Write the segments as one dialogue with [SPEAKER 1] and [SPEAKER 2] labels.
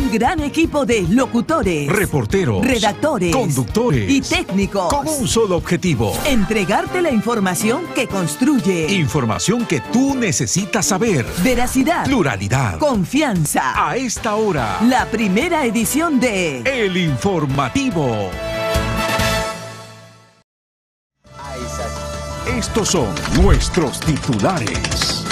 [SPEAKER 1] Un gran equipo de locutores,
[SPEAKER 2] reporteros,
[SPEAKER 1] redactores,
[SPEAKER 2] conductores
[SPEAKER 1] y técnicos.
[SPEAKER 2] Con un solo objetivo:
[SPEAKER 1] entregarte la información que construye.
[SPEAKER 2] Información que tú necesitas saber.
[SPEAKER 1] Veracidad,
[SPEAKER 2] pluralidad,
[SPEAKER 1] confianza.
[SPEAKER 2] A esta hora,
[SPEAKER 1] la primera edición de
[SPEAKER 2] El Informativo. Estos son nuestros titulares.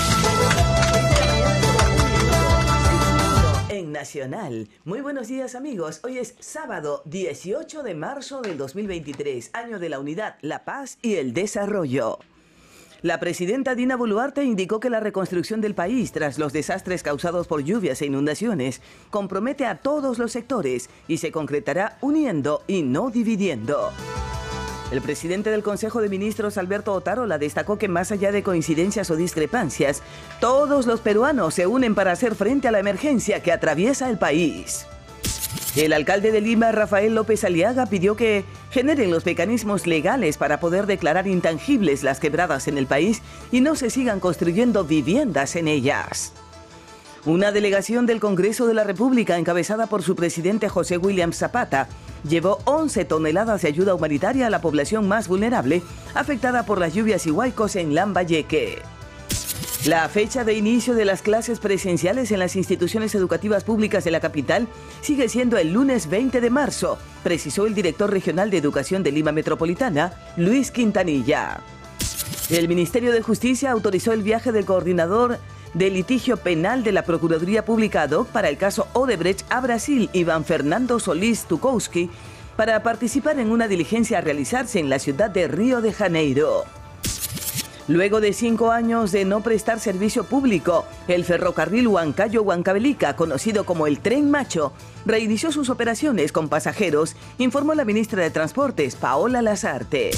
[SPEAKER 1] En Nacional. Muy buenos días, amigos. Hoy es sábado 18 de marzo del 2023, año de la unidad, la paz y el desarrollo. La presidenta Dina Boluarte indicó que la reconstrucción del país tras los desastres causados por lluvias e inundaciones compromete a todos los sectores y se concretará uniendo y no dividiendo. El presidente del Consejo de Ministros, Alberto Otárola, destacó que más allá de coincidencias o discrepancias, todos los peruanos se unen para hacer frente a la emergencia que atraviesa el país. El alcalde de Lima, Rafael López Aliaga, pidió que generen los mecanismos legales para poder declarar intangibles las quebradas en el país y no se sigan construyendo viviendas en ellas. Una delegación del Congreso de la República, encabezada por su presidente José William Zapata, llevó 11 toneladas de ayuda humanitaria a la población más vulnerable, afectada por las lluvias y huaicos en Lambayeque. La fecha de inicio de las clases presenciales en las instituciones educativas públicas de la capital sigue siendo el lunes 20 de marzo, precisó el director regional de Educación de Lima Metropolitana, Luis Quintanilla. El Ministerio de Justicia autorizó el viaje del coordinador de litigio penal de la Procuraduría Pública ad hoc para el caso Odebrecht a Brasil, Iván Fernando Solís Tukowski, para participar en una diligencia a realizarse en la ciudad de Río de Janeiro. Luego de 5 años de no prestar servicio público, el ferrocarril Huancayo-Huancavelica, conocido como el Tren Macho, reinició sus operaciones con pasajeros, informó la ministra de Transportes, Paola Lazarte.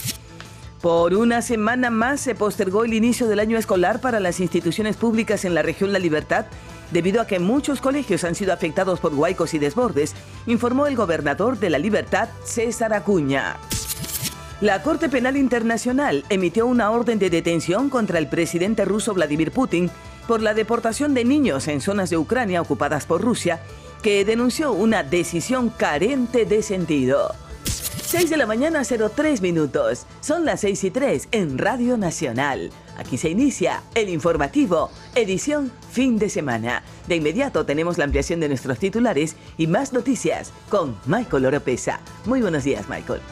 [SPEAKER 1] Por una semana más se postergó el inicio del año escolar para las instituciones públicas en la región La Libertad, debido a que muchos colegios han sido afectados por huaicos y desbordes, informó el gobernador de La Libertad, César Acuña. La Corte Penal Internacional emitió una orden de detención contra el presidente ruso Vladimir Putin por la deportación de niños en zonas de Ucrania ocupadas por Rusia, que denunció una decisión carente de sentido. 6 de la mañana, 03 minutos. Son las 6:03 en Radio Nacional. Aquí se inicia el informativo, edición fin de semana. De inmediato tenemos la ampliación de nuestros titulares y más noticias con Michael Oropesa. Muy buenos días, Michael.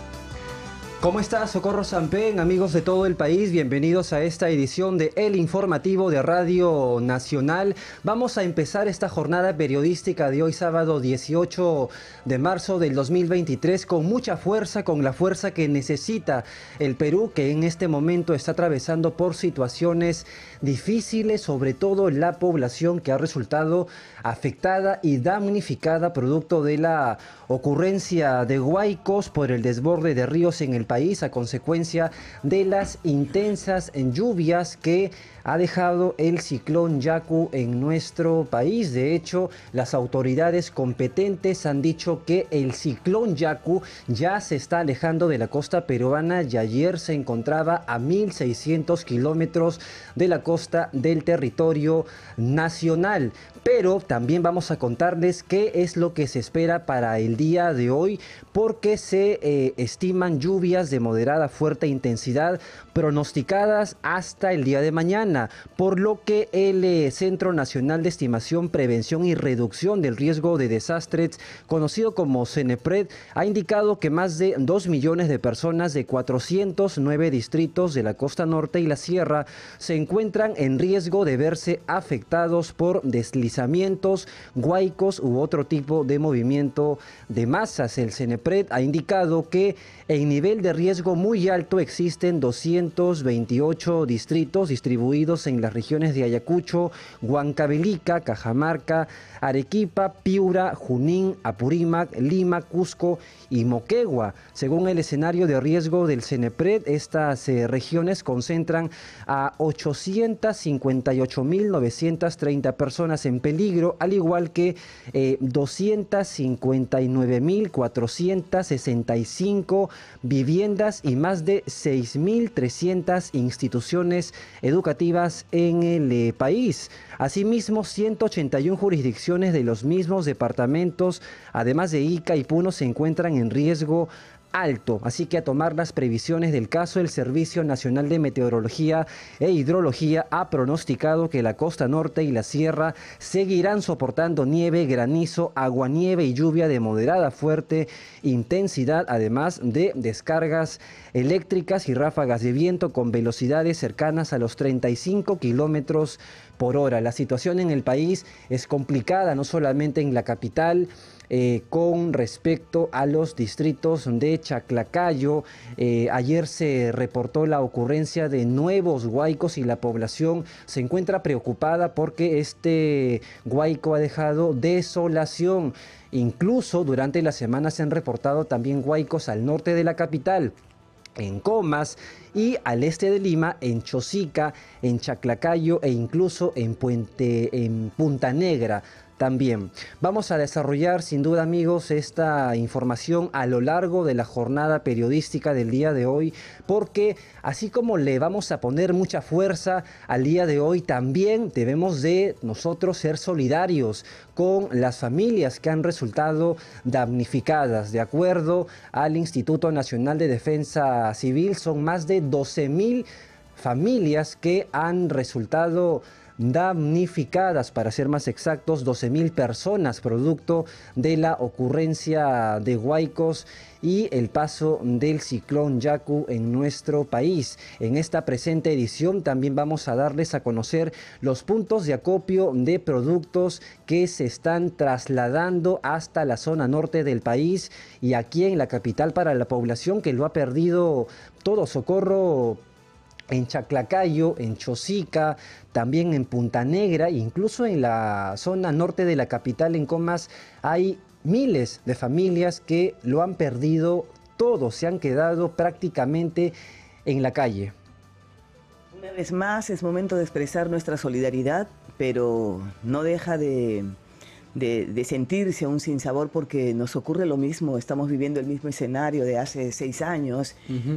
[SPEAKER 3] ¿Cómo estás, Socorro Sampén, amigos de todo el país? Bienvenidos a esta edición de El Informativo de Radio Nacional. Vamos a empezar esta jornada periodística de hoy, sábado 18 de marzo del 2023, con mucha fuerza, con la fuerza que necesita el Perú, que en este momento está atravesando por situaciones difíciles, sobre todo la población que ha resultado afectada y damnificada producto de la ocurrencia de huaicos por el desborde de ríos en el país a consecuencia de las intensas lluvias que ha dejado el ciclón Yaku en nuestro país. De hecho, las autoridades competentes han dicho que el ciclón Yaku ya se está alejando de la costa peruana y ayer se encontraba a 1.600 kilómetros de la costa del territorio nacional. Pero también vamos a contarles qué es lo que se espera para el día de hoy, porque se estiman lluvias de moderada a fuerte intensidad pronosticadas hasta el día de mañana, por lo que el Centro Nacional de Estimación, Prevención y Reducción del Riesgo de Desastres, conocido como CENEPRED, ha indicado que más de 2 millones de personas de 409 distritos de la costa norte y la sierra se encuentran en riesgo de verse afectados por deslizamientos, huaicos u otro tipo de movimiento de masas. El CENEPRED ha indicado que en nivel de riesgo muy alto existen 228 distritos distribuidos en las regiones de Ayacucho, Huancavelica, Cajamarca, Arequipa, Piura, Junín, Apurímac, Lima, Cusco y Moquegua. Según el escenario de riesgo del CENEPRED, estas regiones concentran a 858.930 personas en peligro, al igual que 259.465 viviendas viviendas y más de 6.300 instituciones educativas en el país. Asimismo, 181 jurisdicciones de los mismos departamentos, además de Ica y Puno, se encuentran en riesgo alto, así que a tomar las previsiones del caso. El Servicio Nacional de Meteorología e Hidrología ha pronosticado que la costa norte y la sierra seguirán soportando nieve, granizo, aguanieve y lluvia de moderada a fuerte intensidad, además de descargas eléctricas y ráfagas de viento con velocidades cercanas a los 35 kilómetros por hora. La situación en el país es complicada, no solamente en la capital, con respecto a los distritos de Chaclacayo. Ayer se reportó la ocurrencia de nuevos huaicos y la población se encuentra preocupada porque este huaico ha dejado desolación. Incluso durante la semana se han reportado también huaicos al norte de la capital, en Comas, y al este de Lima, en Chosica, en Chaclacayo e incluso en Punta Negra. También vamos a desarrollar sin duda, amigos, esta información a lo largo de la jornada periodística del día de hoy, porque así como le vamos a poner mucha fuerza al día de hoy, también debemos de nosotros ser solidarios con las familias que han resultado damnificadas. De acuerdo al Instituto Nacional de Defensa Civil, son más de 12.000 familias que han resultado damnificadas, para ser más exactos, 12.000 personas producto de la ocurrencia de huaicos y el paso del ciclón Yaku en nuestro país. En esta presente edición también vamos a darles a conocer los puntos de acopio de productos que se están trasladando hasta la zona norte del país y aquí en la capital para la población que lo ha perdido todo. Socorro en Chaclacayo, en Chosica, también en Punta Negra, incluso en la zona norte de la capital, en Comas, hay miles de familias que lo han perdido todo, se han quedado prácticamente en la calle.
[SPEAKER 1] Una vez más es momento de expresar nuestra solidaridad, pero no deja de sentirse un sinsabor porque nos ocurre lo mismo. Estamos viviendo el mismo escenario de hace 6 años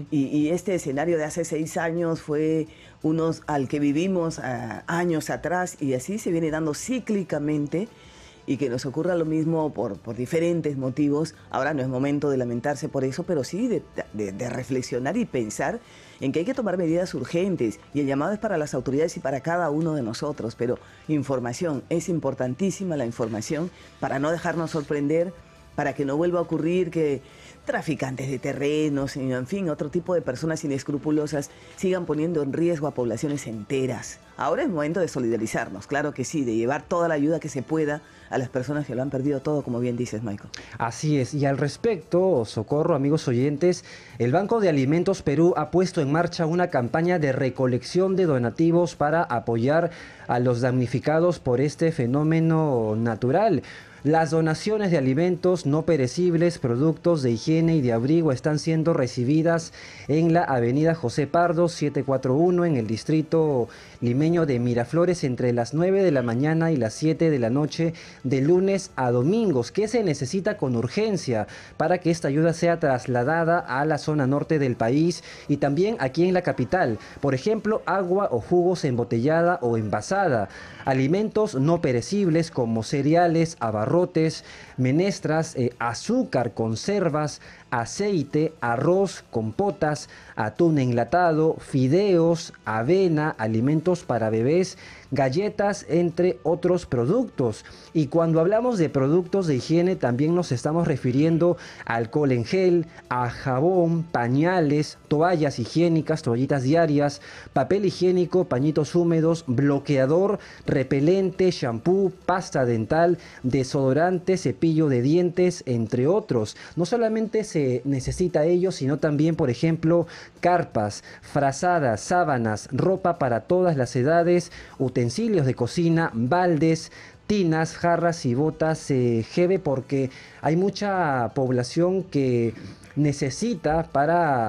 [SPEAKER 1] y este escenario de hace 6 años fue uno al que vivimos años atrás y así se viene dando cíclicamente, y que nos ocurra lo mismo por diferentes motivos. Ahora no es momento de lamentarse por eso, pero sí de reflexionar y pensar en que hay que tomar medidas urgentes, y el llamado es para las autoridades y para cada uno de nosotros, pero información, es importantísima la información para no dejarnos sorprender, para que no vuelva a ocurrir que traficantes de terrenos, en fin, otro tipo de personas inescrupulosas sigan poniendo en riesgo a poblaciones enteras. Ahora es momento de solidarizarnos, claro que sí, de llevar toda la ayuda que se pueda a las personas que lo han perdido todo, como bien dices, Michael.
[SPEAKER 3] Así es, y al respecto, Socorro, amigos oyentes, el Banco de Alimentos Perú ha puesto en marcha una campaña de recolección de donativos para apoyar a los damnificados por este fenómeno natural. Las donaciones de alimentos no perecibles, productos de higiene y de abrigo están siendo recibidas en la avenida José Pardo 741 en el distrito limeño de Miraflores entre las 9 de la mañana y las 7 de la noche de lunes a domingos. ¿Qué se necesita con urgencia para que esta ayuda sea trasladada a la zona norte del país y también aquí en la capital? Por ejemplo, agua o jugos embotellada o envasada, alimentos no perecibles como cereales, abarrotes, menestras, azúcar, conservas, aceite, arroz, compotas, atún enlatado, fideos, avena, alimentos para bebés, galletas, entre otros productos. Y cuando hablamos de productos de higiene también nos estamos refiriendo a alcohol en gel, a jabón, pañales, toallas higiénicas, toallitas diarias, papel higiénico, pañitos húmedos, bloqueador, repelente, shampoo, pasta dental, desodorante, cepillo de dientes, entre otros. No solamente se necesita ello, sino también, por ejemplo, carpas, frazadas, sábanas, ropa para todas las edades, utensilios de cocina, baldes, tinas, jarras y botas GB, porque hay mucha población que necesita para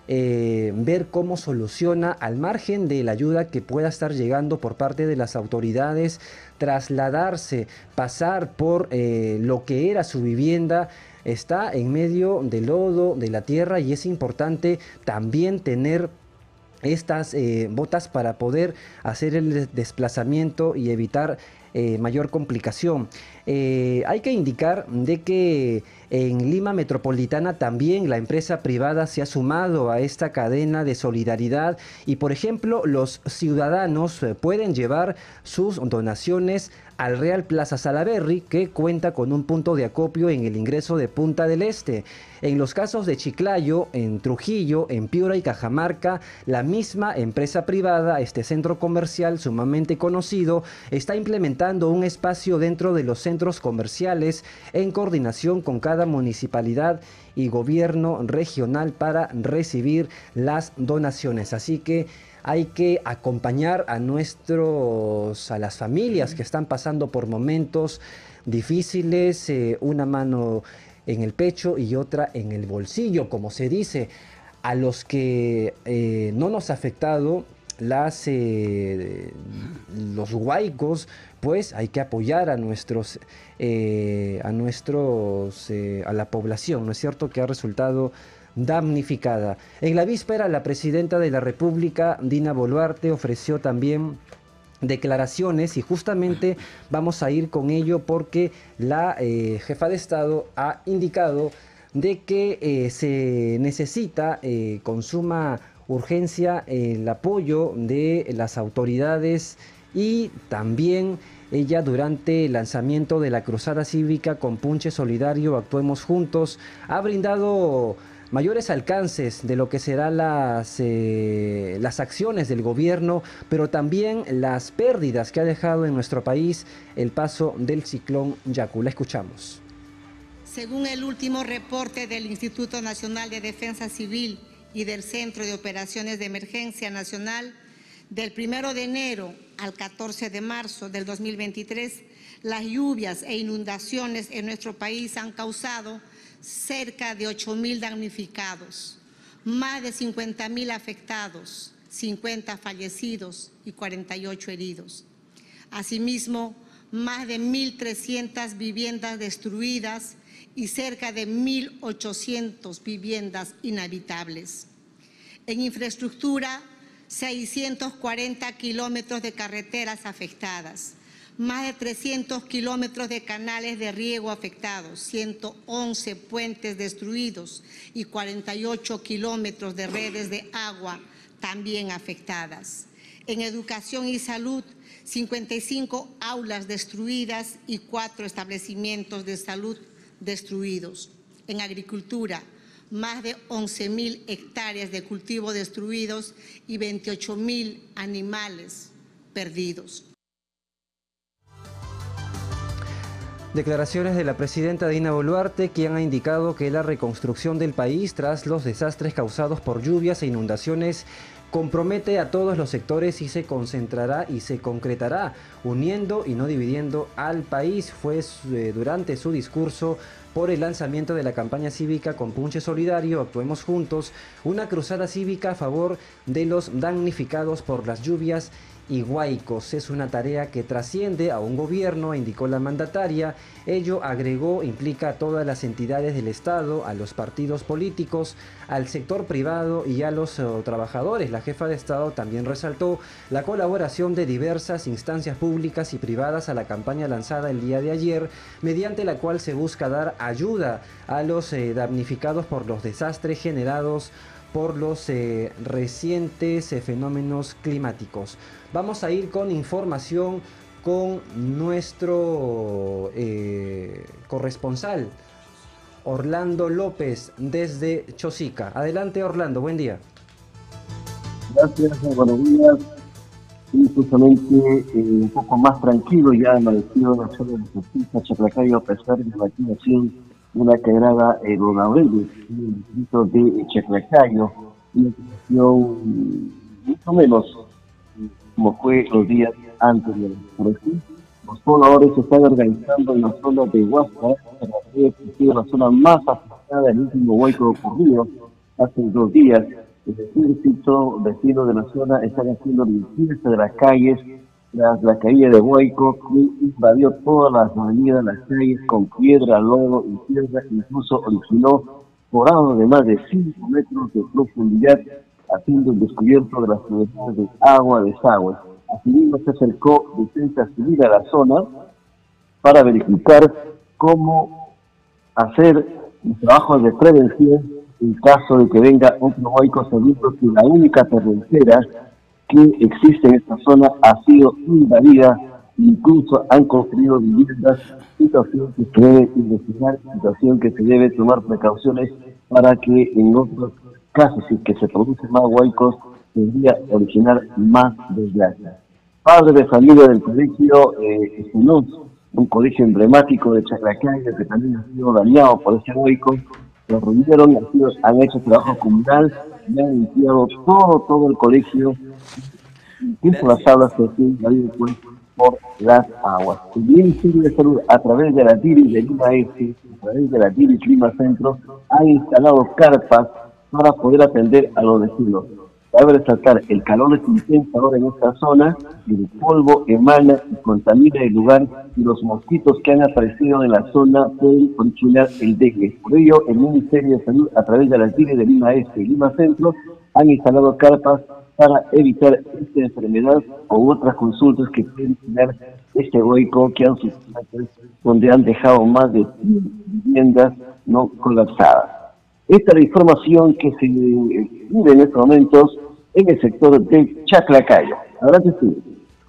[SPEAKER 3] ver cómo soluciona, al margen de la ayuda que pueda estar llegando por parte de las autoridades, trasladarse, pasar por lo que era su vivienda. Está en medio del lodo, de la tierra, y es importante también tener estas botas para poder hacer el desplazamiento y evitar mayor complicación. Hay que indicar de que en Lima Metropolitana también la empresa privada se ha sumado a esta cadena de solidaridad y, por ejemplo, los ciudadanos pueden llevar sus donaciones al Real Plaza Salaberry, que cuenta con un punto de acopio en el ingreso de Punta del Este. En los casos de Chiclayo, en Trujillo, en Piura y Cajamarca, la misma empresa privada, este centro comercial sumamente conocido, está implementando un espacio dentro de los centros comerciales en coordinación con cada municipalidad y gobierno regional para recibir las donaciones. Así que hay que acompañar a las familias que están pasando por momentos difíciles, una mano en el pecho y otra en el bolsillo, como se dice. A los que no nos ha afectado los huaicos, pues hay que apoyar a la población, ¿no es cierto?, que ha resultado damnificada. En la víspera, la presidenta de la República, Dina Boluarte, ofreció también declaraciones y justamente vamos a ir con ello porque la jefa de Estado ha indicado de que se necesita con suma urgencia el apoyo de las autoridades, y también ella, durante el lanzamiento de la cruzada cívica con Punche Solidario Actuemos Juntos, ha brindado mayores alcances de lo que serán las acciones del gobierno, pero también las pérdidas que ha dejado en nuestro país el paso del ciclón Yaku. La escuchamos.
[SPEAKER 4] Según el último reporte del Instituto Nacional de Defensa Civil y del Centro de Operaciones de Emergencia Nacional, del 1 de enero al 14 de marzo del 2023, las lluvias e inundaciones en nuestro país han causado cerca de 8.000 damnificados, más de 50.000 afectados, 50 fallecidos y 48 heridos. Asimismo, más de 1.300 viviendas destruidas y cerca de 1.800 viviendas inhabitables. En infraestructura, 640 kilómetros de carreteras afectadas, más de 300 kilómetros de canales de riego afectados, 111 puentes destruidos y 48 kilómetros de redes de agua también afectadas. En educación y salud, 55 aulas destruidas y 4 establecimientos de salud destruidos. En agricultura, más de 11.000 hectáreas de cultivo destruidos y 28.000 animales perdidos.
[SPEAKER 3] Declaraciones de la presidenta Dina Boluarte, quien ha indicado que la reconstrucción del país tras los desastres causados por lluvias e inundaciones compromete a todos los sectores y se concentrará y se concretará uniendo y no dividiendo al país. Fue durante su discurso por el lanzamiento de la campaña cívica con Punche Solidario Actuemos Juntos, una cruzada cívica a favor de los damnificados por las lluvias y huaicos. Es una tarea que trasciende a un gobierno, indicó la mandataria. Ello, agregó, implica a todas las entidades del Estado, a los partidos políticos, al sector privado y a los trabajadores. La jefa de Estado también resaltó la colaboración de diversas instancias públicas y privadas a la campaña lanzada el día de ayer, mediante la cual se busca dar ayuda a los damnificados por los desastres generados por los recientes fenómenos climáticos. Vamos a ir con información con nuestro corresponsal, Orlando López, desde Chosica. Adelante, Orlando, buen día.
[SPEAKER 5] Gracias, buenos días. Y justamente un poco más tranquilo ya amanecido en la zona de Chosica, Chaclacayo, a pesar de la activación de una quebrada Rodaureles, en el distrito de Chaclacayo, una situación mucho menos como fue los días anteriores. Por aquí, los pobladores se están organizando en la zona de Huasca, en la zona más afectada del último huaico ocurrido hace 2 días, el ejército, vecinos de la zona, están haciendo limpieza de las calles tras la caída de Huayco, que invadió todas las avenidas, las calles con piedra, lodo y tierra, incluso originó forados de más de 5 metros de profundidad, haciendo el descubierto de las tuberías de agua desagüe. Asimismo se acercó Defensa Civil a la zona para verificar cómo hacer los trabajos de prevención en caso de que venga otro Huayco, sabiendo que la única terracería que existe en esta zona ha sido invadida, incluso han construido viviendas, situación que se debe investigar, situación que se debe tomar precauciones para que en otros casos, si que se producen más huaicos, podría originar más desgracia. Padre de familia del colegio Esteluz, un colegio emblemático de Chaclacayo que también ha sido dañado por ese huaico, lo reunieron, han hecho trabajo comunal y han limpiado todo el colegio, incluso las aulas que se han invadido por las aguas. El Ministerio de Salud, a través de la DIRI de Lima Este, a través de la DIRI Lima Centro, ha instalado carpas para poder atender a los vecinos. Cabe resaltar, el calor es intenso ahora en esta zona, y el polvo emana y contamina el lugar, y los mosquitos que han aparecido en la zona pueden originar el dengue. Por ello, el Ministerio de Salud, a través de las DIRI de Lima Este y Lima Centro, han instalado carpas para evitar esta enfermedad o otras consultas que pueden tener este hueco que han sucedido, donde han dejado más de 100 viviendas no colapsadas. Esta es la información que se vive en estos momentos en el sector de Chaclacayo. Adelante, sí.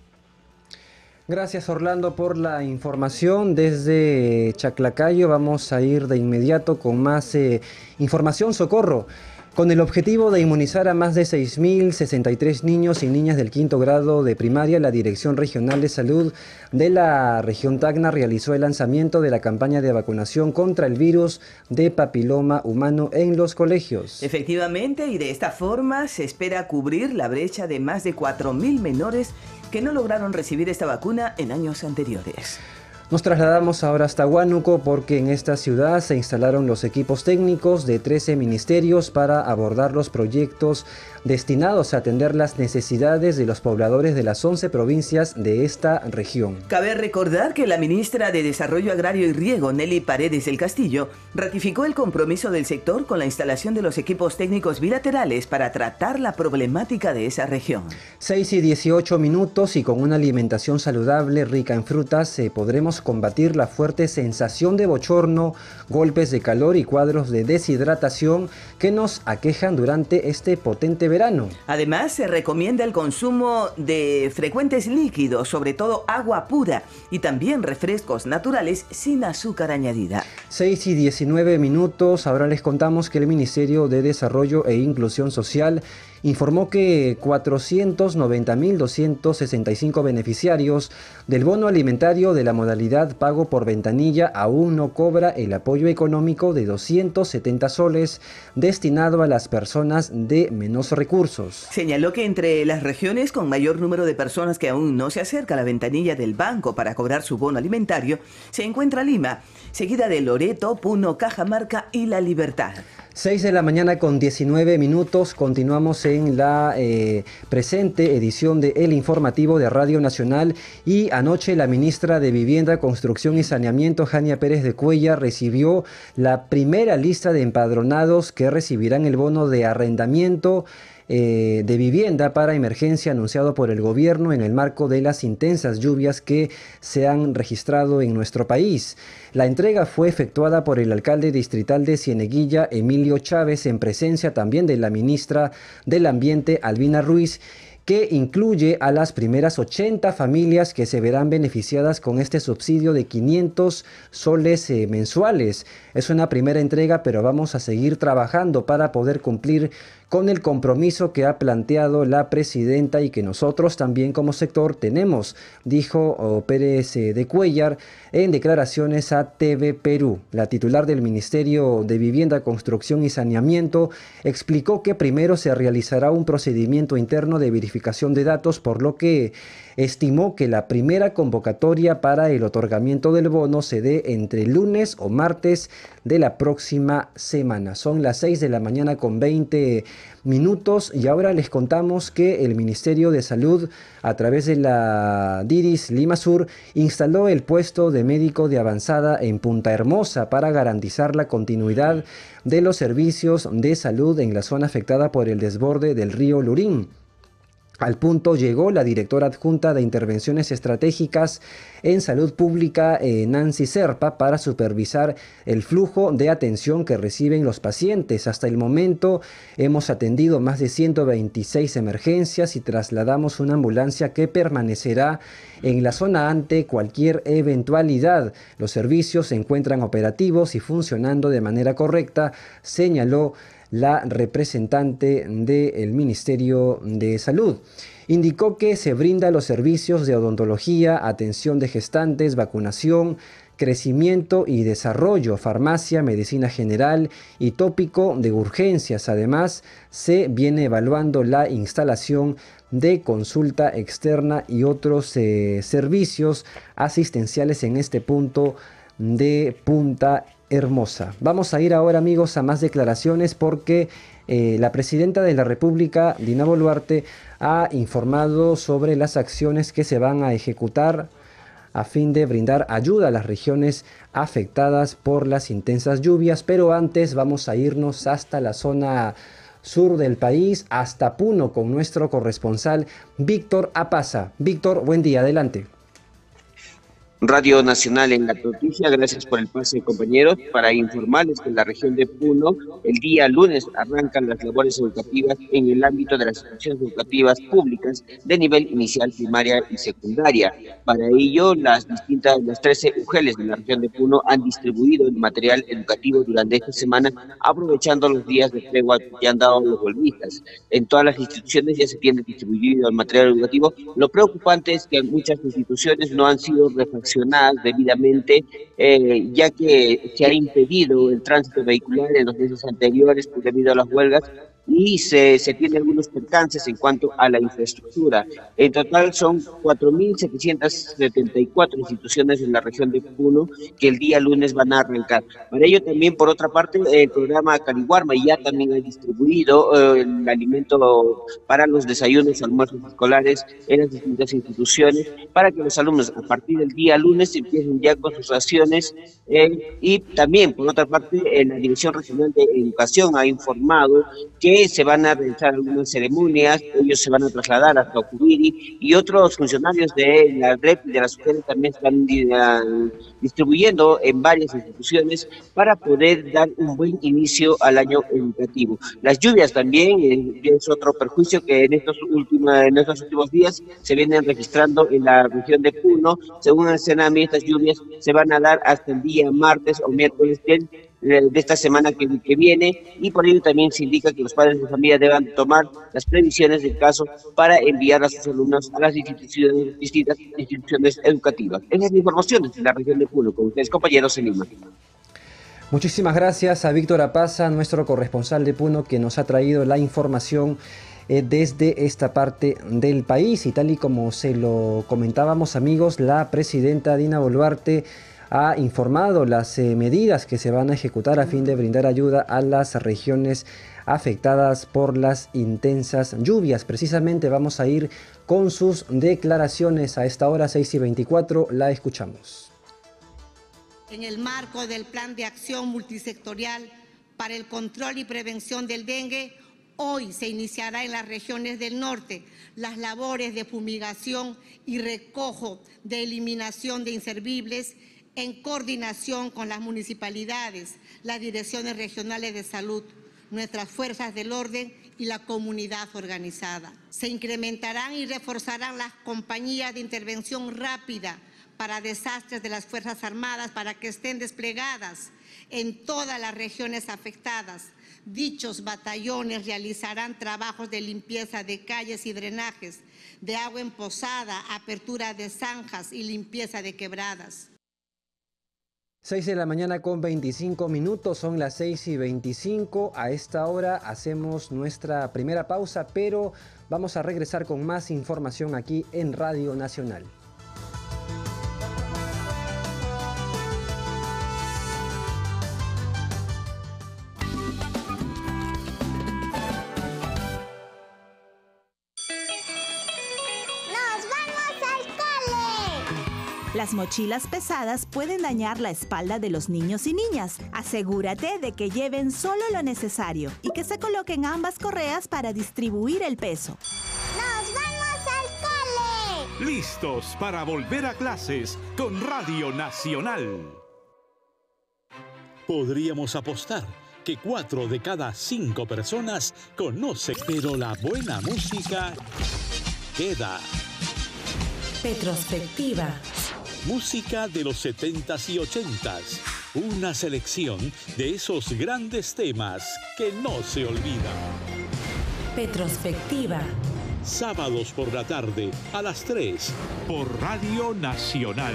[SPEAKER 3] Gracias, Orlando, por la información desde Chaclacayo. Vamos a ir de inmediato con más información. Socorro. Con el objetivo de inmunizar a más de 6.063 niños y niñas del quinto grado de primaria, la Dirección Regional de Salud de la región Tacna realizó el lanzamiento de la campaña de vacunación contra el virus de papiloma humano en los colegios.
[SPEAKER 1] Efectivamente, y de esta forma se espera cubrir la brecha de más de 4.000 menores que no lograron recibir esta vacuna en años anteriores.
[SPEAKER 3] Nos trasladamos ahora hasta Huánuco porque en esta ciudad se instalaron los equipos técnicos de 13 ministerios para abordar los proyectos destinados a atender las necesidades de los pobladores de las 11 provincias de esta región.
[SPEAKER 1] Cabe recordar que la ministra de Desarrollo Agrario y Riego, Nelly Paredes del Castillo, ratificó el compromiso del sector con la instalación de los equipos técnicos bilaterales para tratar la problemática de esa región.
[SPEAKER 3] 6:18 y con una alimentación saludable rica en frutas podremos combatir la fuerte sensación de bochorno, golpes de calor y cuadros de deshidratación que nos aquejan durante este potente verano.
[SPEAKER 1] Además, se recomienda el consumo de frecuentes líquidos, sobre todo agua pura, y también refrescos naturales sin azúcar añadida.
[SPEAKER 3] 6:19, ahora les contamos que el Ministerio de Desarrollo e Inclusión Social informó que 490.265 beneficiarios del bono alimentario de la modalidad pago por ventanilla aún no cobra el apoyo económico de 270 soles destinado a las personas de menos recursos.
[SPEAKER 1] Señaló que entre las regiones con mayor número de personas que aún no se acerca a la ventanilla del banco para cobrar su bono alimentario se encuentra Lima, seguida de Loreto, Puno, Cajamarca y La Libertad.
[SPEAKER 3] 6:19, continuamos en la presente edición de El Informativo de Radio Nacional y anoche la ministra de Vivienda, Construcción y Saneamiento, Jania Pérez de Cuellar, recibió la primera lista de empadronados que recibirán el bono de arrendamiento de vivienda para emergencia anunciado por el gobierno en el marco de las intensas lluvias que se han registrado en nuestro país. La entrega fue efectuada por el alcalde distrital de Cieneguilla, Emilio Chávez, en presencia también de la ministra del Ambiente, Albina Ruiz, que incluye a las primeras 80 familias que se verán beneficiadas con este subsidio de 500 soles mensuales. Es una primera entrega, pero vamos a seguir trabajando para poder cumplir con el compromiso que ha planteado la presidenta y que nosotros también como sector tenemos, dijo Pérez de Cuellar en declaraciones a TV Perú. La titular del Ministerio de Vivienda, Construcción y Saneamiento explicó que primero se realizará un procedimiento interno de verificación de datos, por lo que estimó que la primera convocatoria para el otorgamiento del bono se dé entre lunes o martes de la próxima semana. Son las 6 de la mañana con 20 minutos y ahora les contamos que el Ministerio de Salud, a través de la DIRIS Lima Sur, instaló el puesto de médico de avanzada en Punta Hermosa para garantizar la continuidad de los servicios de salud en la zona afectada por el desborde del río Lurín. Al punto llegó la directora adjunta de Intervenciones Estratégicas en Salud Pública, Nancy Serpa, para supervisar el flujo de atención que reciben los pacientes. Hasta el momento hemos atendido más de 126 emergencias y trasladamos una ambulancia que permanecerá en la zona ante cualquier eventualidad. Los servicios se encuentran operativos y funcionando de manera correcta, señaló la representante del Ministerio de Salud. Indicó que se brinda los servicios de odontología, atención de gestantes, vacunación, crecimiento y desarrollo, farmacia, medicina general y tópico de urgencias. Además, se viene evaluando la instalación de consulta externa y otros servicios asistenciales en este punto de Punta Hermosa. Vamos a ir ahora, amigos, a más declaraciones porque la presidenta de la República, Dina Boluarte, ha informado sobre las acciones que se van a ejecutar a fin de brindar ayuda a las regiones afectadas por las intensas lluvias. Pero antes vamos a irnos hasta la zona sur del país, hasta Puno, con nuestro corresponsal Víctor Apaza. Víctor, buen día, adelante.
[SPEAKER 6] Radio Nacional en la noticia, gracias por el pase, compañeros, para informarles que en la región de Puno el día lunes arrancan las labores educativas en el ámbito de las instituciones educativas públicas de nivel inicial, primaria y secundaria. Para ello, las 13 UGELes de la región de Puno han distribuido el material educativo durante esta semana, aprovechando los días de tregua que han dado los golpistas. En todas las instituciones ya se tiene distribuido el material educativo. Lo preocupante es que muchas instituciones no han sido refaccionadas debidamente, ya que se ha impedido el tránsito vehicular en los meses anteriores debido a las huelgas y se tienen algunos percances en cuanto a la infraestructura. En total son 4.774 instituciones en la región de Puno que el día lunes van a arrancar. Para ello también, por otra parte, el programa Carihuarma ya también ha distribuido el alimento para los desayunos, almuerzos escolares en las distintas instituciones para que los alumnos a partir del día lunes empiecen ya con sus acciones. Y también, por otra parte, la Dirección Regional de Educación ha informado que se van a realizar algunas ceremonias, ellos se van a trasladar hasta Ocubiri y otros funcionarios de la REP y de las UGEL también están distribuyendo en varias instituciones para poder dar un buen inicio al año educativo. Las lluvias también es otro perjuicio que en estos últimos días se vienen registrando en la región de Puno. Según el CENAMI, estas lluvias se van a dar hasta el día martes o miércoles de esta semana que viene, y por ello también se indica que los padres de familia deban tomar las previsiones del caso para enviar a sus alumnos a las distintas instituciones educativas. Esa es la información desde la región de Puno, con ustedes, compañeros, en Lima.
[SPEAKER 3] Muchísimas gracias a Víctor Apaza, nuestro corresponsal de Puno, que nos ha traído la información desde esta parte del país. Y tal y como se lo comentábamos, amigos, la presidenta Dina Boluarte ha informado las medidas que se van a ejecutar a fin de brindar ayuda a las regiones afectadas por las intensas lluvias. Precisamente vamos a ir con sus declaraciones a esta hora, 6:24, la escuchamos.
[SPEAKER 4] En el marco del Plan de Acción Multisectorial para el Control y Prevención del Dengue, hoy se iniciará en las regiones del norte las labores de fumigación y recojo de eliminación de inservibles en coordinación con las municipalidades, las direcciones regionales de salud, nuestras fuerzas del orden y la comunidad organizada. Se incrementarán y reforzarán las compañías de intervención rápida para desastres de las Fuerzas Armadas para que estén desplegadas en todas las regiones afectadas. Dichos batallones realizarán trabajos de limpieza de calles y drenajes, de agua empozada, apertura de zanjas y limpieza de quebradas.
[SPEAKER 3] 6 de la mañana con 25 minutos, son las 6:25. A esta hora hacemos nuestra primera pausa, pero vamos a regresar con más información aquí en Radio Nacional.
[SPEAKER 7] Las mochilas pesadas pueden dañar la espalda de los niños y niñas. Asegúrate de que lleven solo lo necesario y que se coloquen ambas correas para distribuir el peso.
[SPEAKER 8] ¡Nos vamos al cole!
[SPEAKER 2] Listos para volver a clases con Radio Nacional. Podríamos apostar que 4 de cada 5 personas conocen, pero la buena música queda.
[SPEAKER 9] Petrospectiva.
[SPEAKER 2] Música de los 70s y 80s. Una selección de esos grandes temas que no se olvidan.
[SPEAKER 9] Petrospectiva.
[SPEAKER 2] Sábados por la tarde a las 3 por Radio Nacional.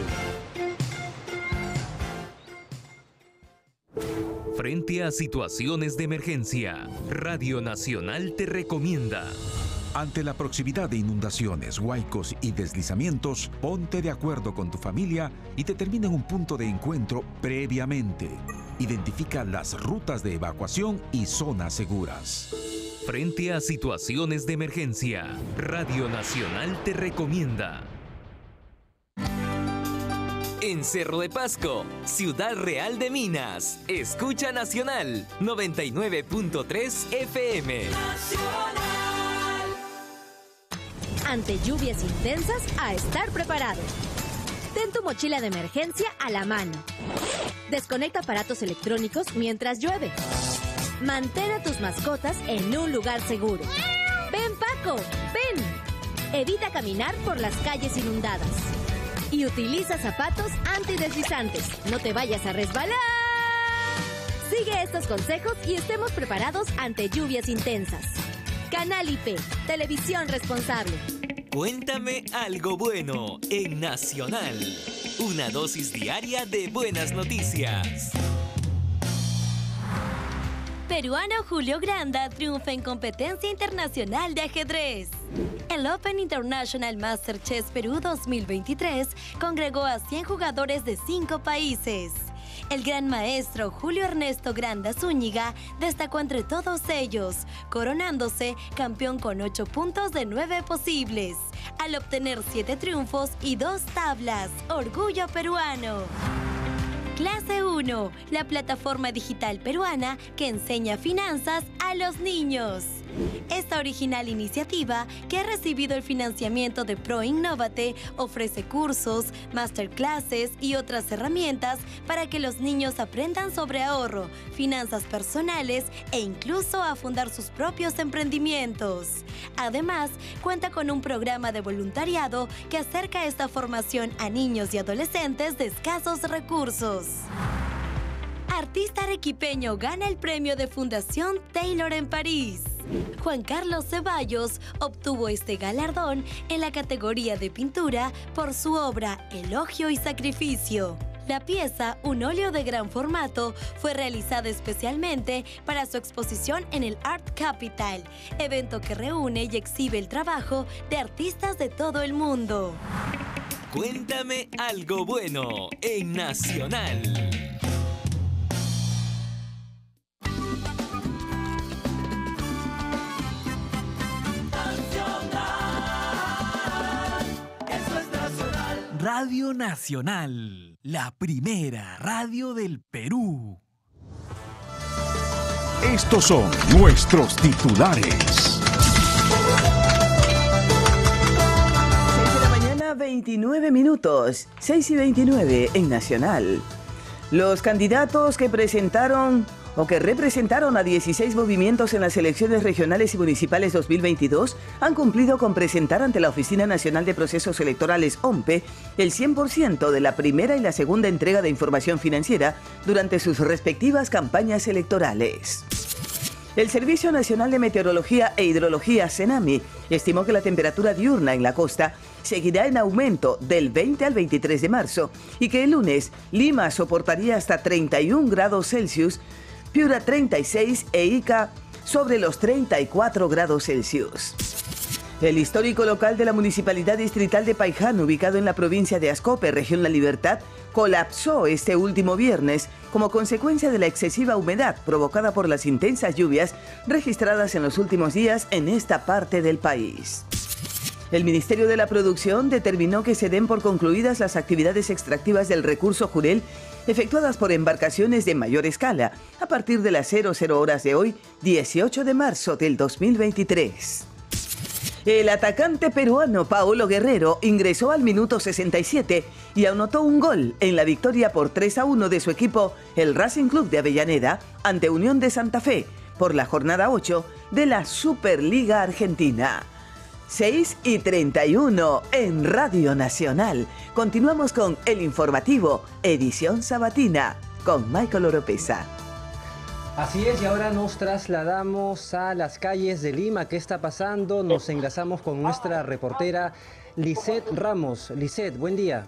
[SPEAKER 10] Frente a situaciones de emergencia, Radio Nacional te recomienda.
[SPEAKER 2] Ante la proximidad de inundaciones, huaicos y deslizamientos, ponte de acuerdo con tu familia y determina un punto de encuentro previamente. Identifica las rutas de evacuación y zonas seguras.
[SPEAKER 10] Frente a situaciones de emergencia, Radio Nacional te recomienda. En Cerro de Pasco, Ciudad Real de Minas, escucha Nacional 99.3 FM.
[SPEAKER 11] Ante lluvias intensas, a estar preparado. Ten tu mochila de emergencia a la mano. Desconecta aparatos electrónicos mientras llueve. Mantén a tus mascotas en un lugar seguro. ¡Ven, Paco! ¡Ven! Evita caminar por las calles inundadas. Y utiliza zapatos antideslizantes. No te vayas a resbalar. Sigue estos consejos y estemos preparados ante lluvias intensas. Canal IP, televisión responsable.
[SPEAKER 10] Cuéntame algo bueno en Nacional. Una dosis diaria de buenas noticias.
[SPEAKER 11] Peruano Julio Granda triunfa en competencia internacional de ajedrez. El Open International Master Chess Perú 2023 congregó a 100 jugadores de 5 países. El gran maestro Julio Ernesto Granda Zúñiga destacó entre todos ellos, coronándose campeón con 8 puntos de 9 posibles, al obtener 7 triunfos y 2 tablas. ¡Orgullo peruano! Clase 1, la plataforma digital peruana que enseña finanzas a los niños. Esta original iniciativa, que ha recibido el financiamiento de ProInnovate, ofrece cursos, masterclasses y otras herramientas para que los niños aprendan sobre ahorro, finanzas personales e incluso a fundar sus propios emprendimientos. Además, cuenta con un programa de voluntariado que acerca esta formación a niños y adolescentes de escasos recursos. Artista arequipeño gana el premio de Fundación Taylor en París. Juan Carlos Ceballos obtuvo este galardón en la categoría de pintura por su obra Elogio y Sacrificio. La pieza, un óleo de gran formato, fue realizada especialmente para su exposición en el Art Capital, evento que reúne y exhibe el trabajo de artistas de todo el mundo.
[SPEAKER 10] Cuéntame algo bueno en Nacional. Radio Nacional, la primera radio del Perú.
[SPEAKER 2] Estos son nuestros titulares.
[SPEAKER 1] 6 de la mañana, 29 minutos. 6:29 en Nacional. Los candidatos que presentaron o que representaron a 16 movimientos en las elecciones regionales y municipales 2022 han cumplido con presentar ante la Oficina Nacional de Procesos Electorales, OMPE, el 100% de la primera y la segunda entrega de información financiera durante sus respectivas campañas electorales. El Servicio Nacional de Meteorología e Hidrología, CENAMI, estimó que la temperatura diurna en la costa seguirá en aumento del 20 al 23 de marzo y que el lunes Lima soportaría hasta 31 grados Celsius, Piura 36 e Ica sobre los 34 grados Celsius. El histórico local de la Municipalidad Distrital de Paiján, ubicado en la provincia de Ascope, región La Libertad, colapsó este último viernes como consecuencia de la excesiva humedad provocada por las intensas lluvias registradas en los últimos días en esta parte del país. El Ministerio de la Producción determinó que se den por concluidas las actividades extractivas del recurso Jurel efectuadas por embarcaciones de mayor escala a partir de las 00 horas de hoy, 18 de marzo del 2023. El atacante peruano Paolo Guerrero ingresó al minuto 67 y anotó un gol en la victoria por 3-1 de su equipo, el Racing Club de Avellaneda, ante Unión de Santa Fe, por la jornada 8 de la Superliga Argentina. 6:31 en Radio Nacional. Continuamos con el informativo, edición sabatina, con Michael Oropesa.
[SPEAKER 3] Así es, y ahora nos trasladamos a las calles de Lima. ¿Qué está pasando? Nos enlazamos con nuestra reportera Lisette Ramos. Lisette, buen día.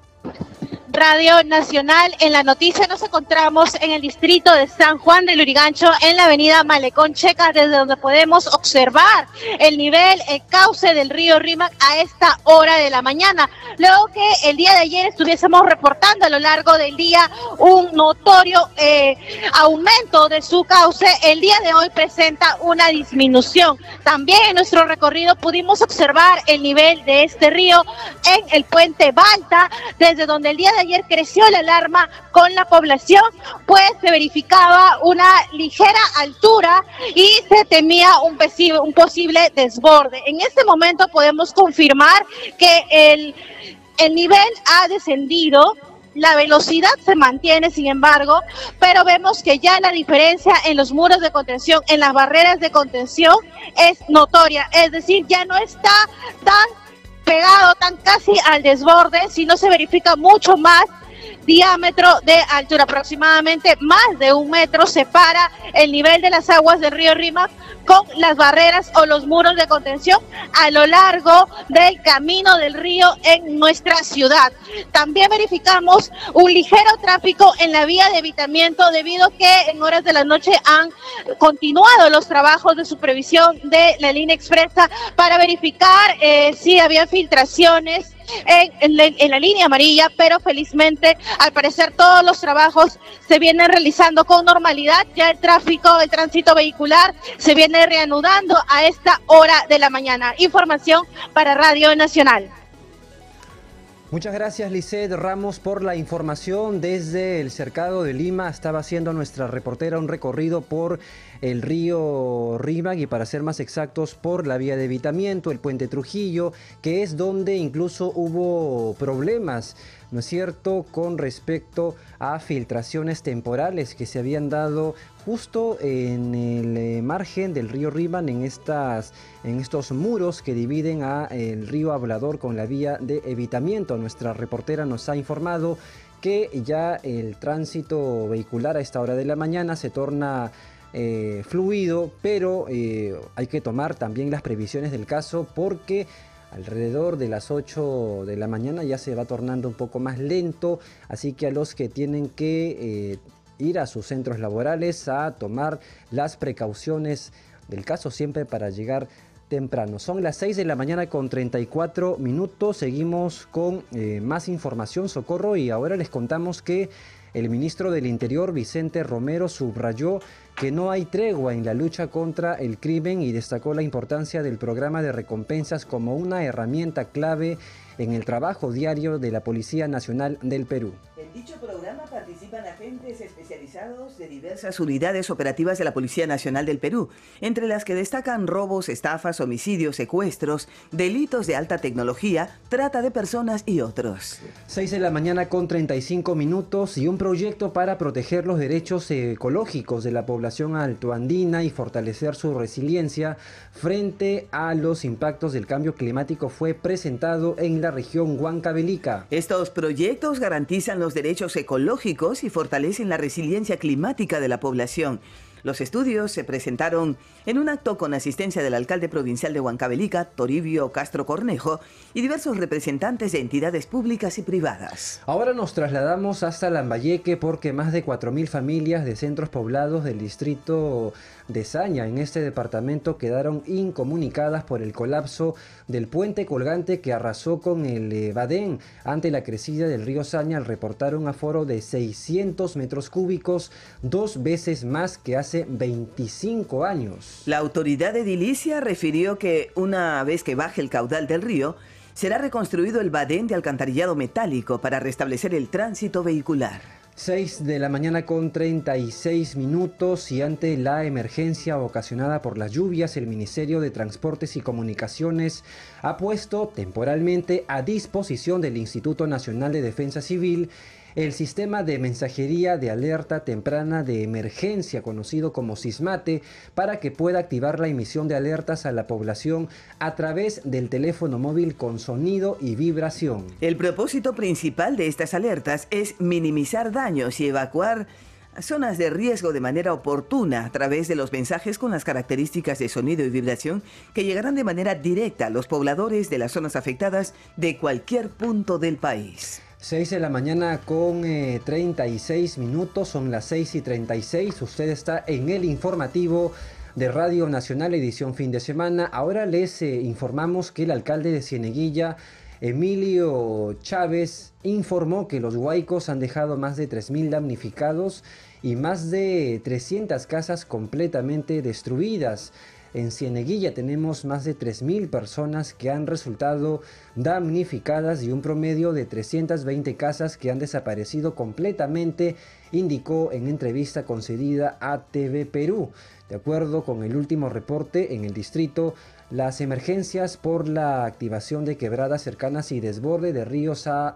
[SPEAKER 9] Radio Nacional. En la noticia nos encontramos en el distrito de San Juan del Lurigancho, en la avenida Malecón Checa, desde donde podemos observar el nivel, el cauce del río Rímac a esta hora de la mañana. Luego que el día de ayer estuviésemos reportando a lo largo del día un notorio aumento de su cauce, el día de hoy presenta una disminución. También en nuestro recorrido pudimos observar el nivel de este río en el puente Balta, desde donde el día de ayer creció la alarma con la población, pues se verificaba una ligera altura y se temía un posible desborde. En este momento podemos confirmar que el nivel ha descendido. La velocidad se mantiene, sin embargo, pero vemos que ya la diferencia en los muros de contención, en las barreras de contención, es notoria. Es decir, ya no está tan pegado, tan casi al desborde, sino se verifica mucho más diámetro de altura. Aproximadamente más de 1 metro separa el nivel de las aguas del río Rímac con las barreras o los muros de contención a lo largo del camino del río en nuestra ciudad. También verificamos un ligero tráfico en la vía de evitamiento debido a que en horas de la noche han continuado los trabajos de supervisión de la línea expresa para verificar si había filtraciones en la línea amarilla, pero felizmente al parecer todos los trabajos se vienen realizando con normalidad. Ya el tránsito vehicular se viene reanudando a esta hora de la mañana. Información para Radio Nacional.
[SPEAKER 3] Muchas gracias, Lisette Ramos, por la información desde el cercado de Lima. Estaba haciendo nuestra reportera un recorrido por el río Rímac y, para ser más exactos, por la vía de evitamiento, el puente Trujillo, que es donde incluso hubo problemas, ¿no es cierto?, con respecto a filtraciones temporales que se habían dado justo en el margen del río Rímac, en estos muros que dividen a el río Hablador con la vía de evitamiento. Nuestra reportera nos ha informado que ya el tránsito vehicular a esta hora de la mañana se torna fluido, pero hay que tomar también las previsiones del caso, porque alrededor de las 8 de la mañana ya se va tornando un poco más lento, así que a los que tienen que ir a sus centros laborales a tomar las precauciones del caso siempre para llegar temprano. Son las 6 de la mañana con 34 minutos, seguimos con más información, Socorro, y ahora les contamos que el ministro del Interior, Vicente Romero, subrayó que no hay tregua en la lucha contra el crimen y destacó la importancia del programa de recompensas como una herramienta clave en el trabajo diario de la Policía Nacional del Perú.
[SPEAKER 1] En dicho programa participan agentes especializados de diversas unidades operativas de la Policía Nacional del Perú, entre las que destacan robos, estafas, homicidios, secuestros, delitos de alta tecnología, trata de personas y otros.
[SPEAKER 3] 6 de la mañana con 35 minutos y un proyecto para proteger los derechos ecológicos de la población altoandina y fortalecer su resiliencia frente a los impactos del cambio climático fue presentado en la región Huancavelica.
[SPEAKER 1] Estos proyectos garantizan los derechos ecológicos y fortalecen la resiliencia climática de la población. Los estudios se presentaron en un acto con asistencia del alcalde provincial de Huancavelica, Toribio Castro Cornejo, y diversos representantes de entidades públicas y privadas.
[SPEAKER 3] Ahora nos trasladamos hasta Lambayeque porque más de 4.000 familias de centros poblados del distrito de Saña en este departamento quedaron incomunicadas por el colapso del puente colgante que arrasó con el Badén ante la crecida del río Saña al reportar un aforo de 600 metros cúbicos, 2 veces más que hace 25 años.
[SPEAKER 1] La autoridad edilicia refirió que una vez que baje el caudal del río, será reconstruido el badén de alcantarillado metálico para restablecer el tránsito vehicular.
[SPEAKER 3] 6 de la mañana con 36 minutos y ante la emergencia ocasionada por las lluvias, el Ministerio de Transportes y Comunicaciones ha puesto temporalmente a disposición del Instituto Nacional de Defensa Civil el sistema de mensajería de alerta temprana de emergencia, conocido como SISMATE, para que pueda activar la emisión de alertas a la población a través del teléfono móvil con sonido y vibración.
[SPEAKER 1] El propósito principal de estas alertas es minimizar daños y evacuar zonas de riesgo de manera oportuna a través de los mensajes con las características de sonido y vibración que llegarán de manera directa a los pobladores de las zonas afectadas de cualquier punto del país.
[SPEAKER 3] 6 de la mañana con 36 minutos, son las 6:36, usted está en el informativo de Radio Nacional, edición fin de semana. Ahora les informamos que el alcalde de Cieneguilla, Emilio Chávez, informó que los huaicos han dejado más de 3.000 damnificados y más de 300 casas completamente destruidas. En Cieneguilla tenemos más de 3.000 personas que han resultado damnificadas y un promedio de 320 casas que han desaparecido completamente, indicó en entrevista concedida a TV Perú. De acuerdo con el último reporte en el distrito, las emergencias por la activación de quebradas cercanas y desborde de ríos ha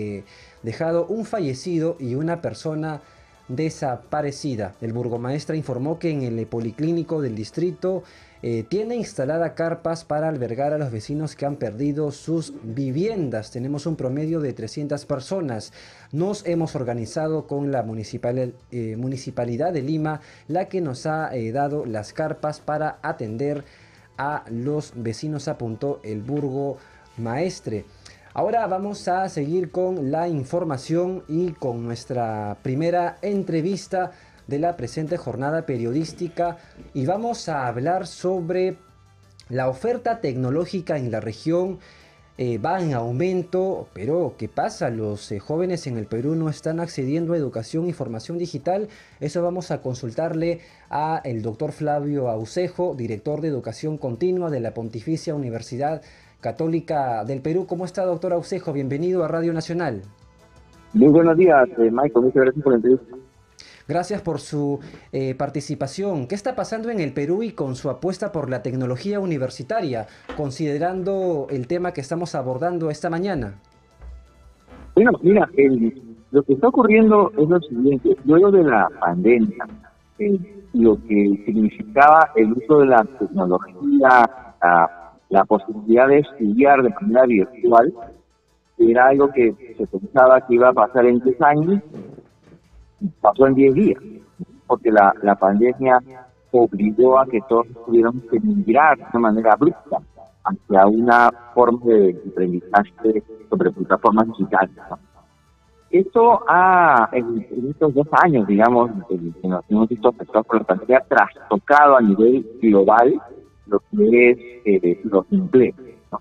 [SPEAKER 3] dejado un fallecido y una persona desaparecida. El burgomaestre informó que en el policlínico del distrito tiene instalada carpas para albergar a los vecinos que han perdido sus viviendas. Tenemos un promedio de 300 personas. Nos hemos organizado con la Municipalidad de Lima, la que nos ha dado las carpas para atender a los vecinos, apuntó el burgomaestre. Ahora vamos a seguir con la información y con nuestra primera entrevista de la presente jornada periodística, y vamos a hablar sobre la oferta tecnológica en la región. Va en aumento, pero ¿qué pasa? Los jóvenes en el Perú no están accediendo a educación y formación digital. Eso vamos a consultarle a el doctor Flavio Aucejo, director de Educación Continua de la Pontificia Universidad Católica del Perú. ¿Cómo está, doctor Aucejo? Bienvenido a Radio Nacional.
[SPEAKER 12] Muy buenos días, Michael. Muchas gracias por la entrevista.
[SPEAKER 3] Gracias por su participación. ¿Qué está pasando en el Perú y con su apuesta por la tecnología universitaria, considerando el tema que estamos abordando esta mañana?
[SPEAKER 12] Bueno, mira, lo que está ocurriendo es lo siguiente. Luego de la pandemia, lo que significaba el uso de la tecnología, la posibilidad de estudiar de manera virtual, era algo que se pensaba que iba a pasar en 10 años, pasó en 10 días, porque la pandemia obligó a que todos tuviéramos que migrar de una manera abrupta hacia una forma de aprendizaje sobre plataformas digitales, ¿no? Esto en estos 2 años, digamos, que nos hemos visto afectados por la pandemia, trastocado a nivel global lo que es los empleos, ¿no?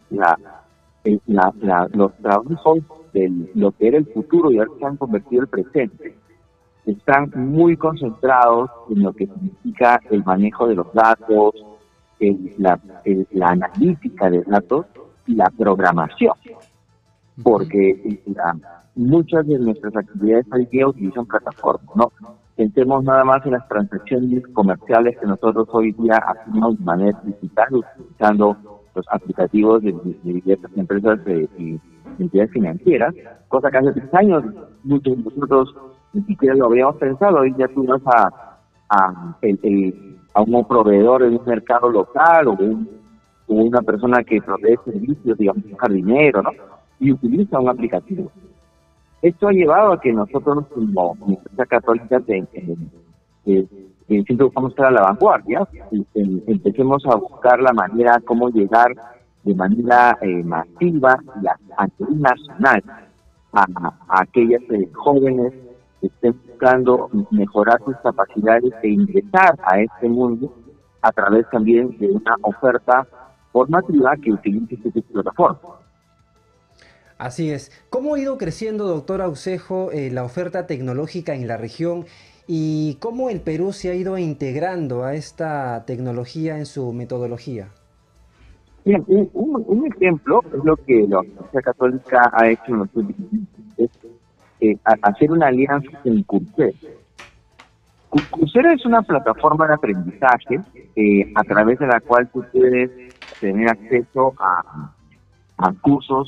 [SPEAKER 12] Los trabajos de lo que era el futuro y ahora se han convertido en el presente están muy concentrados en lo que significa el manejo de los datos, la analítica de datos y la programación, porque muchas de nuestras actividades hoy día utilizan plataformas, ¿no? Pensemos nada más en las transacciones comerciales que nosotros hoy día hacemos de manera digital, utilizando los aplicativos de diversas empresas y entidades financieras, cosa que hace 3 años muchos de nosotros ni siquiera lo habíamos pensado. Hoy ya tú vas a un proveedor en un mercado local o una persona que provee servicios, digamos, un jardinero, ¿no? Y utiliza un aplicativo. Esto ha llevado a que nosotros, como Universidad Católica, siempre buscamos estar a la vanguardia, empecemos a buscar la manera cómo llegar de manera masiva y a nivel nacional a aquellas jóvenes que estén buscando mejorar sus capacidades e ingresar a este mundo a través también de una oferta formativa que utilice este tipo de plataformas.
[SPEAKER 3] Así es. ¿Cómo ha ido creciendo, doctor Aucejo, la oferta tecnológica en la región y cómo el Perú se ha ido integrando a esta tecnología en su metodología?
[SPEAKER 12] Bien, un ejemplo es lo que la Universidad Católica ha hecho en los últimos meses, es hacer una alianza con Coursera. Coursera es una plataforma de aprendizaje a través de la cual tú puedes tener acceso a cursos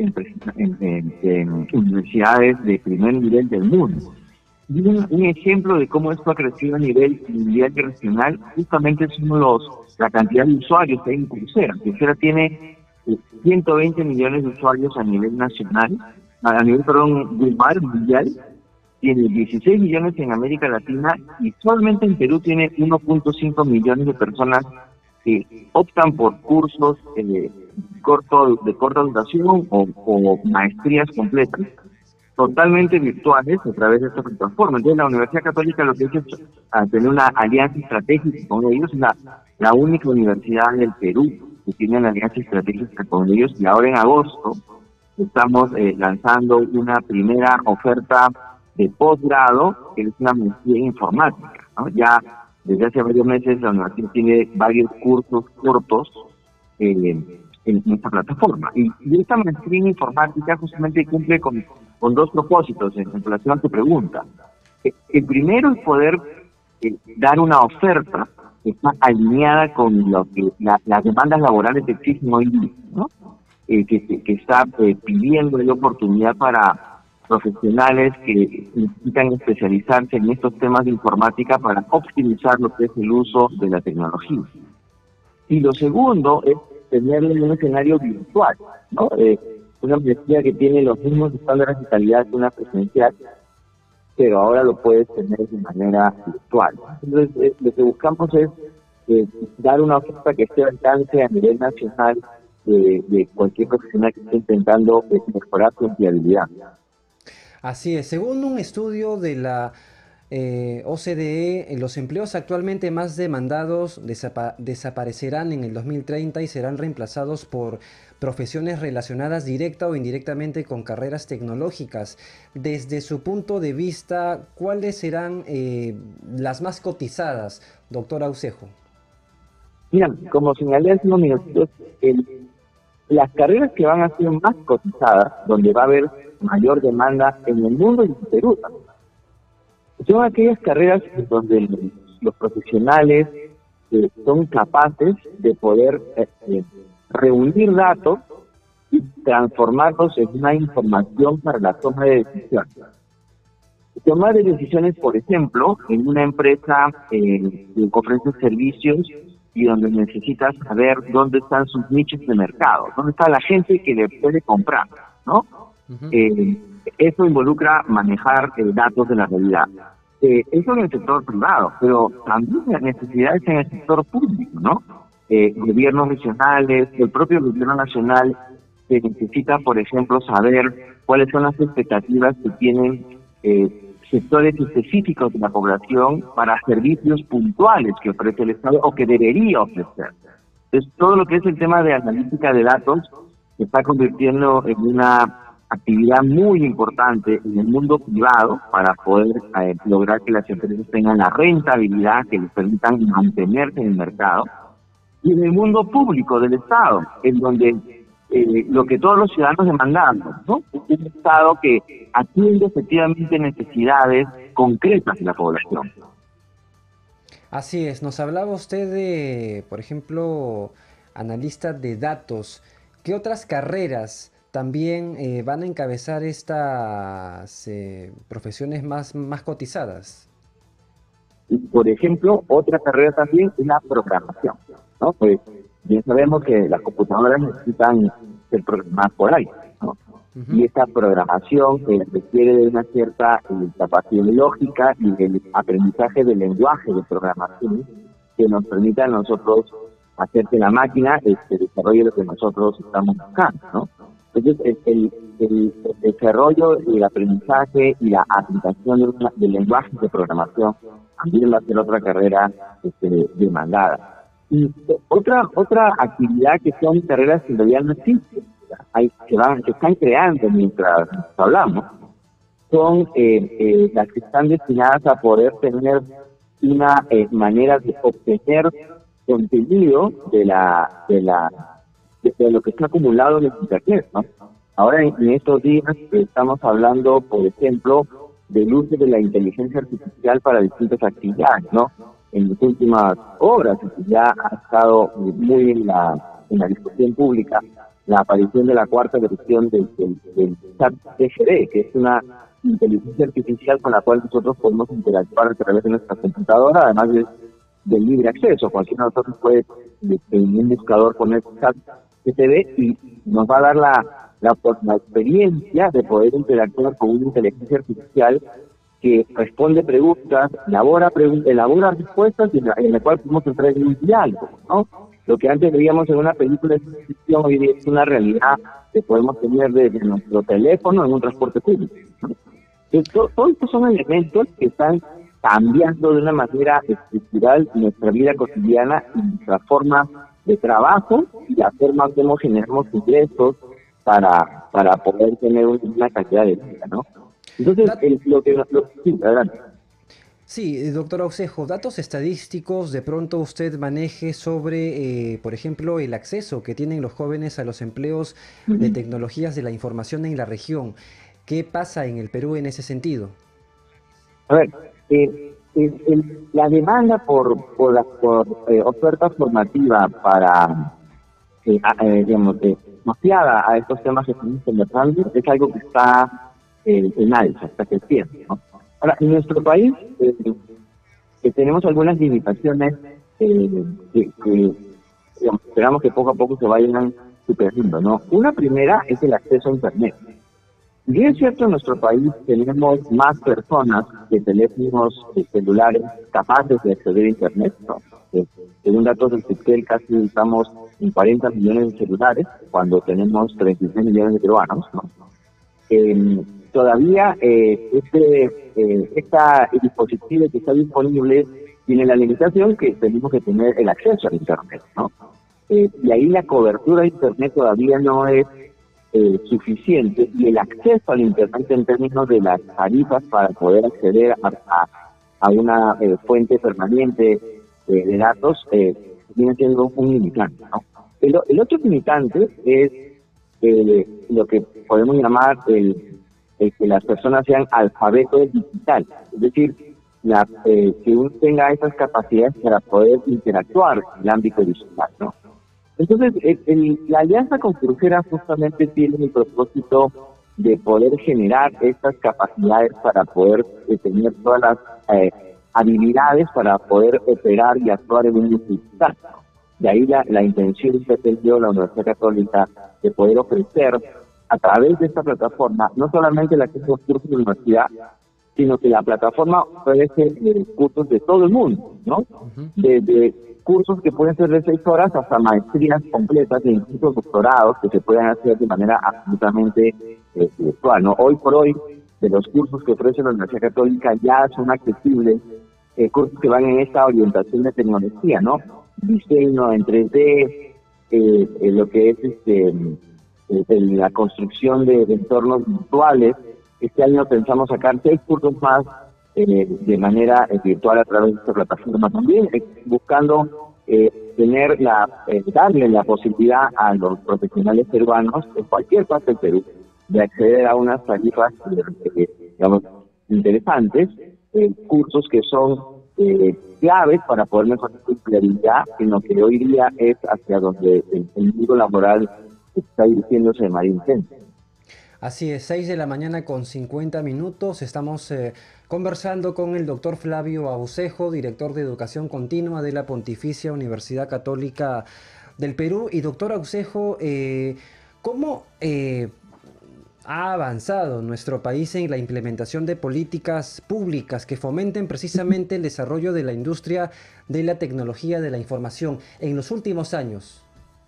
[SPEAKER 12] en universidades de primer nivel del mundo. Y un ejemplo de cómo esto ha crecido a nivel mundial y regional justamente son la cantidad de usuarios que hay en Coursera. Coursera tiene 120 millones de usuarios a nivel nacional, global, mundial, tiene 16 millones en América Latina y solamente en Perú tiene 1.5 millones de personas que optan por cursos de corta duración o maestrías completas, totalmente virtuales a través de esta plataforma. Entonces la Universidad Católica lo que ha hecho es tener una alianza estratégica con ellos, la única universidad del Perú que tiene una alianza estratégica con ellos, y ahora en agosto estamos lanzando una primera oferta de posgrado, que es una maestría en informática, ¿no? Ya desde hace varios meses la universidad tiene varios cursos cortos en esta plataforma. Y esta maestría en informática justamente cumple con dos propósitos en relación a tu pregunta. El primero es poder dar una oferta que está alineada con lo que las demandas laborales que existen hoy día, ¿no? Que está pidiendo la oportunidad para profesionales que necesitan especializarse en estos temas de informática para optimizar lo que es el uso de la tecnología. Y lo segundo es tenerlo en un escenario virtual, ¿no? Una universidad que tiene los mismos estándares de calidad que una presencial, pero ahora lo puedes tener de manera virtual. Entonces, lo que buscamos es dar una oferta que esté al alcance a nivel nacional de cualquier profesional que esté intentando mejorar su empleabilidad.
[SPEAKER 3] Así es. Según un estudio de la OCDE, los empleos actualmente más demandados desaparecerán en el 2030 y serán reemplazados por profesiones relacionadas directa o indirectamente con carreras tecnológicas. Desde su punto de vista, ¿cuáles serán las más cotizadas, doctor Aucejo?
[SPEAKER 12] Mira, como señalé hace unos minutos, las carreras que van a ser más cotizadas, donde va a haber mayor demanda en el mundo y en Perú también, son aquellas carreras donde los profesionales son capaces de poder reunir datos y transformarlos en una información para la toma de decisiones. Toma de decisiones, por ejemplo, en una empresa que ofrece servicios y donde necesitas saber dónde están sus nichos de mercado, dónde está la gente que le puede comprar, ¿no? Eso involucra manejar datos de la realidad. Eso en el sector privado, pero también las necesidades en el sector público, ¿no? Gobiernos regionales, el propio gobierno nacional se necesita, por ejemplo, saber cuáles son las expectativas que tienen sectores específicos de la población para servicios puntuales que ofrece el Estado o que debería ofrecer. Entonces, todo lo que es el tema de analítica de datos se está convirtiendo en una actividad muy importante en el mundo privado para poder lograr que las empresas tengan la rentabilidad que les permitan mantenerse en el mercado. Y en el mundo público del Estado, en donde lo que todos los ciudadanos demandamos, ¿no? Un Estado que atiende efectivamente necesidades concretas de la población.
[SPEAKER 3] Así es, nos hablaba usted de, por ejemplo, analista de datos. ¿Qué otras carreras también van a encabezar estas profesiones más cotizadas?
[SPEAKER 12] Por ejemplo, otra carrera también es la programación, ¿no? Pues bien sabemos que las computadoras necesitan ser programadas por aire, ¿no? Y esta programación requiere de una cierta capacidad lógica y del aprendizaje del lenguaje de programación que nos permita a nosotros hacer que la máquina desarrolle lo que nosotros estamos buscando, ¿no? Entonces, el desarrollo y el aprendizaje y la aplicación del lenguaje de programación también va a ser otra carrera demandada. Y otra actividad que son carreras que en realidad no existen, que están creando mientras hablamos, son las que están destinadas a poder tener una manera de obtener contenido de lo que está acumulado en el Internet, ¿no? Ahora en estos días estamos hablando, por ejemplo, del uso de la inteligencia artificial para distintas actividades, ¿no? En las últimas horas ya ha estado muy en la discusión pública la aparición de la cuarta versión del ChatGPT, que es una inteligencia artificial con la cual nosotros podemos interactuar a través de nuestra computadora, además del libre acceso. Cualquiera de nosotros puede en un buscador poner ChatGPT y nos va a dar la experiencia de poder interactuar con una inteligencia artificial que responde preguntas, elabora respuestas y en la cual podemos entrar en un diálogo, ¿no? Lo que antes veíamos en una película de ciencia ficción hoy día es una realidad que podemos tener desde nuestro teléfono en un transporte público, ¿no? Entonces, todos estos son elementos que están cambiando de una manera estructural nuestra vida cotidiana y nuestra forma de trabajo y la forma como generamos ingresos para poder tener una calidad de vida, ¿no? Entonces, sí, adelante.
[SPEAKER 3] Sí, doctor Aucejo, datos estadísticos de pronto usted maneje sobre, por ejemplo, el acceso que tienen los jóvenes a los empleos de tecnologías de la información en la región. ¿Qué pasa en el Perú en ese sentido?
[SPEAKER 12] A ver, la demanda por oferta formativa para, asociada a estos temas que estamos conversando es algo que está en alza, está creciendo, ¿no? Ahora, en nuestro país que tenemos algunas limitaciones que esperamos que poco a poco se vayan superando, ¿no? Una primera es el acceso a Internet. Y es cierto, en nuestro país tenemos más personas que teléfonos celulares capaces de acceder a Internet, ¿no? Según datos del CIPTEL, casi estamos en 40 millones de celulares, cuando tenemos 33 millones de peruanos, ¿no? Todavía este dispositivo que está disponible tiene la limitación que tenemos que tener el acceso al Internet, ¿no? Y ahí la cobertura de Internet todavía no es suficiente, y el acceso al Internet en términos de las tarifas para poder acceder a una fuente permanente de datos viene siendo un limitante, ¿no? El otro limitante es lo que podemos llamar el que las personas sean alfabetos digitales, es decir, que uno tenga esas capacidades para poder interactuar en el ámbito digital, ¿no? Entonces, la alianza con Crucera justamente tiene el propósito de poder generar estas capacidades para poder tener todas las habilidades para poder operar y actuar en un mundo digital, ¿no? De ahí la intención que ha tenido la Universidad Católica de poder ofrecer a través de esta plataforma no solamente el acceso a los cursos de la universidad, sino que la plataforma ofrece cursos de todo el mundo, ¿no? Desde cursos que pueden ser de 6 horas hasta maestrías completas e incluso doctorados que se pueden hacer de manera absolutamente virtual, ¿no? Hoy por hoy, de los cursos que ofrece la Universidad Católica ya son accesibles cursos que van en esta orientación de tecnología, ¿no? Diseño en 3D, lo que es la construcción de entornos virtuales. Este año pensamos sacar 6 cursos más de manera virtual a través de esta plataforma también, buscando darle la posibilidad a los profesionales peruanos en cualquier parte del Perú de acceder a unas tarifas, digamos, interesantes, cursos que son claves para poder mejorar su empleabilidad en lo que hoy día es hacia donde el mundo laboral está dirigiéndose de manera intensa.
[SPEAKER 3] Así es, 6 de la mañana con 50 minutos. Estamos conversando con el doctor Flavio Aucejo, director de Educación Continua de la Pontificia Universidad Católica del Perú. Y doctor Aucejo, ¿cómo ha avanzado nuestro país en la implementación de políticas públicas que fomenten precisamente el desarrollo de la industria de la tecnología de la información en los últimos años?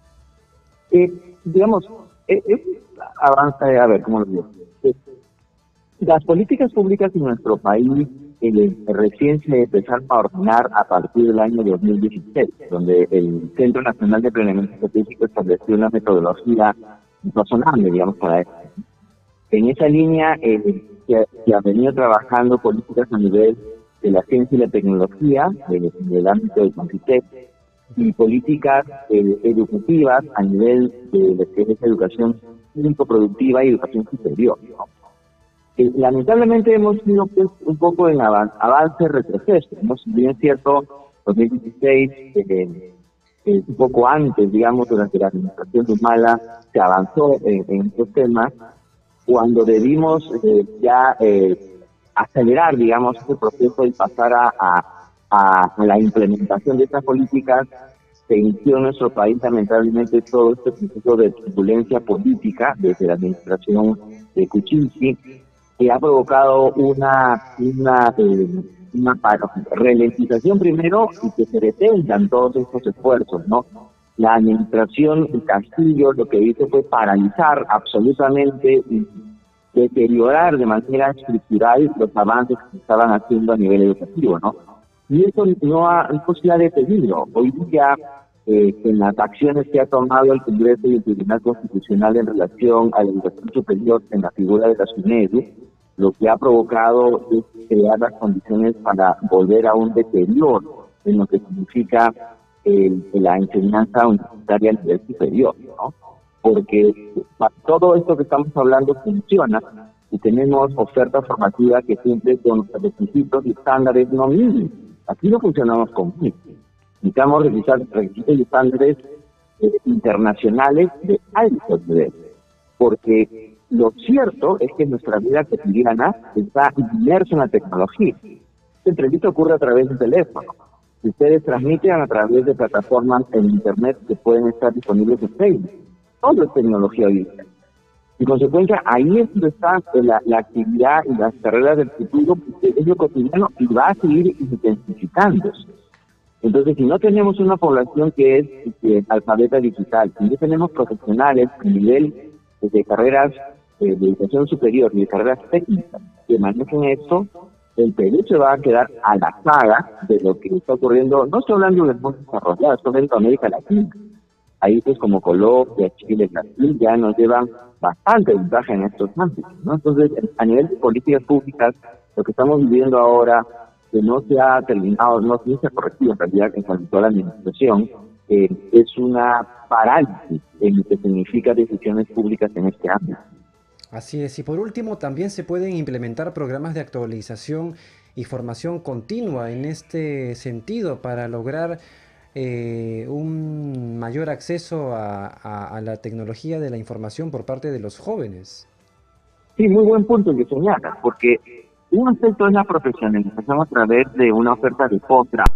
[SPEAKER 12] Avanza, a ver, ¿cómo lo digo? Las políticas públicas en nuestro país recién se empezaron a ordenar a partir del año 2016, donde el Centro Nacional de Planeamiento Estratégico estableció una metodología razonable, digamos, para esto. En esa línea se han venido trabajando políticas a nivel de la ciencia y la tecnología, del ámbito del CONCITEC, y políticas educativas a nivel de lo que es educación productiva y educación superior, ¿no? Lamentablemente hemos sido pues, un poco en avance-retroceso, ¿no? Si bien es cierto, 2016, un poco antes, digamos, durante la administración de Humala, se avanzó en estos temas, cuando debimos acelerar, digamos, este proceso y pasar a la implementación de estas políticas, se inició en nuestro país lamentablemente todo este proceso de turbulencia política desde la administración de Kuczynski, que ha provocado una ralentización primero y que se detengan todos estos esfuerzos, ¿no? La administración de Castillo lo que hizo fue paralizar absolutamente y deteriorar de manera estructural los avances que se estaban haciendo a nivel educativo, ¿no? Y eso no se ha detenido. Hoy día, en las acciones que ha tomado el Congreso y el Tribunal Constitucional en relación a la educación superior en la figura de la SUNEDU, lo que ha provocado es crear las condiciones para volver a un deterioro en lo que significa la enseñanza universitaria a nivel superior, ¿no? Porque todo esto que estamos hablando funciona y tenemos oferta formativa que cumple con requisitos y estándares no mínimos. Aquí no funcionamos con mínimos. Necesitamos realizar requisitos y estándares internacionales de alto nivel, porque lo cierto es que nuestra vida cotidiana está inmersa en la tecnología. Esta entrevista ocurre a través del teléfono. Ustedes transmiten a través de plataformas en Internet que pueden estar disponibles en Facebook. Todo es tecnología hoy día. En consecuencia, ahí es donde está la actividad y las carreras del futuro, porque es lo cotidiano y va a seguir intensificándose. Entonces, si no tenemos una población que es alfabeta digital, si no tenemos profesionales a nivel de carreras de educación superior y de carreras técnicas que manejen esto, el Perú se va a quedar a la saga de lo que está ocurriendo, no estoy hablando del mundo desarrollado, estoy hablando de América Latina. Países como Colombia, Chile, Brasil ya nos llevan bastante ventaja en estos ámbitos, ¿no? Entonces, a nivel de políticas públicas, lo que estamos viviendo ahora, que no se ha terminado, no se ha corregido en realidad en cuanto a la administración, es una parálisis en lo que significa decisiones públicas en este ámbito.
[SPEAKER 3] Así es, y por último también se pueden implementar programas de actualización y formación continua en este sentido para lograr un mayor acceso a la tecnología de la información por parte de los jóvenes.
[SPEAKER 12] Sí, muy buen punto el que señala, porque un aspecto es la profesionalización a través de una oferta de posgrado.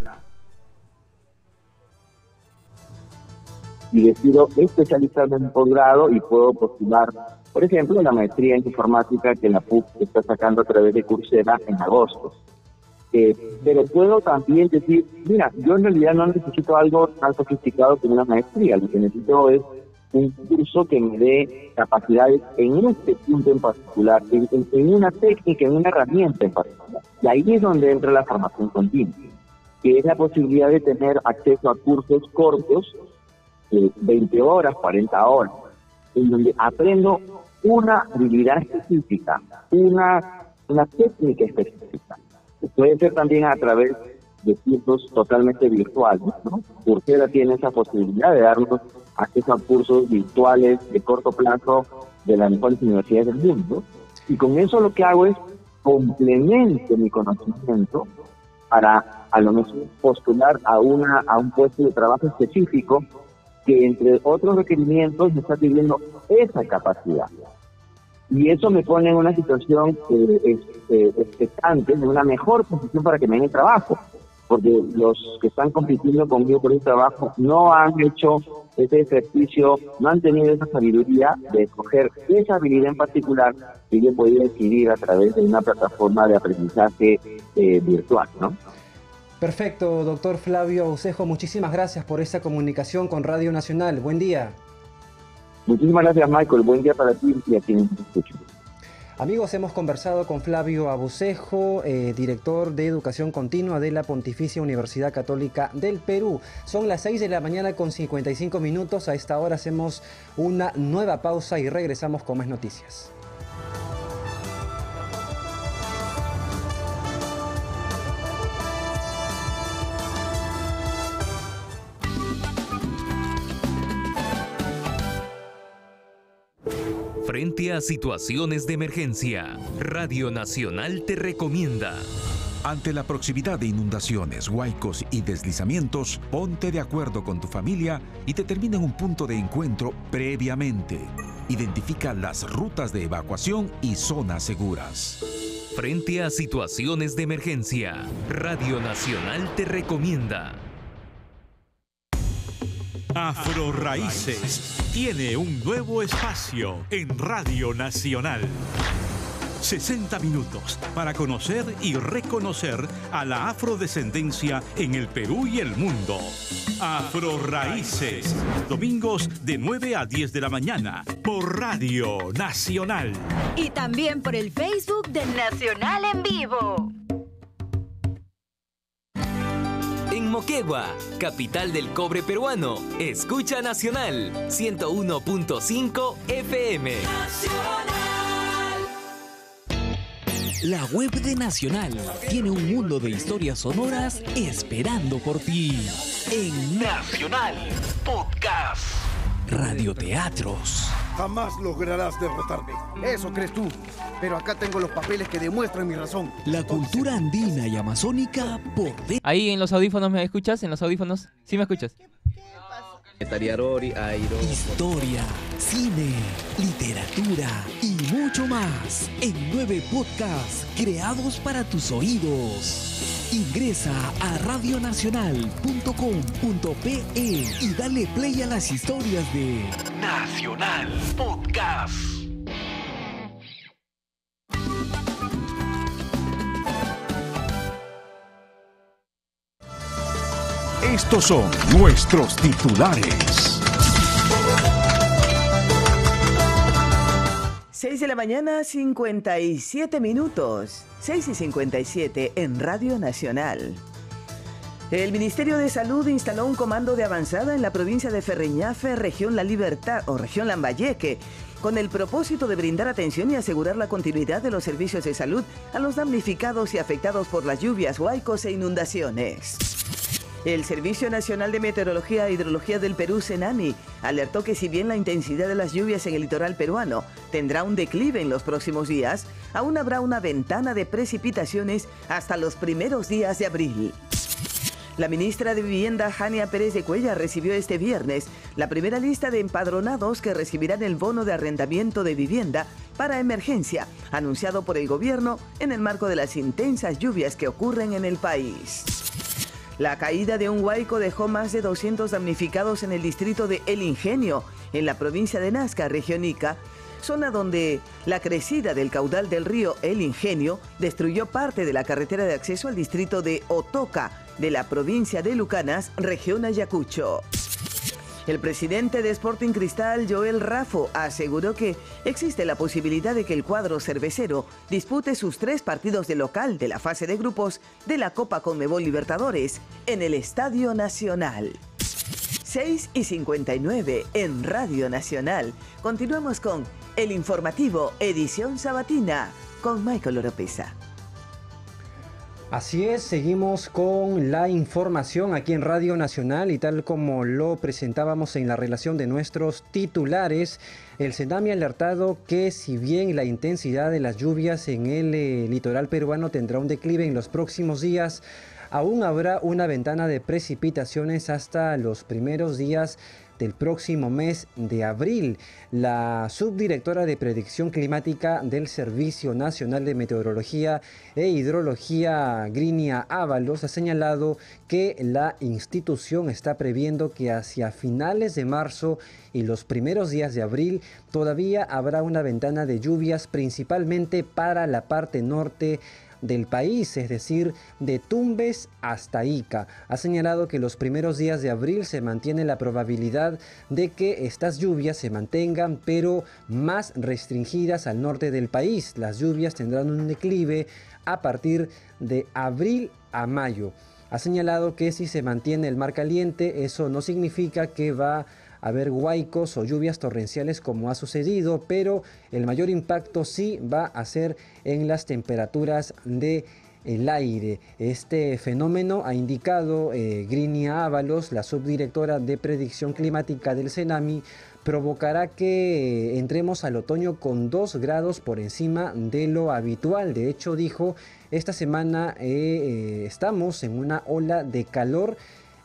[SPEAKER 12] Y decido especializarme en un posgrado y puedo postular, por ejemplo, la maestría en informática que la PUC está sacando a través de Coursera en agosto. Pero puedo también decir, mira, yo en realidad no necesito algo tan sofisticado como una maestría, lo que necesito es un curso que me dé capacidades en este punto en particular, en una técnica, en una herramienta en particular. Y ahí es donde entra la formación continua, que es la posibilidad de tener acceso a cursos cortos, 20 horas, 40 horas, en donde aprendo una habilidad específica, una técnica específica. Puede ser también a través de cursos totalmente virtuales, ¿no? Coursera tiene esa posibilidad de darnos acceso a cursos virtuales de corto plazo de las mejores universidades del mundo. Y con eso lo que hago es complemento mi conocimiento para a lo mejor postular a un puesto de trabajo específico que entre otros requerimientos me está pidiendo esa capacidad. Y eso me pone en una situación expectante, en una mejor posición para que me den el trabajo. porque los que están compitiendo conmigo por este trabajo no han hecho ese ejercicio, no han tenido esa sabiduría de escoger esa habilidad en particular que yo podía adquirir a través de una plataforma de aprendizaje virtual, ¿no?
[SPEAKER 3] Perfecto, doctor Flavio Aucejo, muchísimas gracias por esta comunicación con Radio Nacional. Buen día.
[SPEAKER 12] Muchísimas gracias, Michael. Buen día para ti y a quienes te escuchan.
[SPEAKER 3] Amigos, hemos conversado con Flavio Aucejo, director de Educación Continua de la Pontificia Universidad Católica del Perú. Son las 6 de la mañana con 55 minutos. A esta hora hacemos una nueva pausa y regresamos con más noticias.
[SPEAKER 10] Frente a situaciones de emergencia, Radio Nacional te recomienda.
[SPEAKER 2] Ante la proximidad de inundaciones, huaicos y deslizamientos, ponte de acuerdo con tu familia y determina un punto de encuentro previamente. Identifica las rutas de evacuación y zonas seguras.
[SPEAKER 10] Frente a situaciones de emergencia, Radio Nacional te recomienda.
[SPEAKER 13] Afro Raíces tiene un nuevo espacio en Radio Nacional. 60 minutos para conocer y reconocer a la afrodescendencia en el Perú y el mundo. Afro Raíces, domingos de 9 a 10 de la mañana por Radio Nacional.
[SPEAKER 14] Y también por el Facebook de Nacional en Vivo.
[SPEAKER 10] En Moquegua, capital del cobre peruano, escucha Nacional 101.5 FM.
[SPEAKER 15] La web de Nacional tiene un mundo de historias sonoras esperando por ti. En Nacional Podcast. Radioteatros.
[SPEAKER 16] Jamás lograrás derrotarme. Eso crees tú. Pero acá tengo los papeles que demuestran mi razón.
[SPEAKER 15] La cultura andina y amazónica por dentro.
[SPEAKER 17] Ahí en los audífonos, ¿me escuchas? ¿En los audífonos? ¿Sí me escuchas?
[SPEAKER 15] Historia, cine, literatura y mucho más en 9 podcasts creados para tus oídos. Ingresa a radionacional.com.pe y dale play a las historias de Nacional Podcast.
[SPEAKER 2] Estos son nuestros titulares.
[SPEAKER 1] 6 de la mañana, 57 minutos. 6:57 en Radio Nacional. El Ministerio de Salud instaló un comando de avanzada en la provincia de Ferreñafe, región La Libertad o región Lambayeque, con el propósito de brindar atención y asegurar la continuidad de los servicios de salud a los damnificados y afectados por las lluvias, huaicos e inundaciones. El Servicio Nacional de Meteorología e Hidrología del Perú, SENAMI, alertó que si bien la intensidad de las lluvias en el litoral peruano tendrá un declive en los próximos días, aún habrá una ventana de precipitaciones hasta los primeros días de abril. La ministra de Vivienda, Jania Pérez de Cuellar, recibió este viernes la primera lista de empadronados que recibirán el bono de arrendamiento de vivienda para emergencia, anunciado por el gobierno en el marco de las intensas lluvias que ocurren en el país. La caída de un huaico dejó más de 200 damnificados en el distrito de El Ingenio, en la provincia de Nazca, región Ica, zona donde la crecida del caudal del río El Ingenio destruyó parte de la carretera de acceso al distrito de Otoca, de la provincia de Lucanas, región Ayacucho. El presidente de Sporting Cristal, Joel Raffo, aseguró que existe la posibilidad de que el cuadro cervecero dispute sus 3 partidos de local de la fase de grupos de la Copa Conmebol Libertadores en el Estadio Nacional. 6:59 en Radio Nacional. Continuamos con El Informativo, edición sabatina, con Michael Oropesa.
[SPEAKER 3] Así es, seguimos con la información aquí en Radio Nacional y tal como lo presentábamos en la relación de nuestros titulares, el SENAMI ha alertado que si bien la intensidad de las lluvias en el litoral peruano tendrá un declive en los próximos días, aún habrá una ventana de precipitaciones hasta los primeros días del próximo mes de abril. La subdirectora de Predicción Climática del Servicio Nacional de Meteorología e Hidrología, Grinia Ábalos, ha señalado que la institución está previendo que hacia finales de marzo y los primeros días de abril todavía habrá una ventana de lluvias, principalmente para la parte norte del país, es decir, de Tumbes hasta Ica. Ha señalado que los primeros días de abril se mantiene la probabilidad de que estas lluvias se mantengan, pero más restringidas al norte del país. Las lluvias tendrán un declive a partir de abril a mayo. Ha señalado que si se mantiene el mar caliente, eso no significa que va a haber huaicos o lluvias torrenciales como ha sucedido, pero el mayor impacto sí va a ser en las temperaturas del aire. Este fenómeno, ha indicado Grinia Ábalos, la subdirectora de Predicción Climática del CENAMI, provocará que entremos al otoño con 2 grados por encima de lo habitual. De hecho, dijo, esta semana estamos en una ola de calor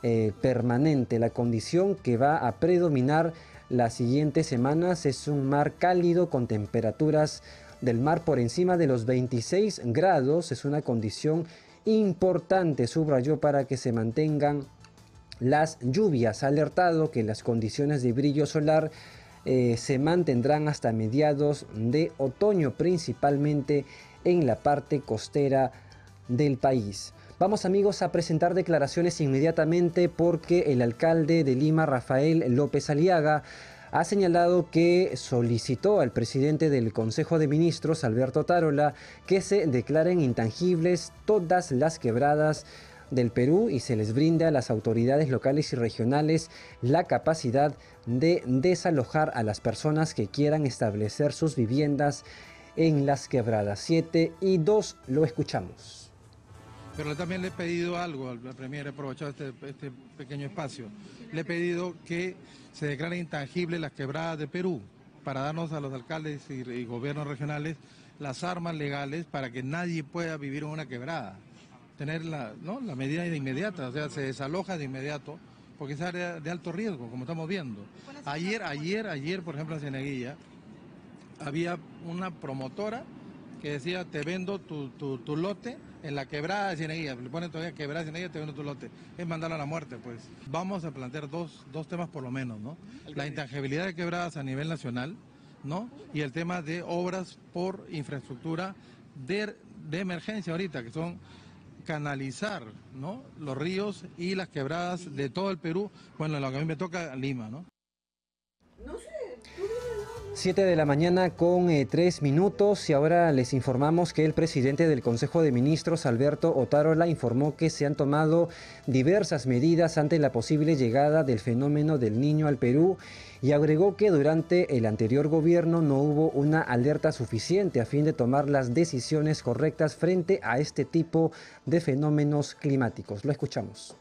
[SPEAKER 3] permanente. La condición que va a predominar las siguientes semanas es un mar cálido con temperaturas del mar por encima de los 26 grados. Es una condición importante, subrayó, para que se mantengan las lluvias. Ha alertado que las condiciones de brillo solar se mantendrán hasta mediados de otoño, principalmente en la parte costera del país. Vamos, amigos, a presentar declaraciones inmediatamente porque el alcalde de Lima, Rafael López Aliaga, ha señalado que solicitó al presidente del Consejo de Ministros, Alberto Otárola, que se declaren intangibles todas las quebradas del Perú y se les brinda a las autoridades locales y regionales la capacidad de desalojar a las personas que quieran establecer sus viviendas en las quebradas. 7:02, lo escuchamos.
[SPEAKER 18] Pero también le he pedido algo al Premier, he aprovechado este pequeño espacio. Le he pedido que se declaren intangibles las quebradas de Perú para darnos a los alcaldes y gobiernos regionales las armas legales para que nadie pueda vivir en una quebrada. Tener la medida de inmediata, o sea, se desaloja de inmediato porque es área de alto riesgo, como estamos viendo. Ayer, por ejemplo, en Cieneguilla, había una promotora que decía, te vendo tu lote en la quebrada de Cieneguilla, le ponen todavía quebrada de Cieneguilla, te vendo tu lote. Es mandarlo a la muerte, pues. Vamos a plantear dos temas por lo menos, ¿no? La intangibilidad de quebradas a nivel nacional, ¿no? Y el tema de obras por infraestructura de emergencia ahorita, que son canalizar, ¿no?, los ríos y las quebradas de todo el Perú, bueno, lo que a mí me toca, Lima, ¿no?
[SPEAKER 3] 7 de la mañana con 3 minutos y ahora les informamos que el presidente del Consejo de Ministros, Alberto Otárola, informó que se han tomado diversas medidas ante la posible llegada del fenómeno del Niño al Perú y agregó que durante el anterior gobierno no hubo una alerta suficiente a fin de tomar las decisiones correctas frente a este tipo de fenómenos climáticos. Lo escuchamos.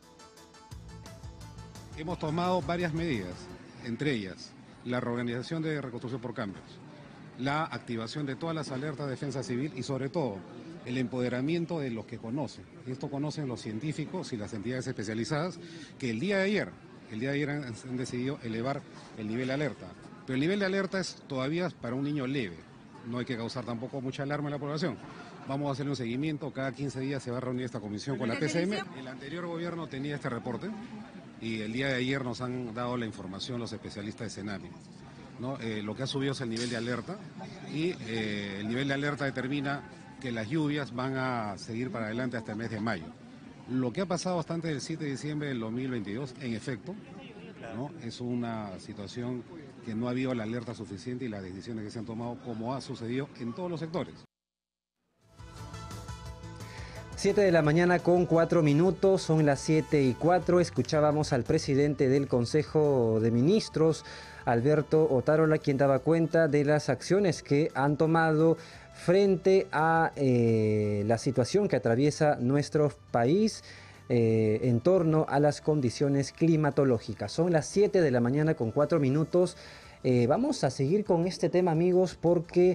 [SPEAKER 19] Hemos tomado varias medidas, entre ellas la reorganización de reconstrucción por cambios, la activación de todas las alertas de defensa civil y sobre todo el empoderamiento de los que conocen. Esto conocen los científicos y las entidades especializadas que el día de ayer han decidido elevar el nivel de alerta. Pero el nivel de alerta es todavía para un niño leve, no hay que causar tampoco mucha alarma en la población. Vamos a hacer un seguimiento, cada 15 días se va a reunir esta comisión con la PCM. El anterior gobierno tenía este reporte y el día de ayer nos han dado la información los especialistas de CENAMI, ¿no? Lo que ha subido es el nivel de alerta y el nivel de alerta determina que las lluvias van a seguir para adelante hasta el mes de mayo. Lo que ha pasado hasta antes del 7 de diciembre del 2022, en efecto, ¿no?, es una situación que no ha habido la alerta suficiente y las decisiones que se han tomado como ha sucedido en todos los sectores.
[SPEAKER 3] 7 de la mañana con 4 minutos, son las 7:04, escuchábamos al presidente del Consejo de Ministros, Alberto Otárola, quien daba cuenta de las acciones que han tomado frente a la situación que atraviesa nuestro país en torno a las condiciones climatológicas. Son las 7 de la mañana con 4 minutos. Vamos a seguir con este tema, amigos, porque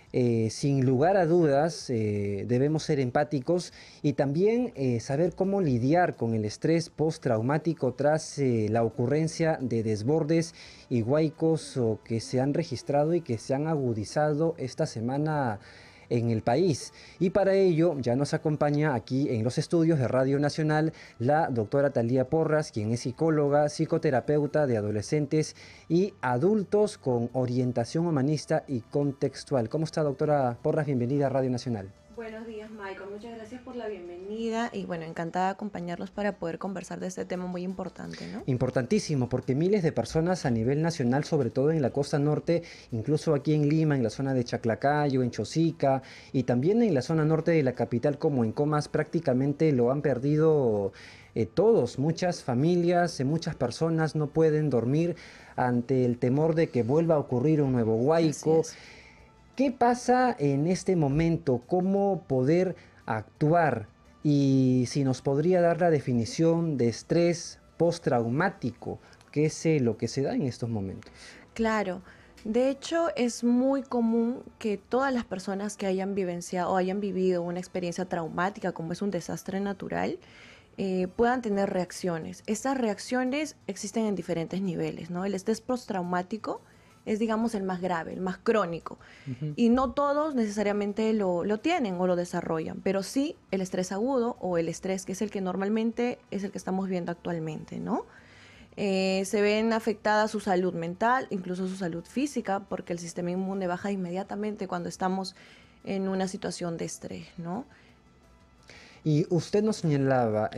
[SPEAKER 3] sin lugar a dudas, debemos ser empáticos y también saber cómo lidiar con el estrés postraumático tras la ocurrencia de desbordes y huaicos que se han registrado y que se han agudizado esta semana en el país. Y para ello ya nos acompaña aquí en los estudios de Radio Nacional la doctora Talía Porras, quien es psicóloga, psicoterapeuta de adolescentes y adultos con orientación humanista y contextual. ¿Cómo está, doctora Porras? Bienvenida a Radio Nacional.
[SPEAKER 20] Buenos días, Michael. Muchas gracias por la bienvenida y bueno, encantada de acompañarlos para poder conversar de este tema muy importante, ¿no?
[SPEAKER 3] Importantísimo, porque miles de personas a nivel nacional, sobre todo en la costa norte, incluso aquí en Lima, en la zona de Chaclacayo, en Chosica y también en la zona norte de la capital como en Comas, prácticamente lo han perdido todos. Muchas familias, muchas personas no pueden dormir ante el temor de que vuelva a ocurrir un nuevo huaico. ¿Qué pasa en este momento? ¿Cómo poder actuar? Y si nos podría dar la definición de estrés postraumático, ¿qué es lo que se da en estos momentos?
[SPEAKER 20] Claro. De hecho, es muy común que todas las personas que hayan vivenciado o hayan vivido una experiencia traumática, como es un desastre natural, puedan tener reacciones. Estas reacciones existen en diferentes niveles, ¿no? El estrés postraumático es, digamos, el más grave, el más crónico. Y no todos necesariamente lo tienen o lo desarrollan, pero sí el estrés agudo o el estrés que es el que normalmente es el que estamos viendo actualmente, ¿no? Se ven afectada su salud mental, incluso su salud física, porque el sistema inmune baja inmediatamente cuando estamos en una situación de estrés, ¿no?
[SPEAKER 3] Y usted nos señalaba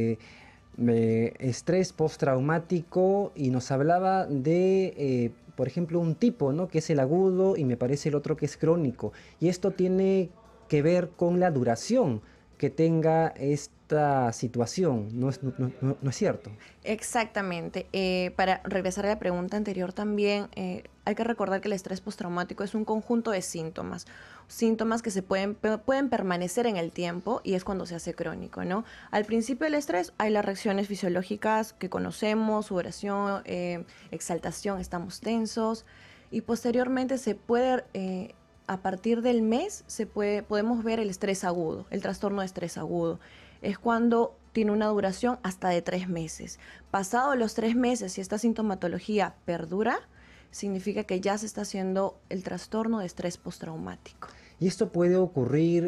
[SPEAKER 3] estrés postraumático y nos hablaba de, por ejemplo, un tipo, ¿no?, que es el agudo y me parece el otro que es crónico. Y esto tiene que ver con la duración que tenga esta situación, ¿no es cierto?
[SPEAKER 20] Exactamente. Para regresar a la pregunta anterior también, hay que recordar que el estrés postraumático es un conjunto de síntomas que se pueden permanecer en el tiempo y es cuando se hace crónico, ¿no? Al principio del estrés hay las reacciones fisiológicas que conocemos, sudoración, exaltación, estamos tensos y posteriormente se puede... a partir del mes podemos ver el estrés agudo, el trastorno de estrés agudo. Es cuando tiene una duración hasta de 3 meses. Pasado los 3 meses, si esta sintomatología perdura, significa que ya se está haciendo el trastorno de estrés postraumático.
[SPEAKER 3] ¿Y esto puede ocurrir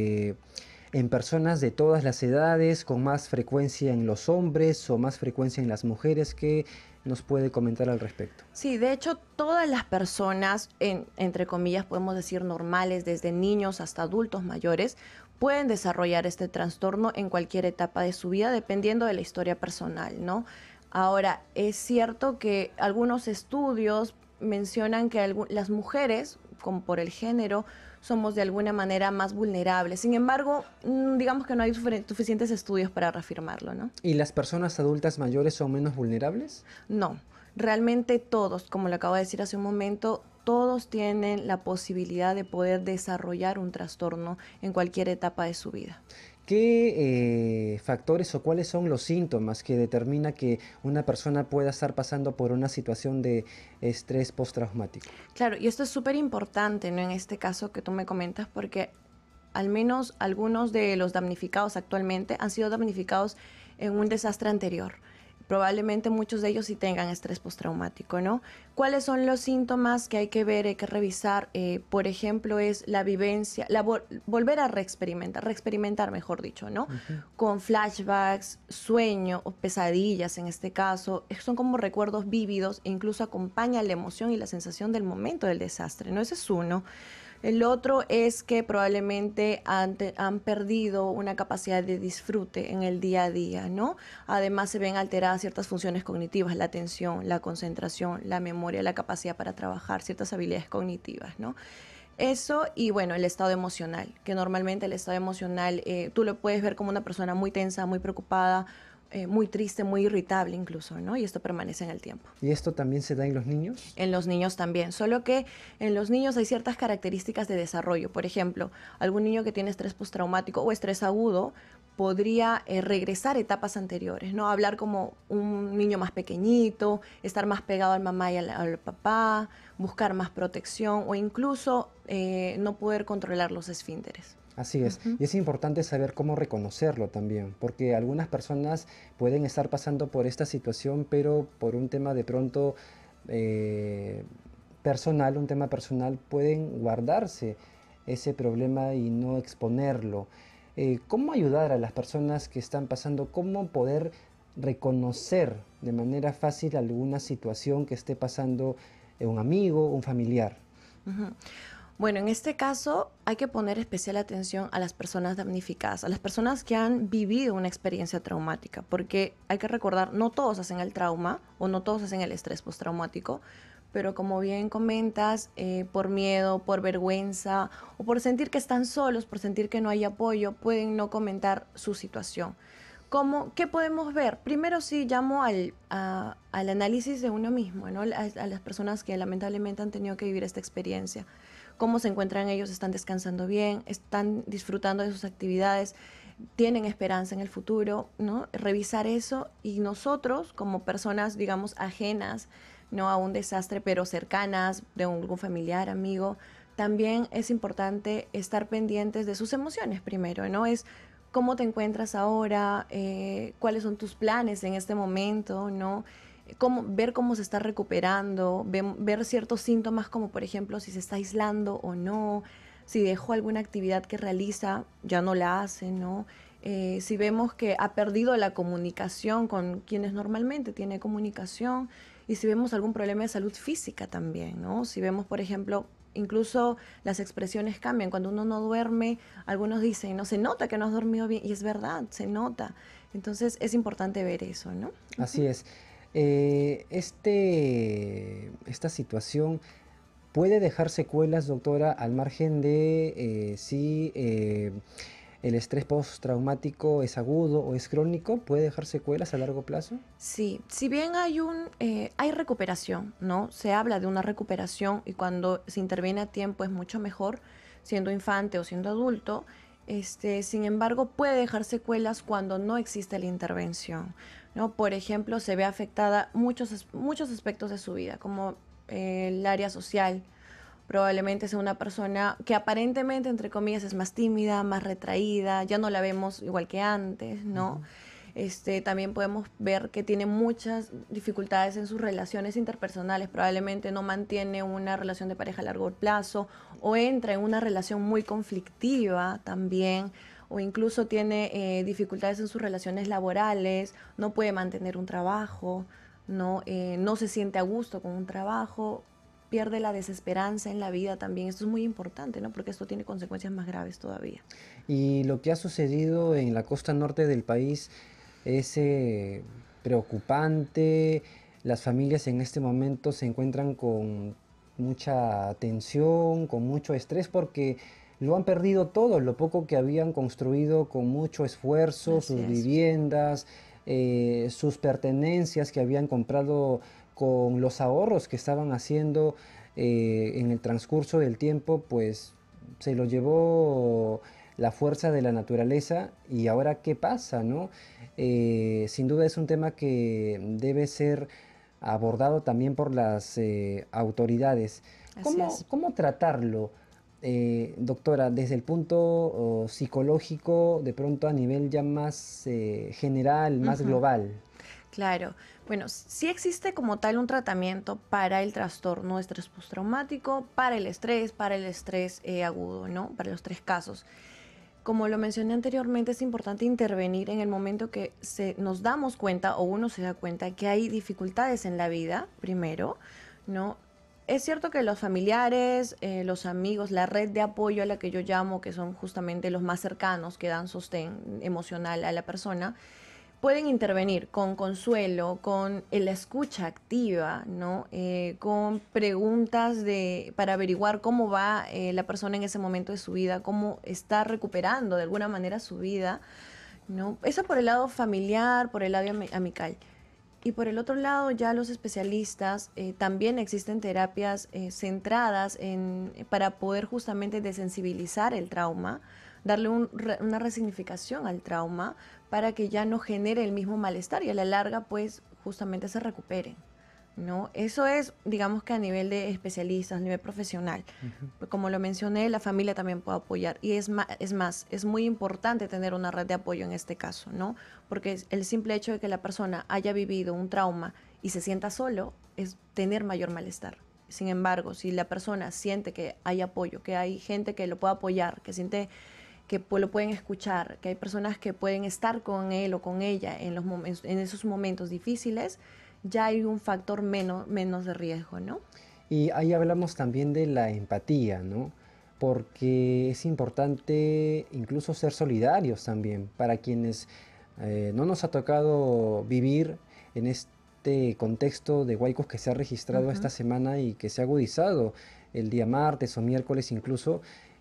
[SPEAKER 3] en personas de todas las edades, con más frecuencia en los hombres o más frecuencia en las mujeres? ¿Qué nos puede comentar al respecto?
[SPEAKER 20] Sí, de hecho, todas las personas, entre comillas, podemos decir normales, desde niños hasta adultos mayores, pueden desarrollar este trastorno en cualquier etapa de su vida, dependiendo de la historia personal, ¿no? Ahora, es cierto que algunos estudios mencionan que las mujeres, como por el género, somos de alguna manera más vulnerables. Sin embargo, digamos que no hay suficientes estudios para reafirmarlo, ¿no?
[SPEAKER 3] ¿Y las personas adultas mayores son menos vulnerables?
[SPEAKER 20] No, realmente todos, como le acabo de decir hace un momento, todos tienen la posibilidad de poder desarrollar un trastorno en cualquier etapa de su vida.
[SPEAKER 3] ¿Qué factores o cuáles son los síntomas que determina que una persona pueda estar pasando por una situación de estrés postraumático?
[SPEAKER 20] Claro, y esto es súper importante, ¿no?, en este caso que tú me comentas, porque al menos algunos de los damnificados actualmente han sido damnificados en un desastre anterior. Probablemente muchos de ellos sí tengan estrés postraumático, ¿no? ¿Cuáles son los síntomas que hay que ver, hay que revisar? Por ejemplo, es la vivencia, volver a reexperimentar, mejor dicho, ¿no? Con flashbacks, sueño o pesadillas en este caso, son como recuerdos vívidos e incluso acompaña la emoción y la sensación del momento del desastre, ¿no? Ese es uno. El otro es que probablemente han perdido una capacidad de disfrute en el día a día, ¿no? Además se ven alteradas ciertas funciones cognitivas, la atención, la concentración, la memoria, la capacidad para trabajar, ciertas habilidades cognitivas, ¿no? Eso y bueno, el estado emocional, que normalmente el estado emocional tú lo puedes ver como una persona muy tensa, muy preocupada, muy triste, muy irritable incluso, ¿no? Y esto permanece en el tiempo.
[SPEAKER 3] ¿Y esto también se da en los niños?
[SPEAKER 20] En los niños también, solo que en los niños hay ciertas características de desarrollo. Por ejemplo, algún niño que tiene estrés postraumático o estrés agudo podría regresar a etapas anteriores, ¿no? Hablar como un niño más pequeñito, estar más pegado al mamá y al papá, buscar más protección o incluso no poder controlar los esfínteres.
[SPEAKER 3] Así es, y es importante saber cómo reconocerlo también, porque algunas personas pueden estar pasando por esta situación, pero por un tema de pronto personal, un tema personal, pueden guardarse ese problema y no exponerlo. ¿Cómo ayudar a las personas que están pasando? ¿Cómo poder reconocer de manera fácil alguna situación que esté pasando un amigo, un familiar?
[SPEAKER 20] Bueno, en este caso hay que poner especial atención a las personas damnificadas, a las personas que han vivido una experiencia traumática, porque hay que recordar, no todos hacen el trauma o no todos hacen el estrés postraumático, pero como bien comentas, por miedo, por vergüenza o por sentir que están solos, por sentir que no hay apoyo, pueden no comentar su situación. ¿Qué podemos ver? Primero sí llamo al análisis de uno mismo, ¿no? A las personas que lamentablemente han tenido que vivir esta experiencia. ¿Cómo se encuentran ellos? ¿Están descansando bien? ¿Están disfrutando de sus actividades? ¿Tienen esperanza en el futuro? ¿No? Revisar eso, y nosotros como personas, digamos, ajenas, no a un desastre, pero cercanas, de algún familiar, amigo, también es importante estar pendientes de sus emociones primero, ¿no? Es cómo te encuentras ahora, cuáles son tus planes en este momento, ¿no? Ver cómo se está recuperando, ver ciertos síntomas como por ejemplo si se está aislando o no, si dejó alguna actividad que realiza, ya no la hace, ¿no? Si vemos que ha perdido la comunicación con quienes normalmente tiene comunicación, y si vemos algún problema de salud física también, ¿no? Si vemos, por ejemplo, incluso las expresiones cambian. Cuando uno no duerme, algunos dicen, no, se nota que no has dormido bien, y es verdad, se nota. Entonces es importante ver eso, ¿no?
[SPEAKER 3] Así es. Esta situación puede dejar secuelas, doctora, al margen de si el estrés postraumático es agudo o es crónico. ¿Puede dejar secuelas a largo plazo?
[SPEAKER 20] Sí, si bien hay recuperación, ¿no? Se habla de una recuperación, y cuando se interviene a tiempo es mucho mejor, siendo infante o siendo adulto. Sin embargo, puede dejar secuelas cuando no existe la intervención, ¿no? Por ejemplo, se ve afectada muchos aspectos de su vida, como el área social. Probablemente sea una persona que aparentemente, entre comillas, es más tímida, más retraída, ya no la vemos igual que antes, ¿no? También podemos ver que tiene muchas dificultades en sus relaciones interpersonales, probablemente no mantiene una relación de pareja a largo plazo, o entra en una relación muy conflictiva también, o incluso tiene dificultades en sus relaciones laborales, no puede mantener un trabajo, no se siente a gusto con un trabajo, pierde la desesperanza en la vida también. Esto es muy importante, ¿no? Porque esto tiene consecuencias más graves todavía.
[SPEAKER 3] Y lo que ha sucedido en la costa norte del país es preocupante. Las familias en este momento se encuentran con mucha tensión, con mucho estrés, porque lo han perdido todo, lo poco que habían construido con mucho esfuerzo, sus viviendas, sus pertenencias que habían comprado con los ahorros que estaban haciendo en el transcurso del tiempo, pues se lo llevó la fuerza de la naturaleza. Y ahora, ¿qué pasa, no? Sin duda es un tema que debe ser abordado también por las autoridades. ¿Cómo tratarlo, doctora, desde el punto psicológico, de pronto a nivel ya más general, más global?
[SPEAKER 20] Claro. Bueno, sí existe como tal un tratamiento para el trastorno de estrés postraumático, para el estrés agudo, ¿no? Para los 3 casos. Como lo mencioné anteriormente, es importante intervenir en el momento que nos damos cuenta, o uno se da cuenta que hay dificultades en la vida, primero, ¿no? Es cierto que los familiares, los amigos, la red de apoyo a la que yo llamo, que son justamente los más cercanos, que dan sostén emocional a la persona, pueden intervenir con consuelo, con la escucha activa, ¿no? Con preguntas para averiguar cómo va la persona en ese momento de su vida, cómo está recuperando de alguna manera su vida, ¿no? Eso por el lado familiar, por el lado amical. Y por el otro lado, ya los especialistas, también existen terapias centradas para poder justamente desensibilizar el trauma, darle una resignificación al trauma para que ya no genere el mismo malestar y a la larga, pues, justamente se recuperen, ¿no? Eso es, digamos que a nivel de especialistas, a nivel profesional. Como lo mencioné, la familia también puede apoyar. Y es más, es muy importante tener una red de apoyo en este caso, ¿no? Porque el simple hecho de que la persona haya vivido un trauma y se sienta solo es tener mayor malestar. Sin embargo, si la persona siente que hay apoyo, que hay gente que lo puede apoyar, que siente que lo pueden escuchar, que hay personas que pueden estar con él o con ella en esos momentos difíciles, ya hay un factor menos de riesgo, ¿no?
[SPEAKER 3] Y ahí hablamos también de la empatía, ¿no? Porque es importante incluso ser solidarios también para quienes no nos ha tocado vivir en este contexto de huaicos que se ha registrado esta semana y que se ha agudizado el día martes o miércoles incluso.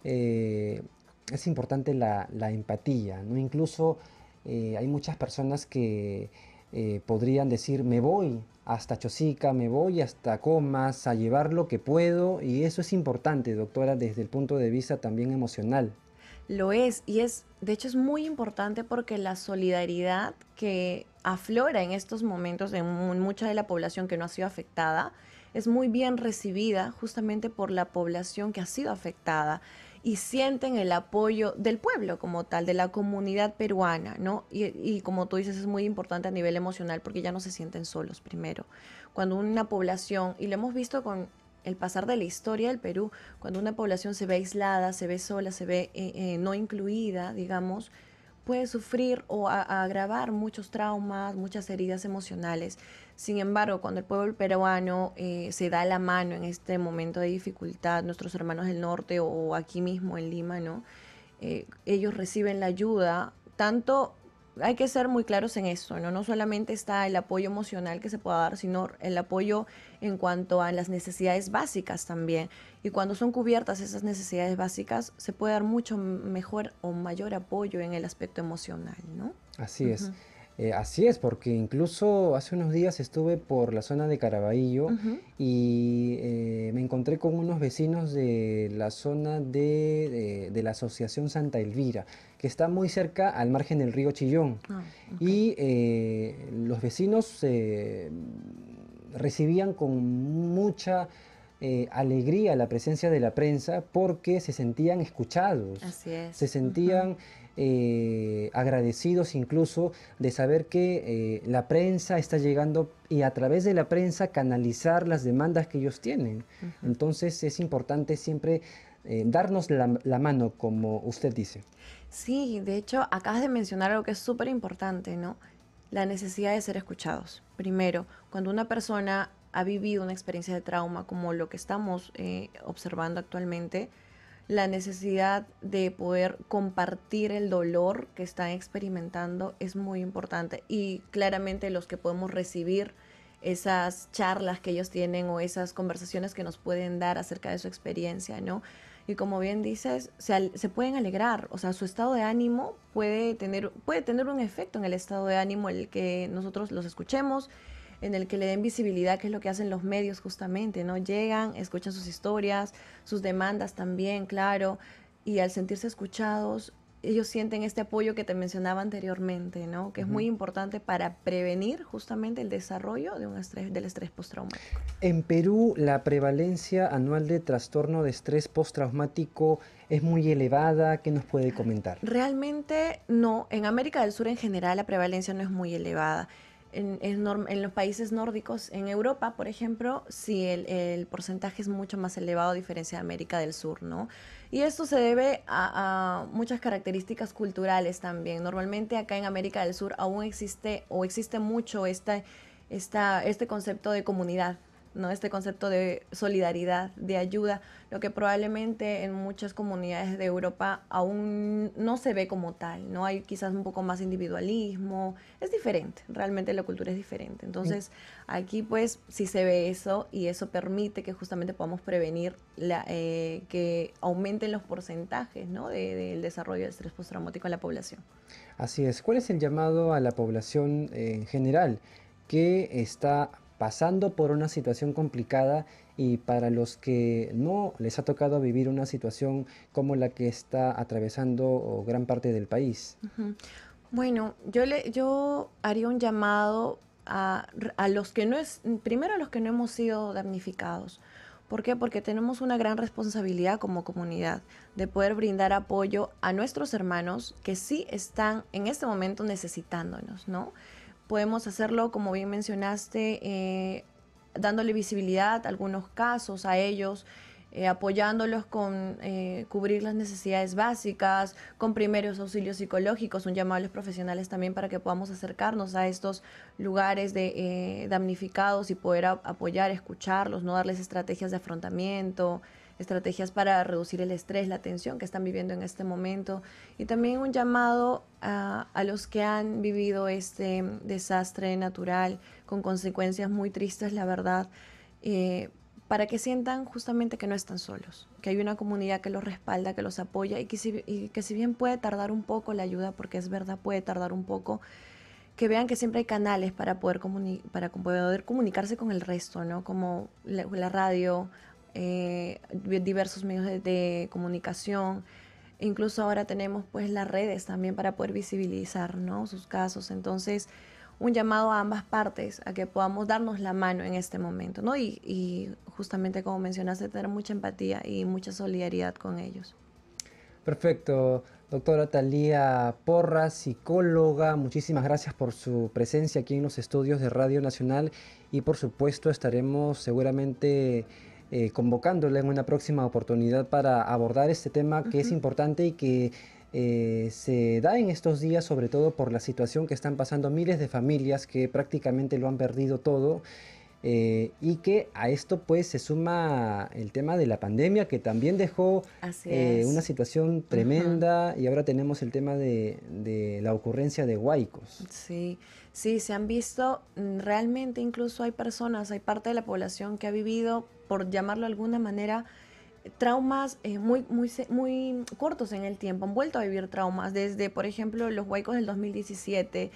[SPEAKER 3] Es importante la empatía, ¿no? Incluso hay muchas personas que podrían decir, me voy hasta Chosica, me voy hasta Comas a llevar lo que puedo, y eso es importante, doctora, desde el punto de vista también emocional.
[SPEAKER 20] Lo es, y de hecho es muy importante porque la solidaridad que aflora en estos momentos en mucha de la población que no ha sido afectada es muy bien recibida justamente por la población que ha sido afectada y sienten el apoyo del pueblo como tal, de la comunidad peruana, ¿no? Y como tú dices, es muy importante a nivel emocional porque ya no se sienten solos primero. Cuando una población, y lo hemos visto con el pasar de la historia del Perú, cuando una población se ve aislada, se ve sola, se ve no incluida, digamos, puede sufrir o agravar muchos traumas, muchas heridas emocionales. Sin embargo, cuando el pueblo peruano se da la mano en este momento de dificultad, nuestros hermanos del norte o aquí mismo en Lima, ¿no? Ellos reciben la ayuda, tanto hay que ser muy claros en esto, ¿no? No solamente está el apoyo emocional que se pueda dar, sino el apoyo en cuanto a las necesidades básicas también. Y cuando son cubiertas esas necesidades básicas, se puede dar mucho mejor o mayor apoyo en el aspecto emocional, ¿no?
[SPEAKER 3] Así es. Así es, porque incluso hace unos días estuve por la zona de Caraballo y me encontré con unos vecinos de la zona de la Asociación Santa Elvira, que está muy cerca al margen del río Chillón. Y los vecinos recibían con mucha alegría la presencia de la prensa porque se sentían escuchados.
[SPEAKER 20] Así es.
[SPEAKER 3] Se sentían agradecidos incluso de saber que la prensa está llegando y a través de la prensa canalizar las demandas que ellos tienen. Entonces es importante siempre darnos la mano, como usted dice.
[SPEAKER 20] Sí, de hecho acabas de mencionar algo que es súper importante, ¿no? La necesidad de ser escuchados. Primero, cuando una persona ha vivido una experiencia de trauma como lo que estamos observando actualmente, la necesidad de poder compartir el dolor que están experimentando es muy importante, y claramente los que podemos recibir esas charlas que ellos tienen o esas conversaciones que nos pueden dar acerca de su experiencia, ¿no? Y como bien dices, se pueden alegrar, o sea, su estado de ánimo puede tener un efecto en el estado de ánimo en el que nosotros los escuchemos, en el que le den visibilidad, que es lo que hacen los medios justamente, ¿no? Llegan, escuchan sus historias, sus demandas también, claro, y al sentirse escuchados, ellos sienten este apoyo que te mencionaba anteriormente, ¿no? Que es muy importante para prevenir justamente el desarrollo de del estrés postraumático.
[SPEAKER 3] En Perú, la prevalencia anual de trastorno de estrés postraumático es muy elevada. ¿Qué nos puede comentar?
[SPEAKER 20] Realmente no. En América del Sur en general la prevalencia no es muy elevada. En los países nórdicos, en Europa, por ejemplo, sí el porcentaje es mucho más elevado a diferencia de América del Sur, ¿no? Y esto se debe a muchas características culturales también. Normalmente acá en América del Sur aún existe mucho este concepto de comunidad, ¿no? Este concepto de solidaridad, de ayuda, lo que probablemente en muchas comunidades de Europa aún no se ve como tal, ¿no? Hay quizás un poco más individualismo, es diferente, realmente la cultura es diferente. Entonces, aquí pues sí se ve eso y eso permite que justamente podamos prevenir que aumenten los porcentajes, ¿no? del desarrollo del estrés postraumático en la población.
[SPEAKER 3] Así es. ¿Cuál es el llamado a la población en general que está pasando por una situación complicada y para los que no les ha tocado vivir una situación como la que está atravesando gran parte del país?
[SPEAKER 20] Bueno, yo haría un llamado a los que primero a los que no hemos sido damnificados. ¿Por qué? Porque tenemos una gran responsabilidad como comunidad de poder brindar apoyo a nuestros hermanos que sí están en este momento necesitándonos, ¿no? Podemos hacerlo, como bien mencionaste, dándole visibilidad a algunos casos a ellos, apoyándolos con cubrir las necesidades básicas, con primeros auxilios psicológicos, un llamado a los profesionales también para que podamos acercarnos a estos lugares de damnificados y poder apoyar, escucharlos, no darles estrategias de afrontamiento, estrategias para reducir el estrés, la tensión que están viviendo en este momento. Y también un llamado a los que han vivido este desastre natural con consecuencias muy tristes, la verdad, para que sientan justamente que no están solos, que hay una comunidad que los respalda, que los apoya y que si bien puede tardar un poco la ayuda, porque es verdad, puede tardar un poco, que vean que siempre hay canales para poder comunicarse con el resto, ¿no? Como la radio, diversos medios de comunicación. Incluso ahora tenemos pues las redes también para poder visibilizar, ¿no? sus casos. Entonces, un llamado a ambas partes a que podamos darnos la mano en este momento, ¿no? Y justamente como mencionaste, tener mucha empatía y mucha solidaridad con ellos.
[SPEAKER 3] Perfecto. Doctora Thalía Porras, psicóloga, muchísimas gracias por su presencia aquí en los estudios de Radio Nacional y por supuesto estaremos seguramente convocándole en una próxima oportunidad para abordar este tema que es importante y que se da en estos días, sobre todo por la situación que están pasando miles de familias que prácticamente lo han perdido todo y que a esto pues se suma el tema de la pandemia que también dejó una situación tremenda y ahora tenemos el tema de la ocurrencia de huaicos.
[SPEAKER 20] Sí, sí, se han visto realmente, incluso hay parte de la población que ha vivido, por llamarlo de alguna manera, traumas muy cortos en el tiempo, han vuelto a vivir traumas, desde, por ejemplo, los huaicos del 2017,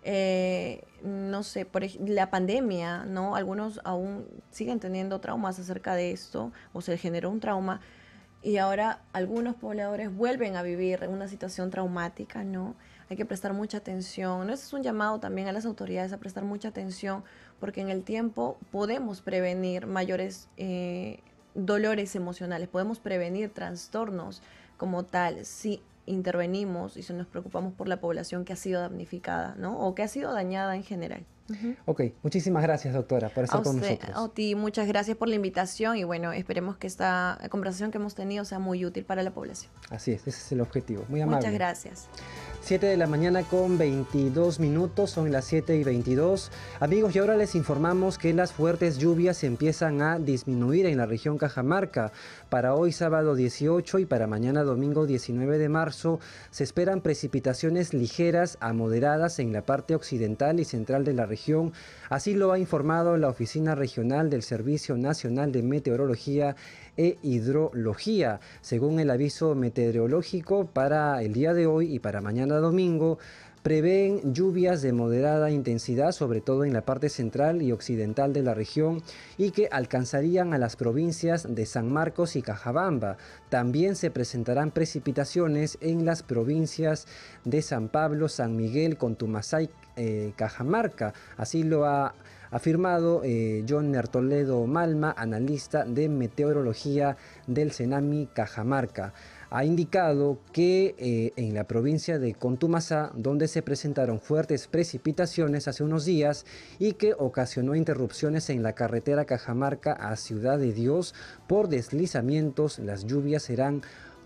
[SPEAKER 20] no sé, la pandemia, ¿no? Algunos aún siguen teniendo traumas acerca de esto, o se generó un trauma, y ahora algunos pobladores vuelven a vivir una situación traumática, ¿no? Hay que prestar mucha atención, ¿no? Ese es un llamado también a las autoridades a prestar mucha atención, porque en el tiempo podemos prevenir mayores dolores emocionales, podemos prevenir trastornos como tal si intervenimos y si nos preocupamos por la población que ha sido damnificada, ¿no? O que ha sido dañada en general.
[SPEAKER 3] Ok, muchísimas gracias, doctora, por estar con nosotros.
[SPEAKER 20] A ti, muchas gracias por la invitación y bueno, esperemos que esta conversación que hemos tenido sea muy útil para la población.
[SPEAKER 3] Así es, ese es el objetivo. Muy amable.
[SPEAKER 20] Muchas gracias.
[SPEAKER 3] 7 de la mañana con 22 minutos, son las 7:22. Amigos, y ahora les informamos que las fuertes lluvias empiezan a disminuir en la región Cajamarca. Para hoy sábado 18 y para mañana domingo 19 de marzo se esperan precipitaciones ligeras a moderadas en la parte occidental y central de la región. Así lo ha informado la Oficina Regional del Servicio Nacional de Meteorología e Hidrología. Según el aviso meteorológico para el día de hoy y para mañana domingo, prevén lluvias de moderada intensidad, sobre todo en la parte central y occidental de la región, y que alcanzarían a las provincias de San Marcos y Cajabamba. También se presentarán precipitaciones en las provincias de San Pablo, San Miguel, Contumasay, Cajamarca. Así lo ha afirmado Joner Toledo Malma, analista de meteorología del Cenami Cajamarca. Ha indicado que en la provincia de Contumasá, donde se presentaron fuertes precipitaciones hace unos días y que ocasionó interrupciones en la carretera Cajamarca a Ciudad de Dios por deslizamientos, las lluvias serán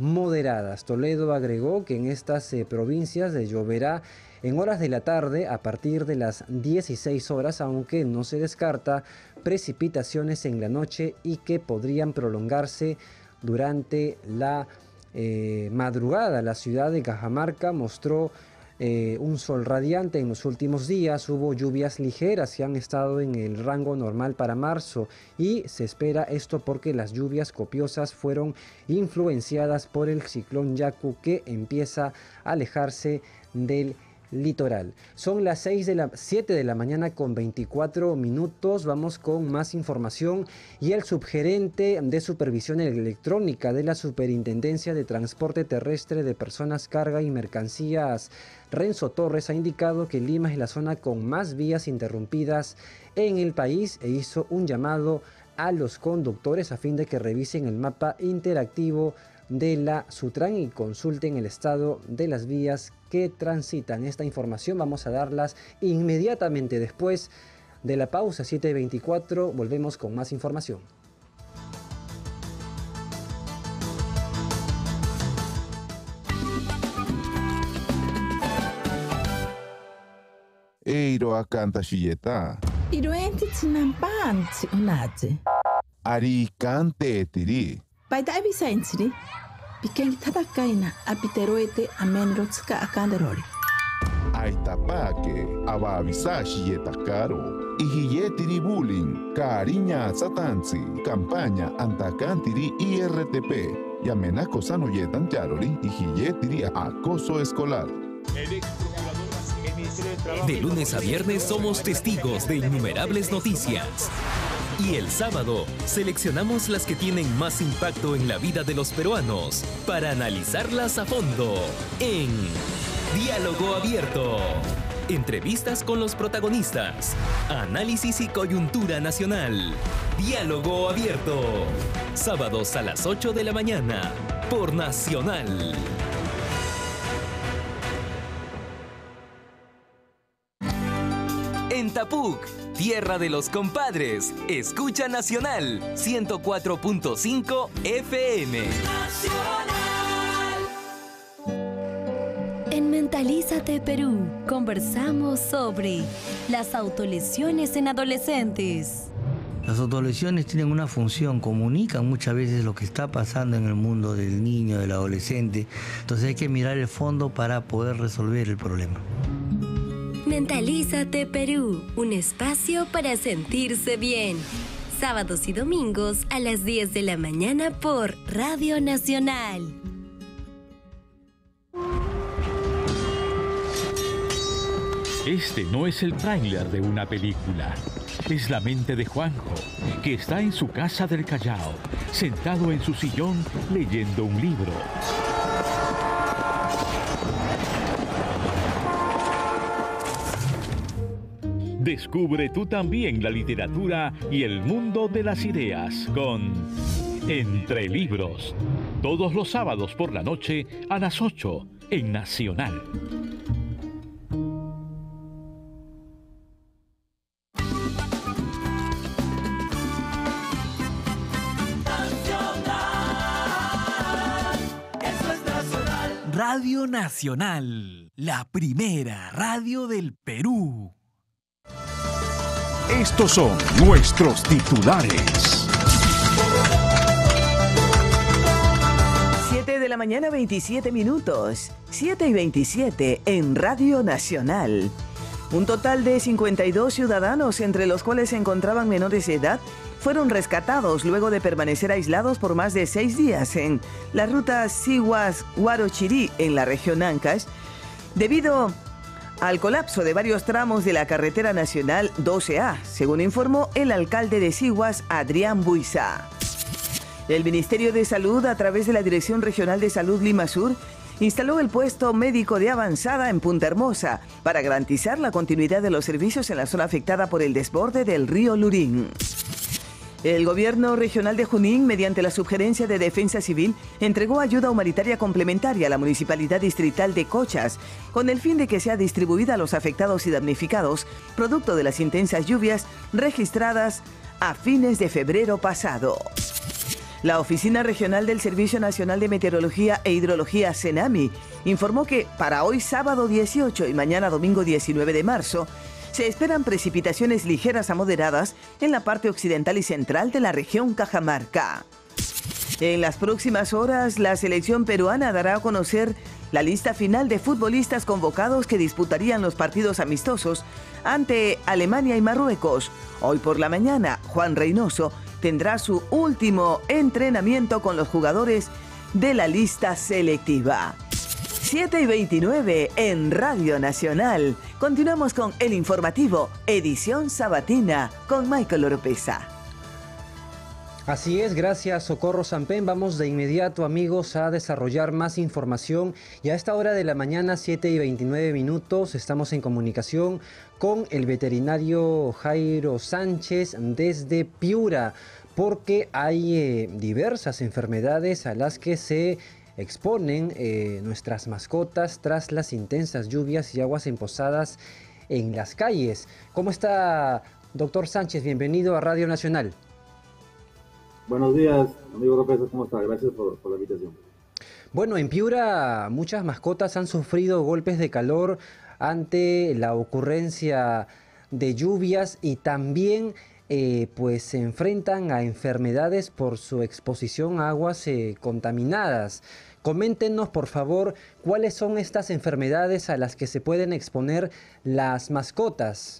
[SPEAKER 3] moderadas. Toledo agregó que en estas provincias lloverá en horas de la tarde a partir de las 16 horas, aunque no se descarta precipitaciones en la noche y que podrían prolongarse durante la madrugada. La ciudad de Cajamarca mostró un sol radiante en los últimos días. Hubo lluvias ligeras que han estado en el rango normal para marzo y se espera esto porque las lluvias copiosas fueron influenciadas por el ciclón Yaku, que empieza a alejarse del litoral. Son las 7 de la mañana con 24 minutos. Vamos con más información. Y el subgerente de supervisión electrónica de la Superintendencia de Transporte Terrestre de Personas, Carga y Mercancías, Renzo Torres, ha indicado que Lima es la zona con más vías interrumpidas en el país e hizo un llamado a los conductores a fin de que revisen el mapa interactivo de la Sutran y consulten el estado de las vías que transitan. Esta información vamos a darlas inmediatamente después de la pausa. 7:24, volvemos con más información.
[SPEAKER 21] Eiro akanta shiyeta.
[SPEAKER 22] Iroenti tsinampanti unaje.
[SPEAKER 21] Ari kante tiri.
[SPEAKER 22] Paita abisaintsiri. Piken tatakaina apiteroete amenrotska akanderori.
[SPEAKER 21] Aitapake aba avisa shiyeta caro. Ihiyetiri bullying. Cariña satansi. Campaña antakantiri IRTP. Yamenako sanoyetan charori. Ihiyetiri acoso escolar.
[SPEAKER 10] De lunes a viernes somos testigos de innumerables noticias. Y el sábado seleccionamos las que tienen más impacto en la vida de los peruanos para analizarlas a fondo en Diálogo Abierto. Entrevistas con los protagonistas, análisis y coyuntura nacional. Diálogo Abierto. Sábados a las 8 de la mañana por Nacional. En Tapuc, tierra de los compadres, escucha Nacional 104.5 FM.
[SPEAKER 11] En Mentalízate Perú, conversamos sobre las autolesiones en adolescentes.
[SPEAKER 23] Las autolesiones tienen una función, comunican muchas veces lo que está pasando en el mundo del niño, del adolescente. Entonces hay que mirar el fondo para poder resolver el problema.
[SPEAKER 11] Mentalízate Perú, un espacio para sentirse bien. Sábados y domingos a las 10 de la mañana por Radio Nacional.
[SPEAKER 24] Este no es el tráiler de una película. Es la mente de Juanjo, que está en su casa del Callao, sentado en su sillón leyendo un libro. Descubre tú también la literatura y el mundo de las ideas con Entre Libros. Todos los sábados por la noche a las 8 en Nacional.
[SPEAKER 15] Radio Nacional, la primera radio del Perú.
[SPEAKER 2] Estos son nuestros titulares.
[SPEAKER 1] 7 de la mañana, 27 minutos. 7:27 en Radio Nacional. Un total de 52 ciudadanos, entre los cuales se encontraban menores de edad, fueron rescatados luego de permanecer aislados por más de 6 días en la ruta Sihuas-Huarochirí, en la región Ancash, debido al colapso de varios tramos de la carretera nacional 12A, según informó el alcalde de Sihuas, Adrián Buiza. El Ministerio de Salud, a través de la Dirección Regional de Salud Lima Sur, instaló el puesto médico de avanzada en Punta Hermosa para garantizar la continuidad de los servicios en la zona afectada por el desborde del río Lurín. El gobierno regional de Junín, mediante la Subgerencia de Defensa Civil, entregó ayuda humanitaria complementaria a la Municipalidad Distrital de Cochas, con el fin de que sea distribuida a los afectados y damnificados, producto de las intensas lluvias registradas a fines de febrero pasado. La Oficina Regional del Servicio Nacional de Meteorología e Hidrología, CENAMI, informó que para hoy sábado 18 y mañana domingo 19 de marzo, se esperan precipitaciones ligeras a moderadas en la parte occidental y central de la región Cajamarca. En las próximas horas, la selección peruana dará a conocer la lista final de futbolistas convocados que disputarían los partidos amistosos ante Alemania y Marruecos. Hoy por la mañana, Juan Reynoso tendrá su último entrenamiento con los jugadores de la lista selectiva. 7:29 en Radio Nacional. Continuamos con el informativo, edición sabatina, con Michael Oropesa.
[SPEAKER 3] Así es, gracias Socorro Sampen. Vamos de inmediato, amigos, a desarrollar más información. Y a esta hora de la mañana, 7:29 minutos, estamos en comunicación con el veterinario Jairo Sánchez desde Piura, porque hay diversas enfermedades a las que se exponen nuestras mascotas tras las intensas lluvias y aguas empozadas en las calles. ¿Cómo está, doctor Sánchez? Bienvenido a Radio Nacional.
[SPEAKER 4] Buenos días, amigo López, ¿cómo está? Gracias por la invitación.
[SPEAKER 3] Bueno, en Piura muchas mascotas han sufrido golpes de calor ante la ocurrencia de lluvias y también pues se enfrentan a enfermedades por su exposición a aguas contaminadas. Coméntenos, por favor, cuáles son estas enfermedades a las que se pueden exponer las mascotas.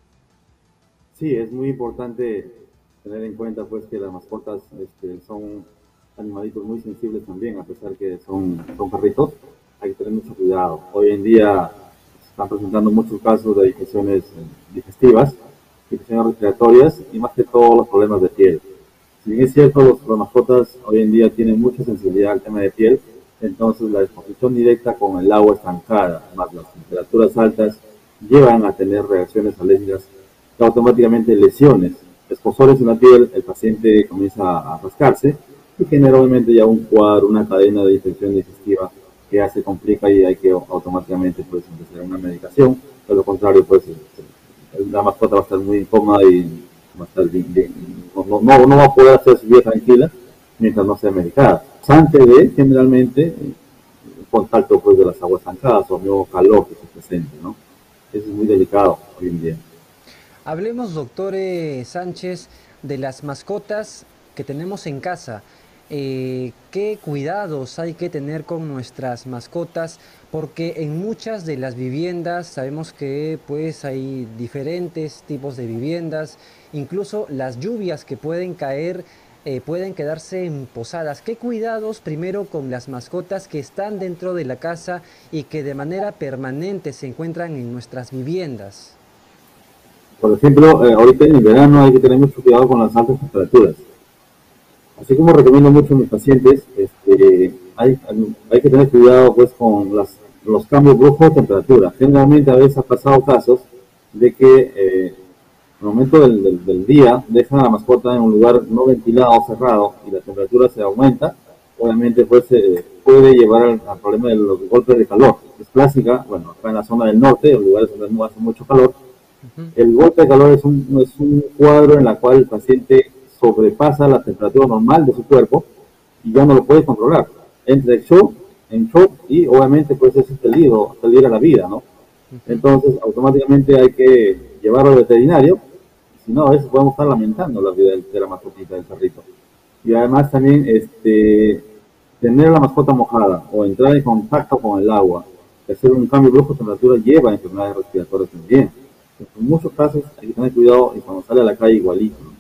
[SPEAKER 4] Sí, es muy importante tener en cuenta pues que las mascotas son animalitos muy sensibles también, a pesar que son perritos. Hay que tener mucho cuidado. Hoy en día se están presentando muchos casos de infecciones digestivas, infecciones respiratorias y más que todo los problemas de piel. Si bien es cierto, las mascotas hoy en día tienen mucha sensibilidad al tema de piel, entonces la exposición directa con el agua estancada, más las temperaturas altas, llevan a tener reacciones alérgicas y automáticamente lesiones, escozores en la piel. El paciente comienza a rascarse y genera obviamente ya un cuadro, una cadena de infección digestiva que ya se complica y hay que automáticamente pues empezar una medicación. De lo contrario, pues la mascota va a estar muy incómoda y va a estar no va a poder hacer su vida tranquila mientras no sea medicada. Antes de, generalmente, el contacto pues de las aguas estancadas o el nuevo calor que se presente, ¿no? Eso es muy delicado hoy en día.
[SPEAKER 3] Hablemos, doctor Sánchez, de las mascotas que tenemos en casa. ¿Qué cuidados hay que tener con nuestras mascotas? Porque en muchas de las viviendas sabemos que pues hay diferentes tipos de viviendas, incluso las lluvias que pueden caer pueden quedarse empozadas. ¿Qué cuidados primero con las mascotas que están dentro de la casa y que de manera permanente se encuentran en nuestras viviendas?
[SPEAKER 4] Por ejemplo, ahorita en el verano hay que tener mucho cuidado con las altas temperaturas. Así como recomiendo mucho a mis pacientes, hay que tener cuidado pues con los cambios bruscos de temperatura. Generalmente a veces ha pasado casos de que al momento del día dejan a la mascota en un lugar no ventilado o cerrado y la temperatura se aumenta. Obviamente pues puede llevar al problema de los golpes de calor. Es clásica, bueno, acá en la zona del norte, en lugares donde no hace mucho calor. El golpe de calor es un cuadro en el cual el paciente sobrepasa la temperatura normal de su cuerpo y ya no lo puede controlar. Entra en shock y obviamente pues es peligro a la vida, ¿no? Entonces automáticamente hay que llevarlo al veterinario, si no a veces podemos estar lamentando la vida de la mascotita, del perrito. Y además también tener la mascota mojada o entrar en contacto con el agua, hacer un cambio brusco de temperatura lleva a enfermedades respiratorias también. En muchos casos hay que tener cuidado y cuando sale a la calle igualito, ¿no?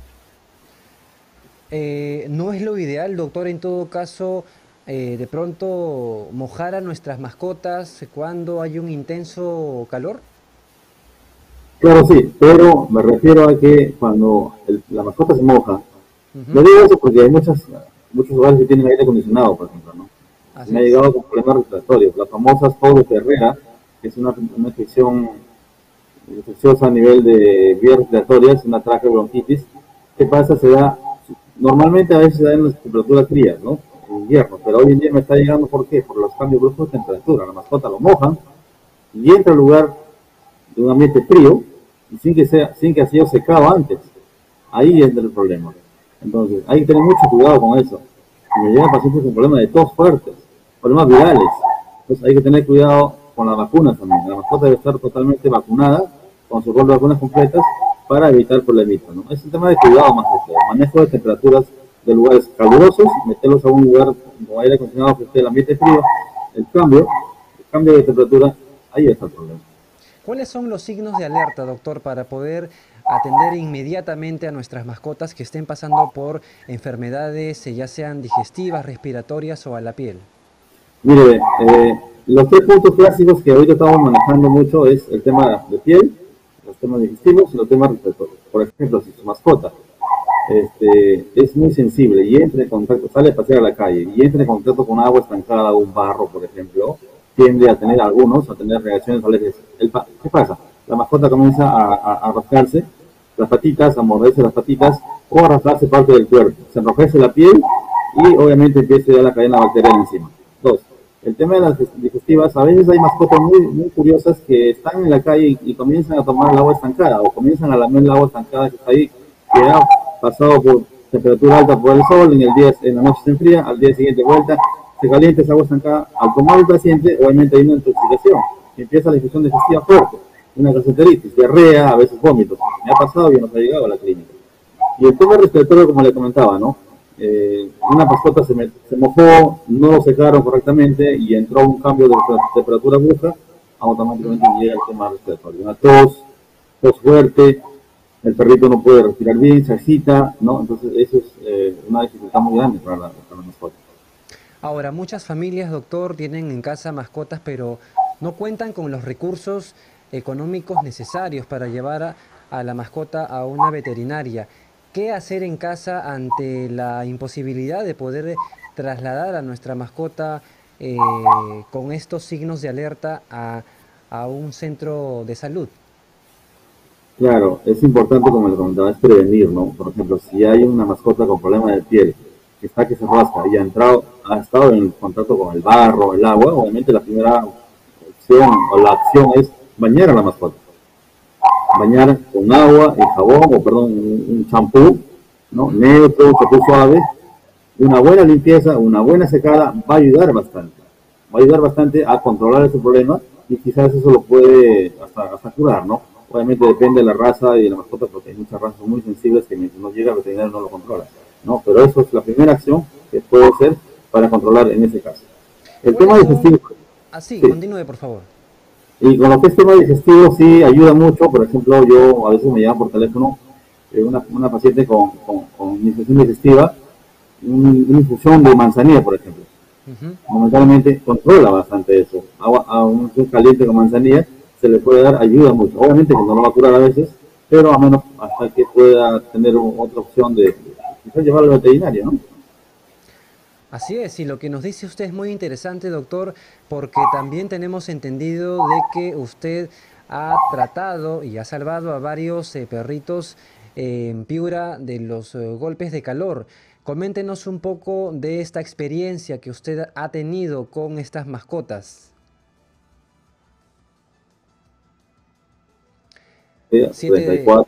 [SPEAKER 3] ¿No es lo ideal, doctor, en todo caso, de pronto mojar a nuestras mascotas cuando hay un intenso calor?
[SPEAKER 4] Claro, sí, pero me refiero a que cuando la mascota se moja, lo digo eso porque hay muchos lugares que tienen aire acondicionado, por ejemplo, ¿no? Me ha llegado con problemas respiratorios, las famosas tos de Herrera, que es una infección infecciosa a nivel de vías respiratorias, una traqueobronquitis. ¿Qué pasa? Normalmente a veces se da en las temperaturas frías, ¿no? En invierno, pero hoy en día me está llegando, ¿por qué? Por los cambios bruscos de temperatura. La mascota lo mojan y entra al lugar de un ambiente frío y sin que haya sido secado antes. Ahí entra el problema. Entonces, hay que tener mucho cuidado con eso. Me llegan pacientes con problemas de tos fuertes, problemas virales. Entonces, hay que tener cuidado con las vacunas también. La mascota debe estar totalmente vacunada, con su rol de vacunas completas, para evitar problemitas, ¿no? Es un tema de cuidado más que todo. Manejo de temperaturas de lugares calurosos, meterlos a un lugar con aire acondicionado que esté el ambiente frío. El cambio de temperatura, ahí está el problema.
[SPEAKER 3] ¿Cuáles son los signos de alerta, doctor, para poder atender inmediatamente a nuestras mascotas que estén pasando por enfermedades, ya sean digestivas, respiratorias o a la piel?
[SPEAKER 4] Mire, los 3 puntos clásicos que ahorita estamos manejando mucho es el tema de piel, los temas digestivos y los temas respiratorios. Por ejemplo, si su mascota es muy sensible y entra en contacto, sale a pasear a la calle y entra en contacto con agua estancada o un barro, por ejemplo, tiende a tener reacciones alérgicas. ¿Qué pasa? La mascota comienza a rascarse las patitas, a morderse las patitas o a rascarse parte del cuerpo. Se enrojece la piel y obviamente empieza ya la cadena bacteriana encima. 2. El tema de las digestivas, a veces hay mascotas muy curiosas que están en la calle y comienzan a tomar el agua estancada o comienzan a lamer el agua estancada que está ahí, que ha pasado por temperatura alta por el sol, en la noche se enfría, al día siguiente vuelta, se calienta esa agua estancada. Al tomar el paciente, obviamente hay una intoxicación, empieza la infección digestiva fuerte, una gastroenteritis, diarrea, a veces vómitos. Me ha pasado y nos ha llegado a la clínica. Y el tema respiratorio, como le comentaba, ¿no? Una mascota se mojó, no lo secaron correctamente y entró un cambio de temperatura brusca, automáticamente llega el tema respiratorio. Una tos fuerte, el perrito no puede respirar bien, se agita, ¿no? Entonces eso es una dificultad muy grande para la mascota.
[SPEAKER 3] Ahora, muchas familias, doctor, tienen en casa mascotas, pero no cuentan con los recursos económicos necesarios para llevar a la mascota a una veterinaria. ¿Qué hacer en casa ante la imposibilidad de poder trasladar a nuestra mascota con estos signos de alerta a un centro de salud?
[SPEAKER 4] Claro, es importante, como le comentaba, es prevenir, ¿no? Por ejemplo, si hay una mascota con problemas de piel, que se rasca y ha estado en contacto con el barro, el agua, obviamente la primera opción o la acción es bañar a la mascota. Bañar con agua, un champú, ¿no? Neutro, un champú suave, una buena limpieza, una buena secada va a ayudar bastante a controlar ese problema y quizás eso lo puede hasta curar, ¿no? Obviamente depende de la raza y de la mascota, porque hay muchas razas muy sensibles que mientras no llega el veterinario no lo controla, ¿no? Pero eso es la primera acción que puede hacer para controlar en ese caso. El tema digestivo.
[SPEAKER 3] Sí, continúe, por favor.
[SPEAKER 4] Y con lo que es tema digestivo sí ayuda mucho. Por ejemplo, yo a veces me llama por teléfono una paciente con infección digestiva, una infusión de manzanilla, por ejemplo. Momentáneamente controla bastante eso. A un infusión caliente con manzanilla se le puede dar, ayuda mucho. Obviamente que no lo va a curar a veces, pero a menos hasta que pueda tener otra opción de quizás llevarlo al veterinario, ¿no?
[SPEAKER 3] Así es, y lo que nos dice usted es muy interesante, doctor, porque también tenemos entendido de que usted ha tratado y ha salvado a varios perritos en Piura de los golpes de calor. Coméntenos un poco de esta experiencia que usted ha tenido con estas mascotas.
[SPEAKER 4] 34,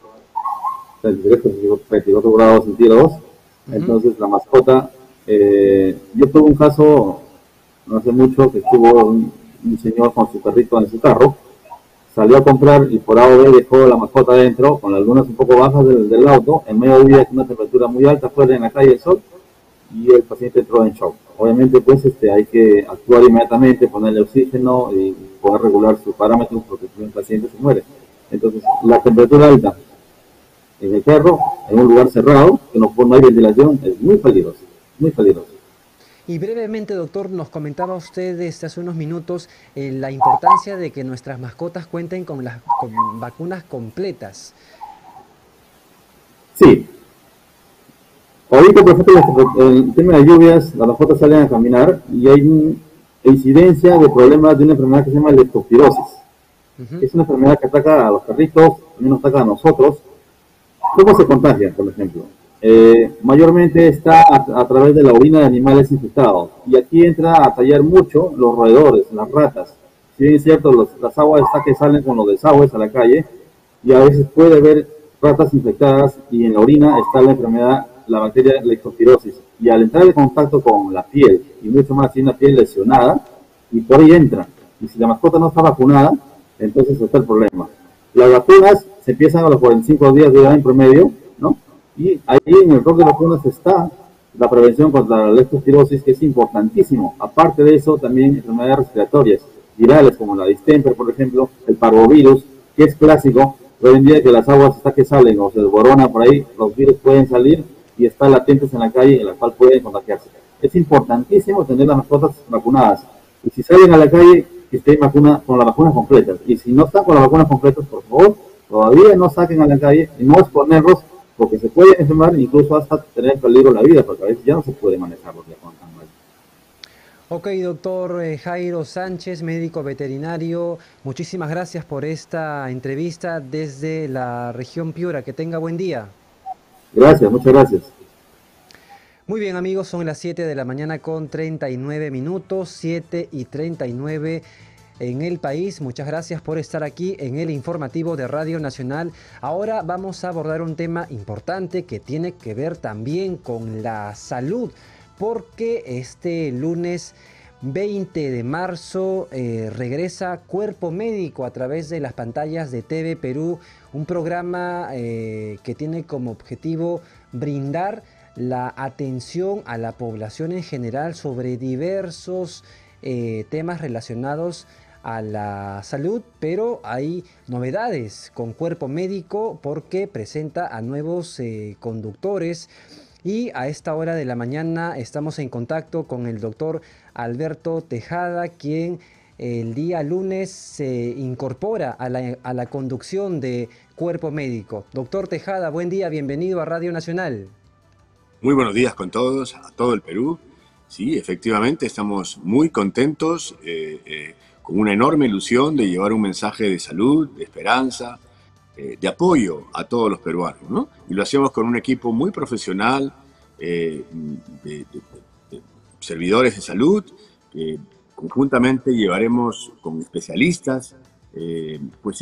[SPEAKER 4] 34 grados centígrados. Entonces la mascota, yo tuve un caso no hace mucho que estuvo un señor con su perrito en su carro, salió a comprar y por A o B dejó la mascota adentro con las lunas un poco bajas del auto, en medio del día con una temperatura muy alta fuera en la calle del sol, y el paciente entró en shock. Obviamente pues hay que actuar inmediatamente, ponerle oxígeno y poder regular sus parámetros, porque si no el paciente se muere. Entonces la temperatura alta en el perro, en un lugar cerrado, que no hay ventilación, es muy peligroso, muy peligroso.
[SPEAKER 3] Y brevemente, doctor, nos comentaba usted hace unos minutos la importancia de que nuestras mascotas cuenten con las vacunas completas.
[SPEAKER 4] Sí. Ahorita, por ejemplo, el tema de lluvias, las mascotas salen a caminar y hay una incidencia de problemas de una enfermedad que se llama leptospirosis. Es una enfermedad que ataca a los perritos, también nos ataca a nosotros. ¿Cómo se contagia, por ejemplo? Mayormente está a través de la orina de animales infectados. Y aquí entra a tallar mucho los roedores, las ratas. Si bien es cierto, las aguas que salen con los desagües a la calle, y a veces puede haber ratas infectadas y en la orina está la enfermedad la bacteria leptospirosis, y al entrar en contacto con la piel, y mucho más si una piel lesionada, y por ahí entra. Y si la mascota no está vacunada, entonces está el problema. Las vacunas se empiezan a los 45 días de edad en promedio, ¿no? Y ahí en el rol de vacunas está la prevención contra la leptospirosis, que es importantísimo. Aparte de eso, también enfermedades respiratorias, virales como la distemper, por ejemplo, el parvovirus, que es clásico. Hoy en día que las aguas hasta que salen o se desboronan por ahí, los virus pueden salir y están latentes en la calle, en la cual pueden contagiarse. Es importantísimo tener las mascotas vacunadas. Y si salen a la calle, que estén con las vacunas completas. Y si no están con las vacunas completas, por favor, todavía no saquen a la calle y no exponerlos, porque se pueden enfermar, incluso hasta tener en peligro la vida, porque a veces ya no se puede manejarlos ya con tan mal.
[SPEAKER 3] Ok, doctor Jairo Sánchez, médico veterinario, muchísimas gracias por esta entrevista desde la región Piura. Que tenga buen día.
[SPEAKER 4] Gracias, muchas gracias.
[SPEAKER 3] Muy bien, amigos, son las 7 de la mañana con 39 minutos, 7:39 en el país. Muchas gracias por estar aquí en el informativo de Radio Nacional. Ahora vamos a abordar un tema importante que tiene que ver también con la salud, porque este lunes 20 de marzo regresa Cuerpo Médico a través de las pantallas de TV Perú, un programa que tiene como objetivo brindar la atención a la población en general sobre diversos temas relacionados a la salud, pero hay novedades con Cuerpo Médico porque presenta a nuevos conductores. Y a esta hora de la mañana estamos en contacto con el doctor Alberto Tejada, quien el día lunes se incorpora a la conducción de Cuerpo Médico. Doctor Tejada, buen día, bienvenido a Radio Nacional.
[SPEAKER 5] Muy buenos días con todos, a todo el Perú. Sí, efectivamente, estamos muy contentos, con una enorme ilusión de llevar un mensaje de salud, de esperanza, de apoyo a todos los peruanos, ¿no? Y lo hacemos con un equipo muy profesional, de servidores de salud, que conjuntamente llevaremos con especialistas, pues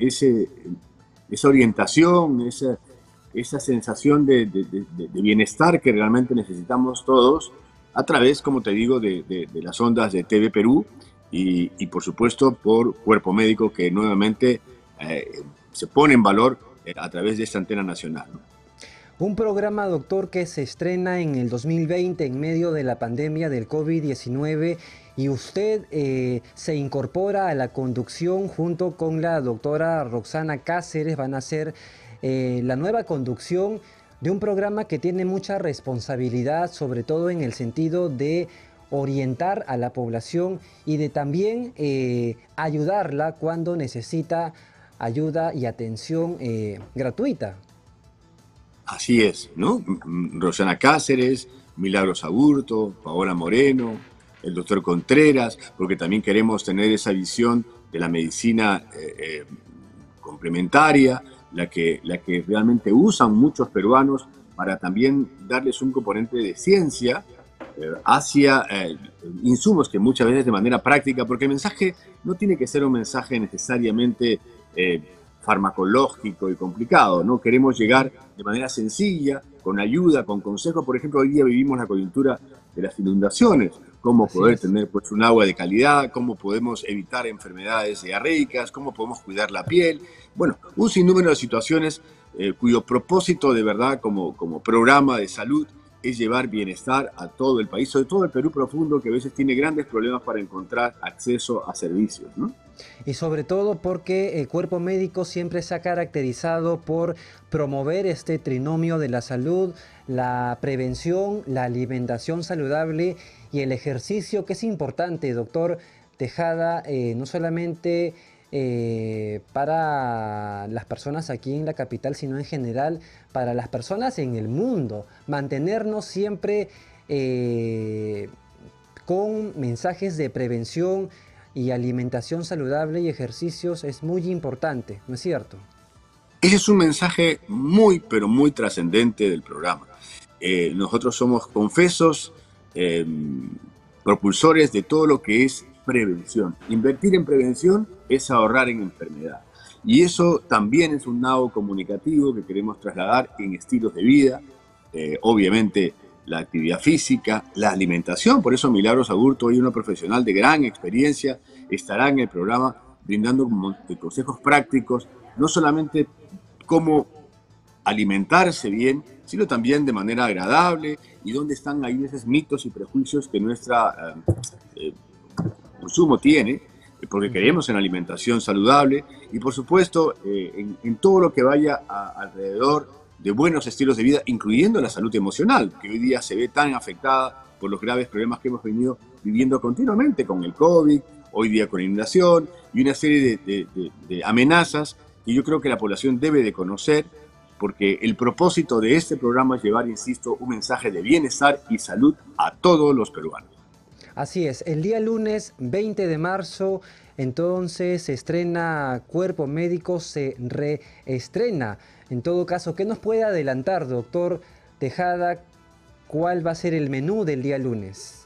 [SPEAKER 5] esa orientación, esa sensación de bienestar que realmente necesitamos todos, a través, como te digo, de las ondas de TV Perú y por supuesto por Cuerpo Médico, que nuevamente se pone en valor a través de esta antena nacional, ¿no?
[SPEAKER 3] Un programa, doctor, que se estrena en el 2020 en medio de la pandemia del COVID-19 y usted se incorpora a la conducción junto con la doctora Roxana Cáceres. Van a hacer la nueva conducción de un programa que tiene mucha responsabilidad, sobre todo en el sentido de orientar a la población y de también ayudarla cuando necesita ayuda y atención gratuita.
[SPEAKER 5] Así es, ¿no? Rosana Cáceres, Milagros Aburto, Paola Moreno, el doctor Contreras, porque también queremos tener esa visión de la medicina complementaria, la que realmente usan muchos peruanos, para también darles un componente de ciencia hacia insumos que muchas veces de manera práctica, porque el mensaje no tiene que ser un mensaje necesariamente farmacológico y complicado, ¿no? Queremos llegar de manera sencilla, con ayuda, con consejos. Por ejemplo, hoy día vivimos la coyuntura de las inundaciones, cómo poder tener pues un agua de calidad, cómo podemos evitar enfermedades diarreicas, cómo podemos cuidar la piel. Bueno, un sinnúmero de situaciones cuyo propósito de verdad como programa de salud es llevar bienestar a todo el país, sobre todo el Perú profundo, que a veces tiene grandes problemas para encontrar acceso a servicios, ¿no?
[SPEAKER 3] Y sobre todo porque el Cuerpo Médico siempre se ha caracterizado por promover este trinomio de la salud, la prevención, la alimentación saludable y el ejercicio, que es importante, doctor Tejada, no solamente para las personas aquí en la capital, sino en general para las personas en el mundo. Mantenernos siempre con mensajes de prevención y alimentación saludable y ejercicios es muy importante, ¿no es cierto?
[SPEAKER 5] Ese es un mensaje muy, pero muy trascendente del programa. Nosotros somos confesos, propulsores de todo lo que es prevención. Invertir en prevención es ahorrar en enfermedad. Y eso también es un nado comunicativo que queremos trasladar en estilos de vida, obviamente la actividad física, la alimentación. Por eso Milagros Aburto, hoy una profesional de gran experiencia, estará en el programa brindando consejos prácticos, no solamente cómo alimentarse bien, sino también de manera agradable, y dónde están ahí esos mitos y prejuicios que nuestro consumo tiene, porque creemos en alimentación saludable y por supuesto en todo lo que vaya alrededor de buenos estilos de vida, incluyendo la salud emocional, que hoy día se ve tan afectada por los graves problemas que hemos venido viviendo continuamente con el COVID, hoy día con la inundación y una serie de amenazas que yo creo que la población debe de conocer, porque el propósito de este programa es llevar, insisto, un mensaje de bienestar y salud a todos los peruanos.
[SPEAKER 3] Así es, el día lunes 20 de marzo, entonces se estrena Cuerpo Médico, se reestrena. En todo caso, ¿qué nos puede adelantar, doctor Tejada? ¿Cuál va a ser el menú del día lunes?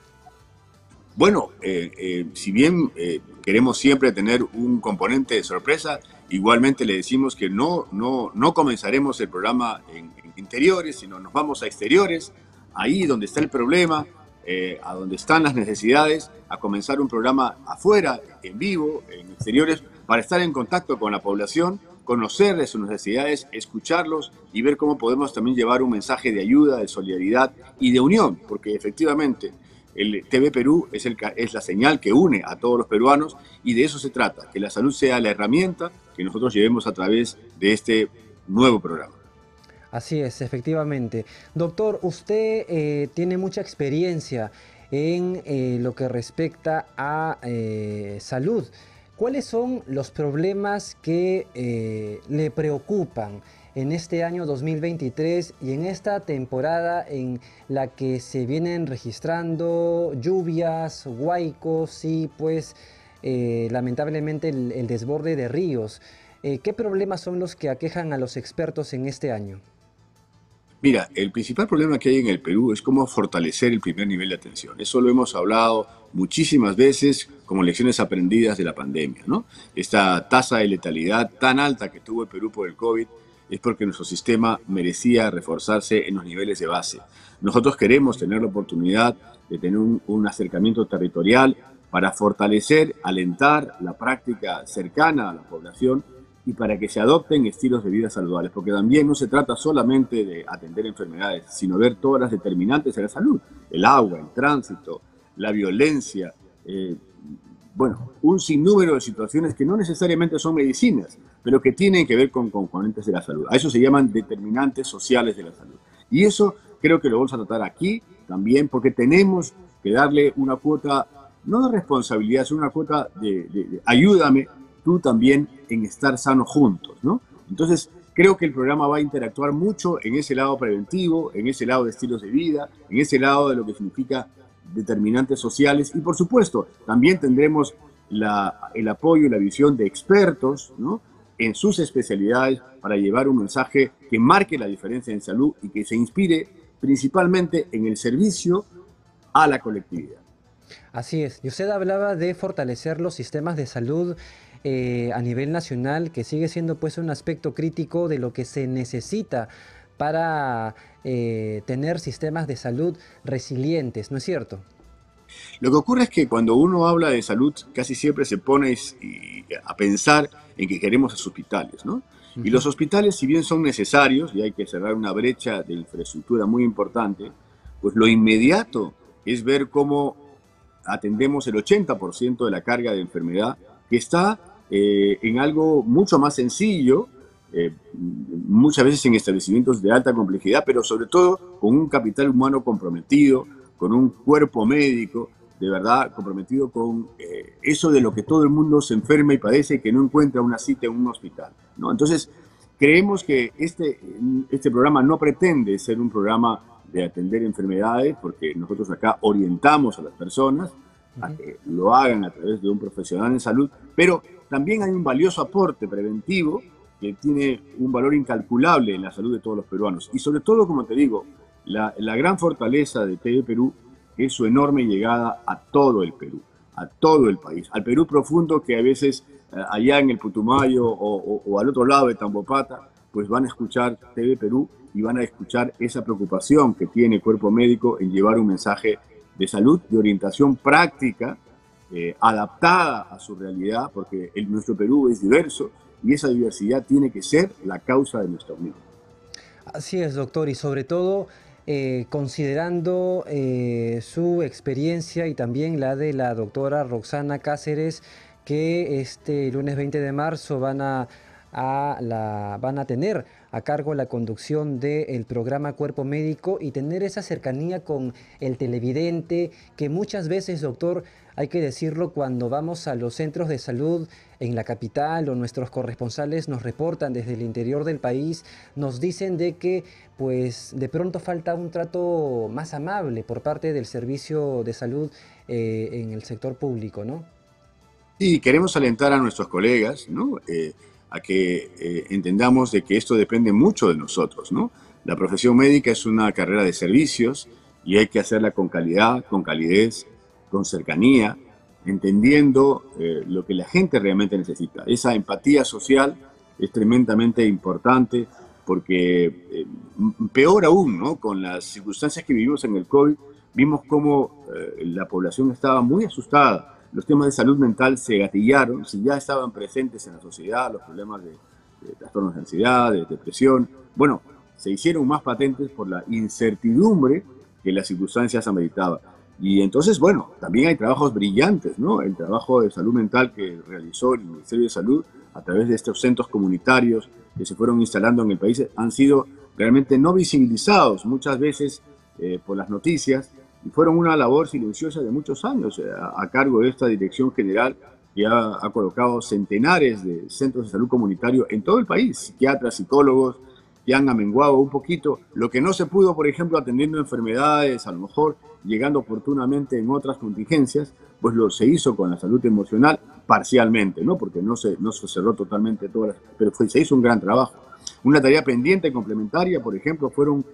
[SPEAKER 5] Bueno, si bien queremos siempre tener un componente de sorpresa, igualmente le decimos que no comenzaremos el programa en interiores, sino nos vamos a exteriores, ahí donde está el problema, a donde están las necesidades, a comenzar un programa afuera, en vivo, en exteriores, para estar en contacto con la población, conocerles sus necesidades, escucharlos y ver cómo podemos también llevar un mensaje de ayuda, de solidaridad y de unión, porque efectivamente el TV Perú es la señal que une a todos los peruanos y de eso se trata, que la salud sea la herramienta que nosotros llevemos a través de este nuevo programa.
[SPEAKER 3] Así es, efectivamente. Doctor, usted tiene mucha experiencia en lo que respecta a salud. ¿Cuáles son los problemas que le preocupan en este año 2023 y en esta temporada en la que se vienen registrando lluvias, huaicos y pues lamentablemente el desborde de ríos? ¿Qué problemas son los que aquejan a los expertos en este año?
[SPEAKER 5] Mira, el principal problema que hay en el Perú es cómo fortalecer el primer nivel de atención. Eso lo hemos hablado muchísimas veces como lecciones aprendidas de la pandemia, ¿no? Esta tasa de letalidad tan alta que tuvo el Perú por el COVID es porque nuestro sistema merecía reforzarse en los niveles de base. Nosotros queremos tener la oportunidad de tener un acercamiento territorial para fortalecer, alentar la práctica cercana a la población y para que se adopten estilos de vida saludables, porque también no se trata solamente de atender enfermedades, sino ver todas las determinantes de la salud, el agua, el tránsito, la violencia, bueno, un sinnúmero de situaciones que no necesariamente son medicinas, pero que tienen que ver con componentes de la salud. A eso se llaman determinantes sociales de la salud. Y eso creo que lo vamos a tratar aquí también, porque tenemos que darle una cuota, no de responsabilidad, sino una cuota de ayúdame tú también en estar sanos juntos, ¿no? Entonces, creo que el programa va a interactuar mucho en ese lado preventivo, en ese lado de estilos de vida, en ese lado de lo que significa determinantes sociales y, por supuesto, también tendremos el apoyo y la visión de expertos, ¿no?, en sus especialidades para llevar un mensaje que marque la diferencia en salud y que se inspire principalmente en el servicio a la colectividad.
[SPEAKER 3] Así es. Y usted hablaba de fortalecer los sistemas de salud a nivel nacional, que sigue siendo pues un aspecto crítico de lo que se necesita para tener sistemas de salud resilientes, ¿no es cierto?
[SPEAKER 5] Lo que ocurre es que cuando uno habla de salud casi siempre se pone a pensar en que queremos los hospitales, ¿no? Y los hospitales, si bien son necesarios y hay que cerrar una brecha de infraestructura muy importante, pues lo inmediato es ver cómo atendemos el 80% de la carga de enfermedad que está en algo mucho más sencillo, muchas veces en establecimientos de alta complejidad, pero sobre todo con un capital humano comprometido, con un cuerpo médico de verdad comprometido con eso de lo que todo el mundo se enferma y padece y que no encuentra una cita en un hospital, ¿no? Entonces, creemos que este programa no pretende ser un programa de atender enfermedades, porque nosotros acá orientamos a las personas a que lo hagan a través de un profesional en salud, pero también hay un valioso aporte preventivo que tiene un valor incalculable en la salud de todos los peruanos. Y sobre todo, como te digo, la gran fortaleza de TV Perú es su enorme llegada a todo el Perú, a todo el país, al Perú profundo que a veces allá en el Putumayo o al otro lado de Tambopata, pues van a escuchar TV Perú y van a escuchar esa preocupación que tiene el cuerpo médico en llevar un mensaje de salud, de orientación práctica, adaptada a su realidad, porque nuestro Perú es diverso y esa diversidad tiene que ser la causa de nuestra unión.
[SPEAKER 3] Así es, doctor, y sobre todo considerando su experiencia y también la de la doctora Roxana Cáceres, que este lunes 20 de marzo van a tener a cargo la conducción del programa Cuerpo Médico y tener esa cercanía con el televidente que muchas veces, doctor, hay que decirlo, cuando vamos a los centros de salud en la capital o nuestros corresponsales nos reportan desde el interior del país, nos dicen de que pues de pronto falta un trato más amable por parte del servicio de salud en el sector público, ¿no?
[SPEAKER 5] Sí, queremos alentar a nuestros colegas, ¿no? A que entendamos de que esto depende mucho de nosotros, ¿no? La profesión médica es una carrera de servicios y hay que hacerla con calidad, con calidez, con cercanía, entendiendo lo que la gente realmente necesita. Esa empatía social es tremendamente importante porque, peor aún, ¿no? Con las circunstancias que vivimos en el COVID, vimos cómo la población estaba muy asustada. Los temas de salud mental se gatillaron, si ya estaban presentes en la sociedad, los problemas de trastornos de ansiedad, de depresión, bueno, se hicieron más patentes por la incertidumbre que las circunstancias ameritaban. Y entonces, bueno, también hay trabajos brillantes, ¿no? El trabajo de salud mental que realizó el Ministerio de Salud a través de estos centros comunitarios que se fueron instalando en el país han sido realmente no visibilizados muchas veces por las noticias, y fueron una labor silenciosa de muchos años a cargo de esta dirección general que ha colocado centenares de centros de salud comunitario en todo el país, psiquiatras, psicólogos, que han amenguado un poquito lo que no se pudo, por ejemplo, atendiendo enfermedades, a lo mejor llegando oportunamente en otras contingencias, pues se hizo con la salud emocional parcialmente, ¿no? Porque no se cerró totalmente todas, pero se hizo un gran trabajo. Una tarea pendiente y complementaria, por ejemplo, fueron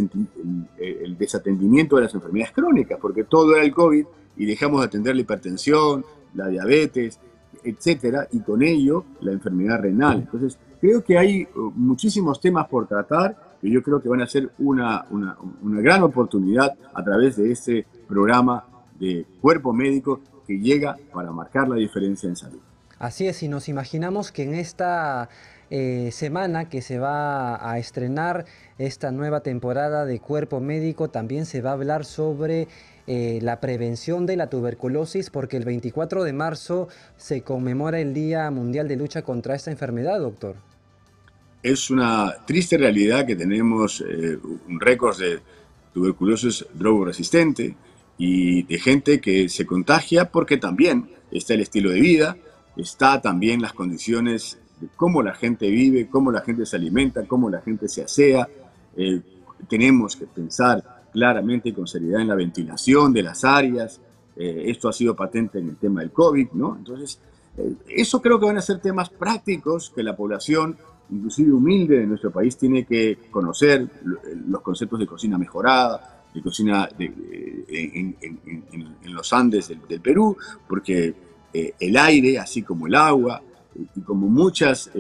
[SPEAKER 5] el desatendimiento de las enfermedades crónicas, porque todo era el COVID y dejamos de atender la hipertensión, la diabetes, etcétera, y con ello la enfermedad renal. Entonces, creo que hay muchísimos temas por tratar que yo creo que van a ser una gran oportunidad a través de este programa de Cuerpo Médico que llega para marcar la diferencia en salud.
[SPEAKER 3] Así es, y nos imaginamos que en esta semana que se va a estrenar esta nueva temporada de Cuerpo Médico también se va a hablar sobre la prevención de la tuberculosis, porque el 24 de marzo se conmemora el Día Mundial de Lucha contra esta enfermedad, doctor.
[SPEAKER 5] Es una triste realidad que tenemos un récord de tuberculosis drogoresistente y de gente que se contagia porque también está el estilo de vida, está también las condiciones de cómo la gente vive, cómo la gente se alimenta, cómo la gente se asea. Tenemos que pensar claramente y con seriedad en la ventilación de las áreas. Esto ha sido patente en el tema del COVID, ¿no? Entonces, eso creo que van a ser temas prácticos que la población, inclusive humilde de nuestro país, tiene que conocer, los conceptos de cocina mejorada, de cocina en los Andes del Perú, porque el aire, así como el agua, y como muchas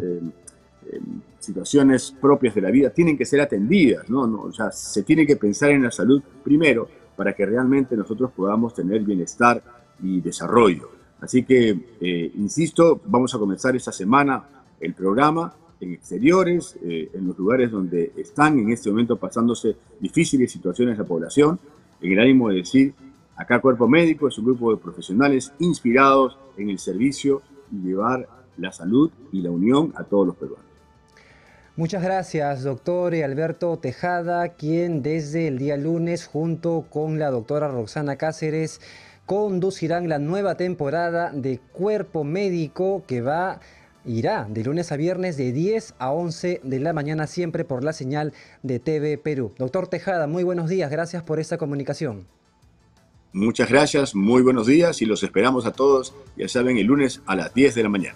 [SPEAKER 5] situaciones propias de la vida, tienen que ser atendidas, ¿no? O sea, se tiene que pensar en la salud primero para que realmente nosotros podamos tener bienestar y desarrollo. Así que, insisto, vamos a comenzar esta semana el programa en exteriores, en los lugares donde están en este momento pasándose difíciles situaciones la población, en el ánimo de decir, acá Cuerpo Médico es un grupo de profesionales inspirados en el servicio y llevar la salud y la unión a todos los peruanos.
[SPEAKER 3] Muchas gracias, doctor Alberto Tejada, quien desde el día lunes, junto con la doctora Roxana Cáceres, conducirán la nueva temporada de Cuerpo Médico que irá de lunes a viernes de 10 a 11 de la mañana, siempre por la señal de TV Perú. Doctor Tejada, muy buenos días, gracias por esta comunicación.
[SPEAKER 5] Muchas gracias, muy buenos días y los esperamos a todos, ya saben, el lunes a las 10 de la mañana.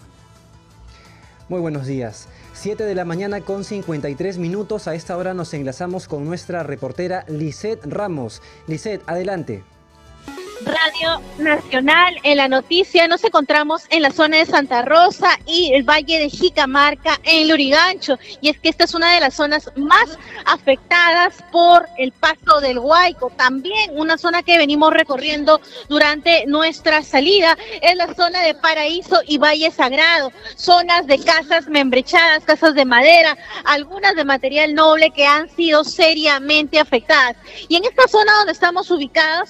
[SPEAKER 3] Muy buenos días. 7 de la mañana con 53 minutos. A esta hora nos enlazamos con nuestra reportera Lisette Ramos. Lisette, adelante.
[SPEAKER 6] Radio Radio Nacional. En la noticia nos encontramos en la zona de Santa Rosa y el Valle de Jicamarca en Lurigancho, y es que esta es una de las zonas más afectadas por el paso del Huayco. También una zona que venimos recorriendo durante nuestra salida es la zona de Paraíso y Valle Sagrado, zonas de casas membrechadas, casas de madera, algunas de material noble que han sido seriamente afectadas. Y en esta zona donde estamos ubicados,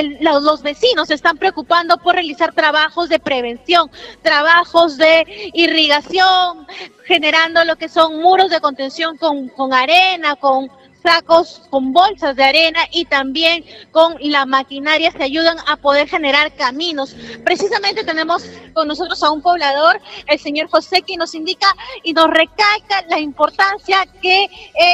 [SPEAKER 6] los vecinos se están preocupando por realizar trabajos de prevención, trabajos de irrigación, generando lo que son muros de contención con arena, con sacos, con bolsas de arena, y también con la maquinaria se ayudan a poder generar caminos. Precisamente tenemos con nosotros a un poblador, el señor José, que nos indica y nos recalca la importancia que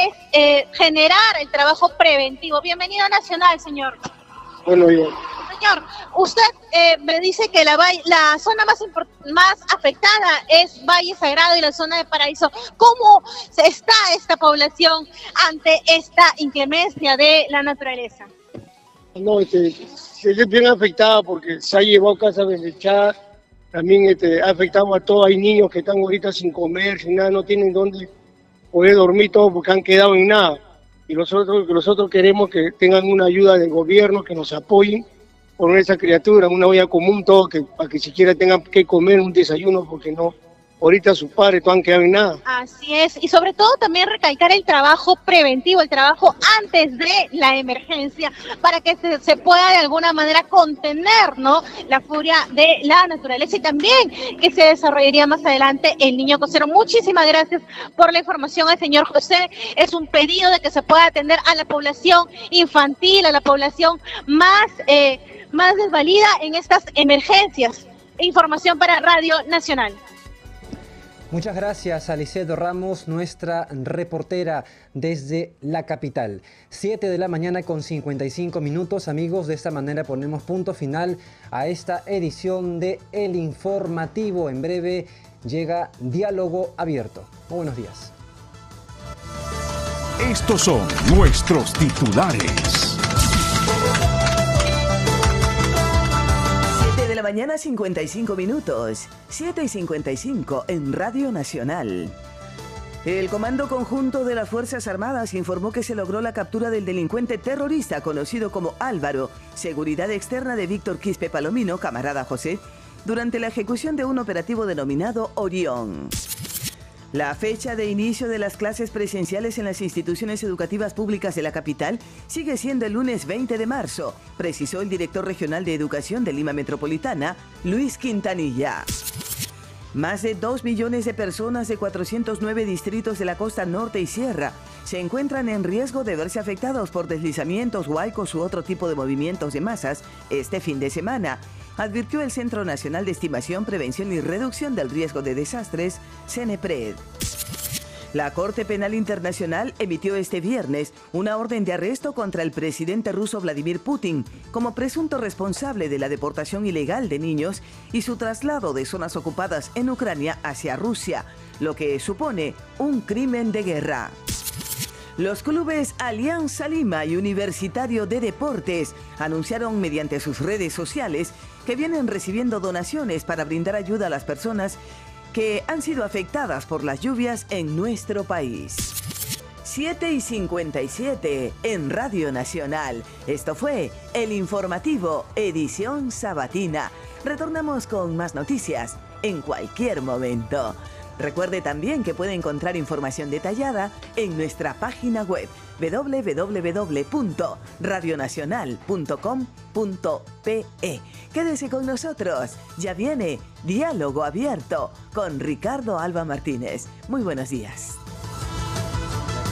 [SPEAKER 6] es generar el trabajo preventivo. Bienvenido a Nacional, señor.
[SPEAKER 7] Bueno, yo.
[SPEAKER 6] Señor, usted me dice que la zona más afectada es Valle Sagrado y la zona de Paraíso. ¿Cómo está esta población ante esta inclemencia de la naturaleza?
[SPEAKER 7] No, se ve bien afectada porque se ha llevado casas bendechadas, también ha afectado a todos. Hay niños que están ahorita sin comer, sin nada, no tienen dónde poder dormir todos porque han quedado en nada. Y nosotros queremos que tengan una ayuda del gobierno, que nos apoyen por esa criatura, una olla común, todo, para que siquiera tengan que comer un desayuno, porque no, ahorita sus padres no han quedado en nada.
[SPEAKER 6] Así es, y sobre todo también recalcar el trabajo preventivo, el trabajo antes de la emergencia, para que se pueda de alguna manera contener, ¿no?, la furia de la naturaleza, y también que se desarrollaría más adelante el niño costero. Muchísimas gracias por la información al señor José. Es un pedido de que se pueda atender a la población infantil, a la población más desvalida en estas emergencias. Información para Radio Nacional.
[SPEAKER 3] Muchas gracias a Licedo Ramos, nuestra reportera desde la capital. 7 de la mañana con 55 minutos, amigos. De esta manera ponemos punto final a esta edición de El Informativo. En breve llega Diálogo Abierto. Muy buenos días.
[SPEAKER 2] Estos son nuestros titulares.
[SPEAKER 1] De la mañana 55 minutos, 7:55 en Radio Nacional. El Comando Conjunto de las Fuerzas Armadas informó que se logró la captura del delincuente terrorista conocido como Álvaro, seguridad externa de Víctor Quispe Palomino, camarada José, durante la ejecución de un operativo denominado Orión. La fecha de inicio de las clases presenciales en las instituciones educativas públicas de la capital sigue siendo el lunes 20 de marzo, precisó el director regional de Educación de Lima Metropolitana, Luis Quintanilla. Más de 2 millones de personas de 409 distritos de la costa norte y sierra se encuentran en riesgo de verse afectados por deslizamientos, huaicos u otro tipo de movimientos de masas este fin de semana, advirtió el Centro Nacional de Estimación, Prevención y Reducción del Riesgo de Desastres, CENEPRED. La Corte Penal Internacional emitió este viernes una orden de arresto contra el presidente ruso Vladimir Putin como presunto responsable de la deportación ilegal de niños y su traslado de zonas ocupadas en Ucrania hacia Rusia, lo que supone un crimen de guerra. Los clubes Alianza Lima y Universitario de Deportes anunciaron mediante sus redes sociales que vienen recibiendo donaciones para brindar ayuda a las personas que han sido afectadas por las lluvias en nuestro país. 7:57 en Radio Nacional. Esto fue El Informativo, edición sabatina. Retornamos con más noticias en cualquier momento. Recuerde también que puede encontrar información detallada en nuestra página web www.radionacional.com.pe. Quédese con nosotros, ya viene Diálogo Abierto con Ricardo Alba Martínez. Muy buenos días.